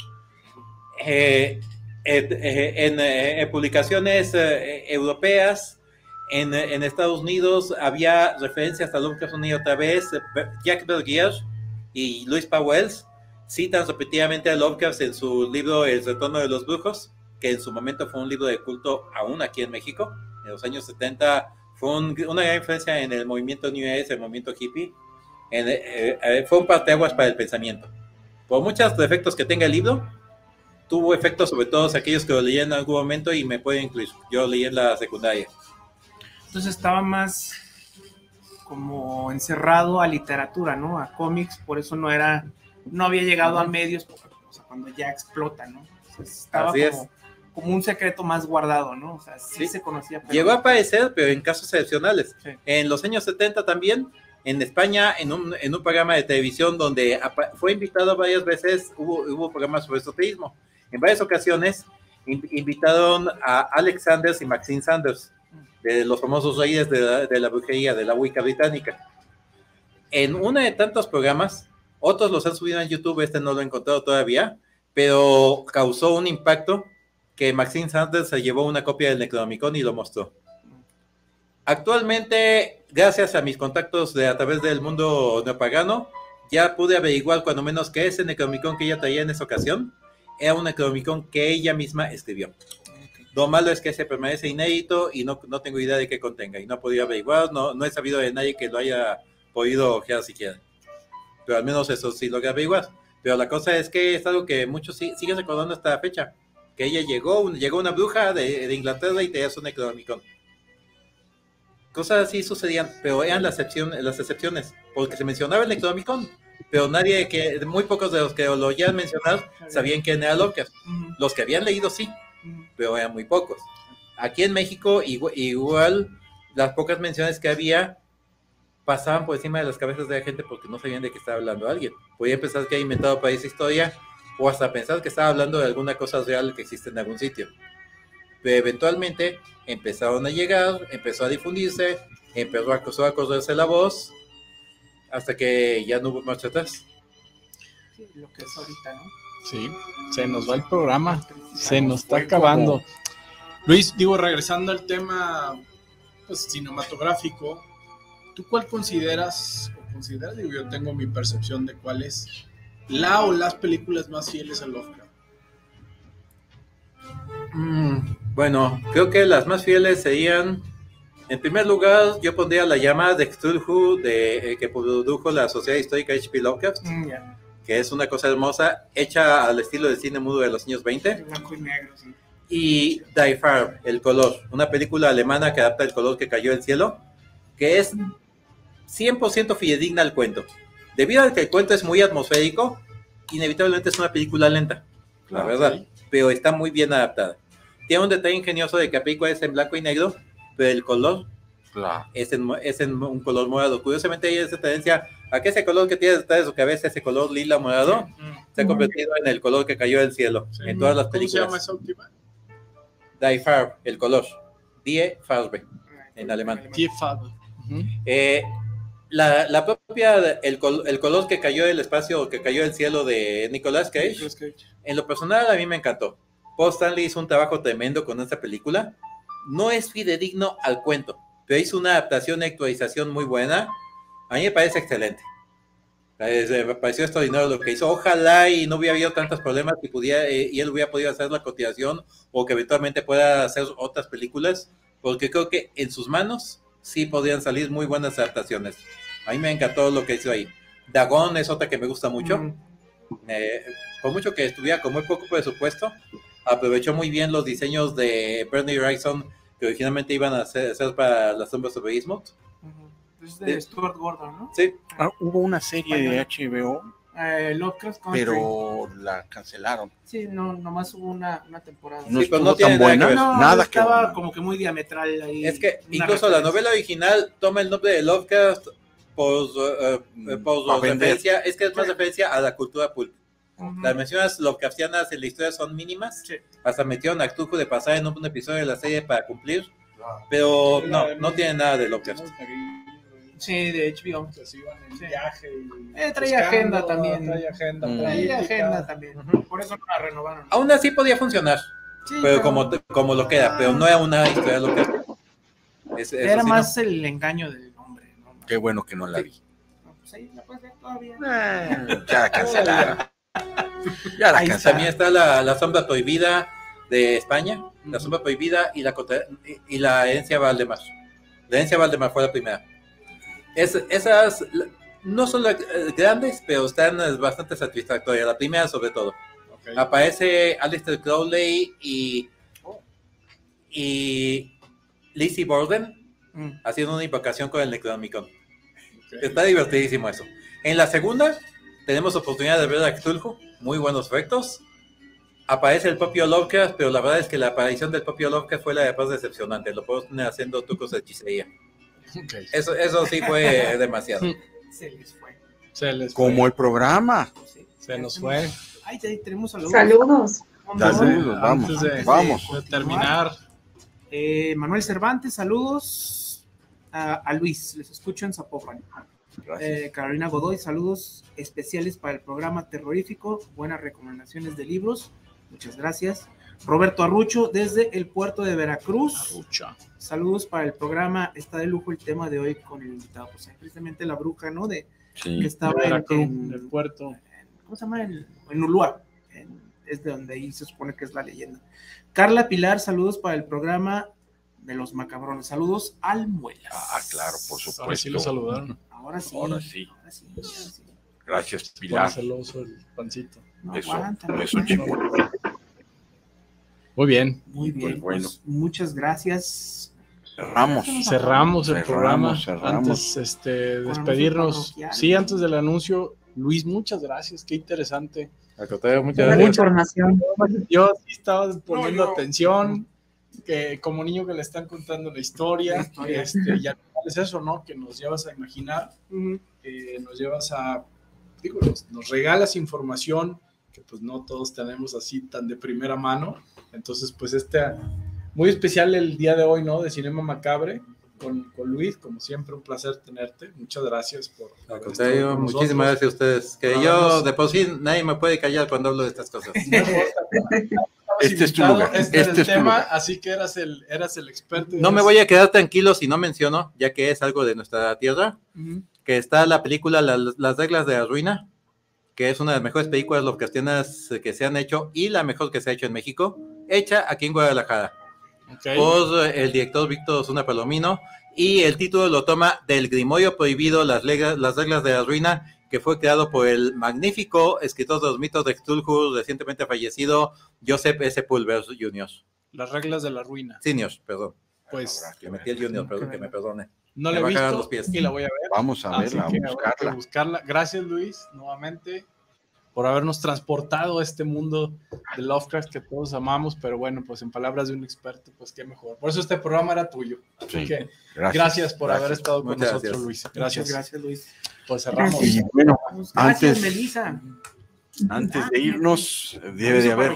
En publicaciones europeas, en Estados Unidos había referencias a Lovecraft una y otra vez. Jack Bergier y Luis Pauwels citan repetidamente a Lovecraft en su libro El retorno de los brujos, que en su momento fue un libro de culto aún aquí en México. En los años 70 fue una gran influencia en el movimiento New Age, el movimiento hippie. Fue un parteaguas para el pensamiento. Por muchos defectos que tenga el libro, tuvo efectos sobre todos aquellos que lo leían en algún momento, y me pueden incluir. Yo lo leí en la secundaria. Entonces estaba más como encerrado a literatura, ¿no? A cómics, por eso no había llegado a medios, o sea, cuando ya explota, ¿no? Entonces estaba como un secreto más guardado, ¿no? O sea, sí se conocía. Pero... Llegó a aparecer, pero en casos excepcionales. Sí. En los años 70 también, en España, en un programa de televisión donde fue invitado varias veces, hubo programas sobre esoterismo. En varias ocasiones invitaron a Alex Sanders y Maxine Sanders, de los famosos reyes de la brujería, de la Wicca británica. En uno de tantos programas, otros los han subido en YouTube, este no lo he encontrado todavía, pero causó un impacto que Maxine Sanders se llevó una copia del Necronomicon y lo mostró. Actualmente, gracias a mis contactos a través del mundo neopagano, ya pude averiguar cuando menos que ese Necronomicon que ella traía en esa ocasión era un Necronomicon que ella misma escribió. Lo malo es que se permanece inédito y no tengo idea de qué contenga y no he podido averiguar, no he sabido de nadie que lo haya podido ojear siquiera. Pero al menos eso sí lo que averiguar. Pero la cosa es que es algo que muchos siguen recordando hasta la fecha. Que ella llegó una bruja de Inglaterra y tenía su Necronomicon. Cosas así sucedían, pero eran las excepciones, porque se mencionaba el Necronomicon, pero muy pocos de los que lo oían mencionar sabían quién era Lovecraft. Los que habían leído sí, pero eran muy pocos. Aquí en México, igual las pocas menciones que había pasaban por encima de las cabezas de la gente porque no sabían de qué estaba hablando alguien. Podían pensar que había inventado para esa historia o hasta pensar que estaba hablando de alguna cosa real que existe en algún sitio. Pero eventualmente empezaron a llegar, empezó a difundirse, empezó a correrse la voz, hasta que ya no hubo marcha atrás. Sí, lo que es ahorita, ¿no? Sí, se nos va el programa, se nos está acabando. Luis, regresando al tema pues, cinematográfico, ¿tú cuál consideras, yo tengo mi percepción de cuál es la o las películas más fieles a Lovecraft? Bueno, creo que las más fieles serían, en primer lugar, yo pondría La Llama de Cthulhu, que produjo la Sociedad Histórica H.P. Lovecraft, que es una cosa hermosa, hecha al estilo del cine mudo de los años 20. Blanco y negro, sí. Y Die Farbe, El Color, una película alemana que adapta El color que cayó del cielo, que es 100% fidedigna al cuento. Debido a que el cuento es muy atmosférico, inevitablemente es una película lenta, la verdad, sí. Pero está muy bien adaptada. Tiene un detalle ingenioso de que la película es en blanco y negro, pero el color es en un color morado. Curiosamente hay esa tendencia a que ese color que tiene detrás de su cabeza, ese color lila morado, se ha convertido en el color que cayó del cielo en todas las películas. ¿Cómo se llama esa última? Die Farbe, El Color. Die Farbe, en alemán. Die Farbe. La propia, el color que cayó del espacio, que cayó del cielo de Nicolas Cage, en lo personal a mí me encantó. Paul Stanley hizo un trabajo tremendo con esta película. No es fidedigno al cuento, pero hizo una adaptación y actualización muy buena. A mí me parece excelente. Me pareció extraordinario lo que hizo. Ojalá y no hubiera habido tantos problemas y él hubiera podido hacer la continuación o que eventualmente pueda hacer otras películas, porque creo que en sus manos sí podrían salir muy buenas adaptaciones. A mí me encantó lo que hizo ahí. Dagon es otra que me gusta mucho. Por mucho que estuviera con muy poco presupuesto, aprovechó muy bien los diseños de Bernie Wrightson que originalmente iban a ser para las sombras sobre Innsmouth. Es de Stuart Gordon, ¿no? Sí. Hubo una serie de HBO, Lovecraft Country, pero la cancelaron. Sí, nomás hubo una temporada. No sí, estuvo no tan buena. Nada que estaba como que muy diametral ahí. Es que incluso la novela original toma el nombre de Lovecraft por referencia, es que es más referencia a la cultura pulp. Las menciones Lovecraftianas en la historia son mínimas. Sí. Hasta metieron a Cthulhu de pasar en un episodio de la serie para cumplir, pero no tiene nada de Lovecraft. Sí, de HBO. Se iban en viaje. Traía agenda también. Traía agenda también. Por eso no la renovaron. Aún así podía funcionar, sí, pero como lo queda, pero no era una historia Lovecraft. Era sí, más el engaño del nombre, ¿no? Qué bueno que no la vi. No, pues ahí la puedes ver todavía. Ya la cancelaron. Ya la cancelaron. También está la sombra prohibida de España, la sombra prohibida y la herencia Valdemar. La herencia Valdemar fue la primera. Esas no son grandes, pero están bastante satisfactorias. La primera sobre todo. Okay. Aparece Aleister Crowley y Lizzie Borden haciendo una invocación con el Necronomicon. Okay. Está divertidísimo eso. En la segunda tenemos oportunidad de ver a Cthulhu, muy buenos efectos. Aparece el propio Lovecraft, pero la verdad es que la aparición del propio Lovecraft fue la de más decepcionante. Lo puedo tener haciendo trucos de hechicería. Okay. Eso sí fue demasiado. Se les fue. Como el programa. Sí. Se nos fue. Ay, tenemos saludos. Saludos, vamos. De terminar. Manuel Cervantes, saludos a Luis, les escucho en Zapopan. Carolina Godoy, saludos especiales para el programa terrorífico, buenas recomendaciones de libros, muchas gracias. Roberto Arrucho desde el puerto de Veracruz, saludos para el programa, está de lujo el tema de hoy con el invitado, pues precisamente la bruja, ¿no? Que estaba en el puerto, ¿cómo se llama? En Ulúa, es de donde ahí se supone que es la leyenda. Carla Pilar, saludos para el programa de los macabrones. Saludos al Muelas. Ah, claro, por supuesto. Ahora sí lo saludaron. Ahora sí. Ahora sí. Ahora sí, ahora sí. Gracias, Pone Pilar. celoso el pancito. No Eso, aguanta, no eso, aguanta. chico. Muy bien. Muy bien, Pues bueno. pues, muchas gracias. Cerramos el programa. Cerramos. Antes despedirnos. parroquial. Sí, antes del anuncio. Luis, muchas gracias. Qué interesante. Al contrario, muchas Buena gracias. información. Yo sí estaba poniendo yo- atención, que como niño que le están contando la historia, La historia. y al final es eso, ¿no? Que nos llevas a imaginar, nos llevas a, digo, nos regalas información que pues no todos tenemos así tan de primera mano. Entonces, pues muy especial el día de hoy, ¿no? De Cinema Macabre con Luis, como siempre, un placer tenerte. Muchas gracias por Al haber contrario, estado con muchísimas nosotros. gracias a ustedes. Que Por yo, habernos- de por sí, nadie me puede callar cuando hablo de estas cosas. No importa. Este es tu Invitado, lugar, Este es este el es tu tema, lugar. así que eras el experto. No me voy a quedar tranquilo si no menciono, ya que es algo de nuestra tierra, que está la película Las reglas de la ruina, que es una de las mejores películas lovecraftianas que se han hecho y la mejor que se ha hecho en México, hecha aquí en Guadalajara por el director Víctor Osuna Palomino, y el título lo toma del Grimorio Prohibido, las reglas de la ruina, que fue creado por el magnífico escritor de los mitos de Cthulhu, recientemente fallecido, Joseph S. Pulver Jr. Las reglas de la ruina. Senior, perdón. Pues Que metí el Junior, perdón, que me perdone. no me la he va a cagar visto los pies. y la voy a ver. Vamos a Así verla, a que habrá que buscarla. buscarla. Gracias, Luis, nuevamente, por habernos transportado a este mundo de Lovecraft que todos amamos, pero bueno, pues en palabras de un experto, pues qué mejor. Por eso este programa era tuyo. Así Sí, que gracias por haber estado con Muchas nosotros, gracias. Luis. Muchas Gracias. gracias, Luis. Pues cerramos. Y bueno, Gracias, Antes- Melissa. antes de irnos, debe de haber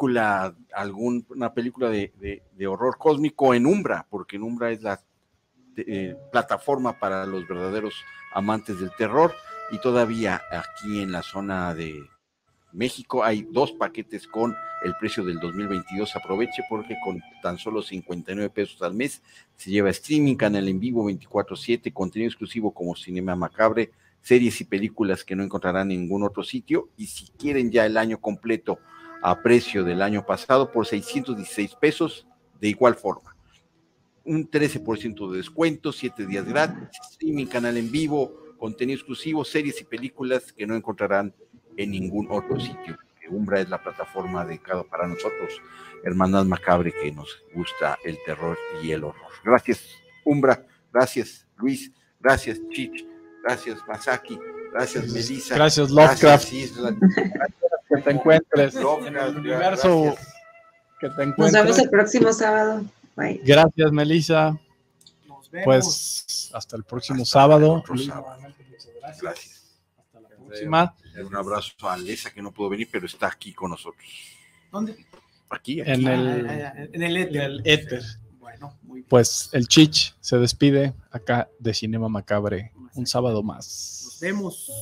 una película de horror cósmico en Umbra, porque en Umbra es la plataforma para los verdaderos amantes del terror, y todavía aquí en la zona de México hay 2 paquetes con el precio del 2022. Aproveche porque con tan solo 59 pesos al mes se lleva streaming, canal en vivo 24/7, contenido exclusivo como Cinema Macabre, series y películas que no encontrarán en ningún otro sitio, y si quieren ya el año completo a precio del año pasado por 616 pesos, de igual forma. Un 13% de descuento, 7 días gratis, streaming, canal en vivo, contenido exclusivo, series y películas que no encontrarán en ningún otro sitio. Umbra es la plataforma dedicada para nosotros, Hermandad Macabre, que nos gusta el terror y el horror. Gracias, Umbra. Gracias, Luis. Gracias, Chich. Gracias, Masaki. Gracias, Melissa. Gracias, Lovecraft. Gracias, Isla. Que te encuentres en Lovecraft, el universo, gracias. que te Nos vemos encuentres. el próximo sábado. Bye. Gracias, Melissa. Nos vemos. Pues hasta el próximo Hasta sábado. otro Luis, sábado. nuevamente, muchas gracias. Gracias. Hasta la próxima. Un abrazo a Alesa, que no pudo venir, pero está aquí con nosotros. ¿Dónde? Aquí. En el, En el éter. en el éter. Bueno, muy bien. Pues el Chich se despide acá de Cinema Macabre. Un sábado más. Nos vemos.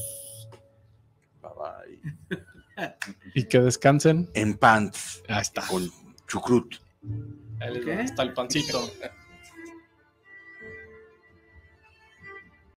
Bye, bye. Y que descansen. En pants, Ahí está. con chucrut. Ahí les ¿Qué? va, está el pancito.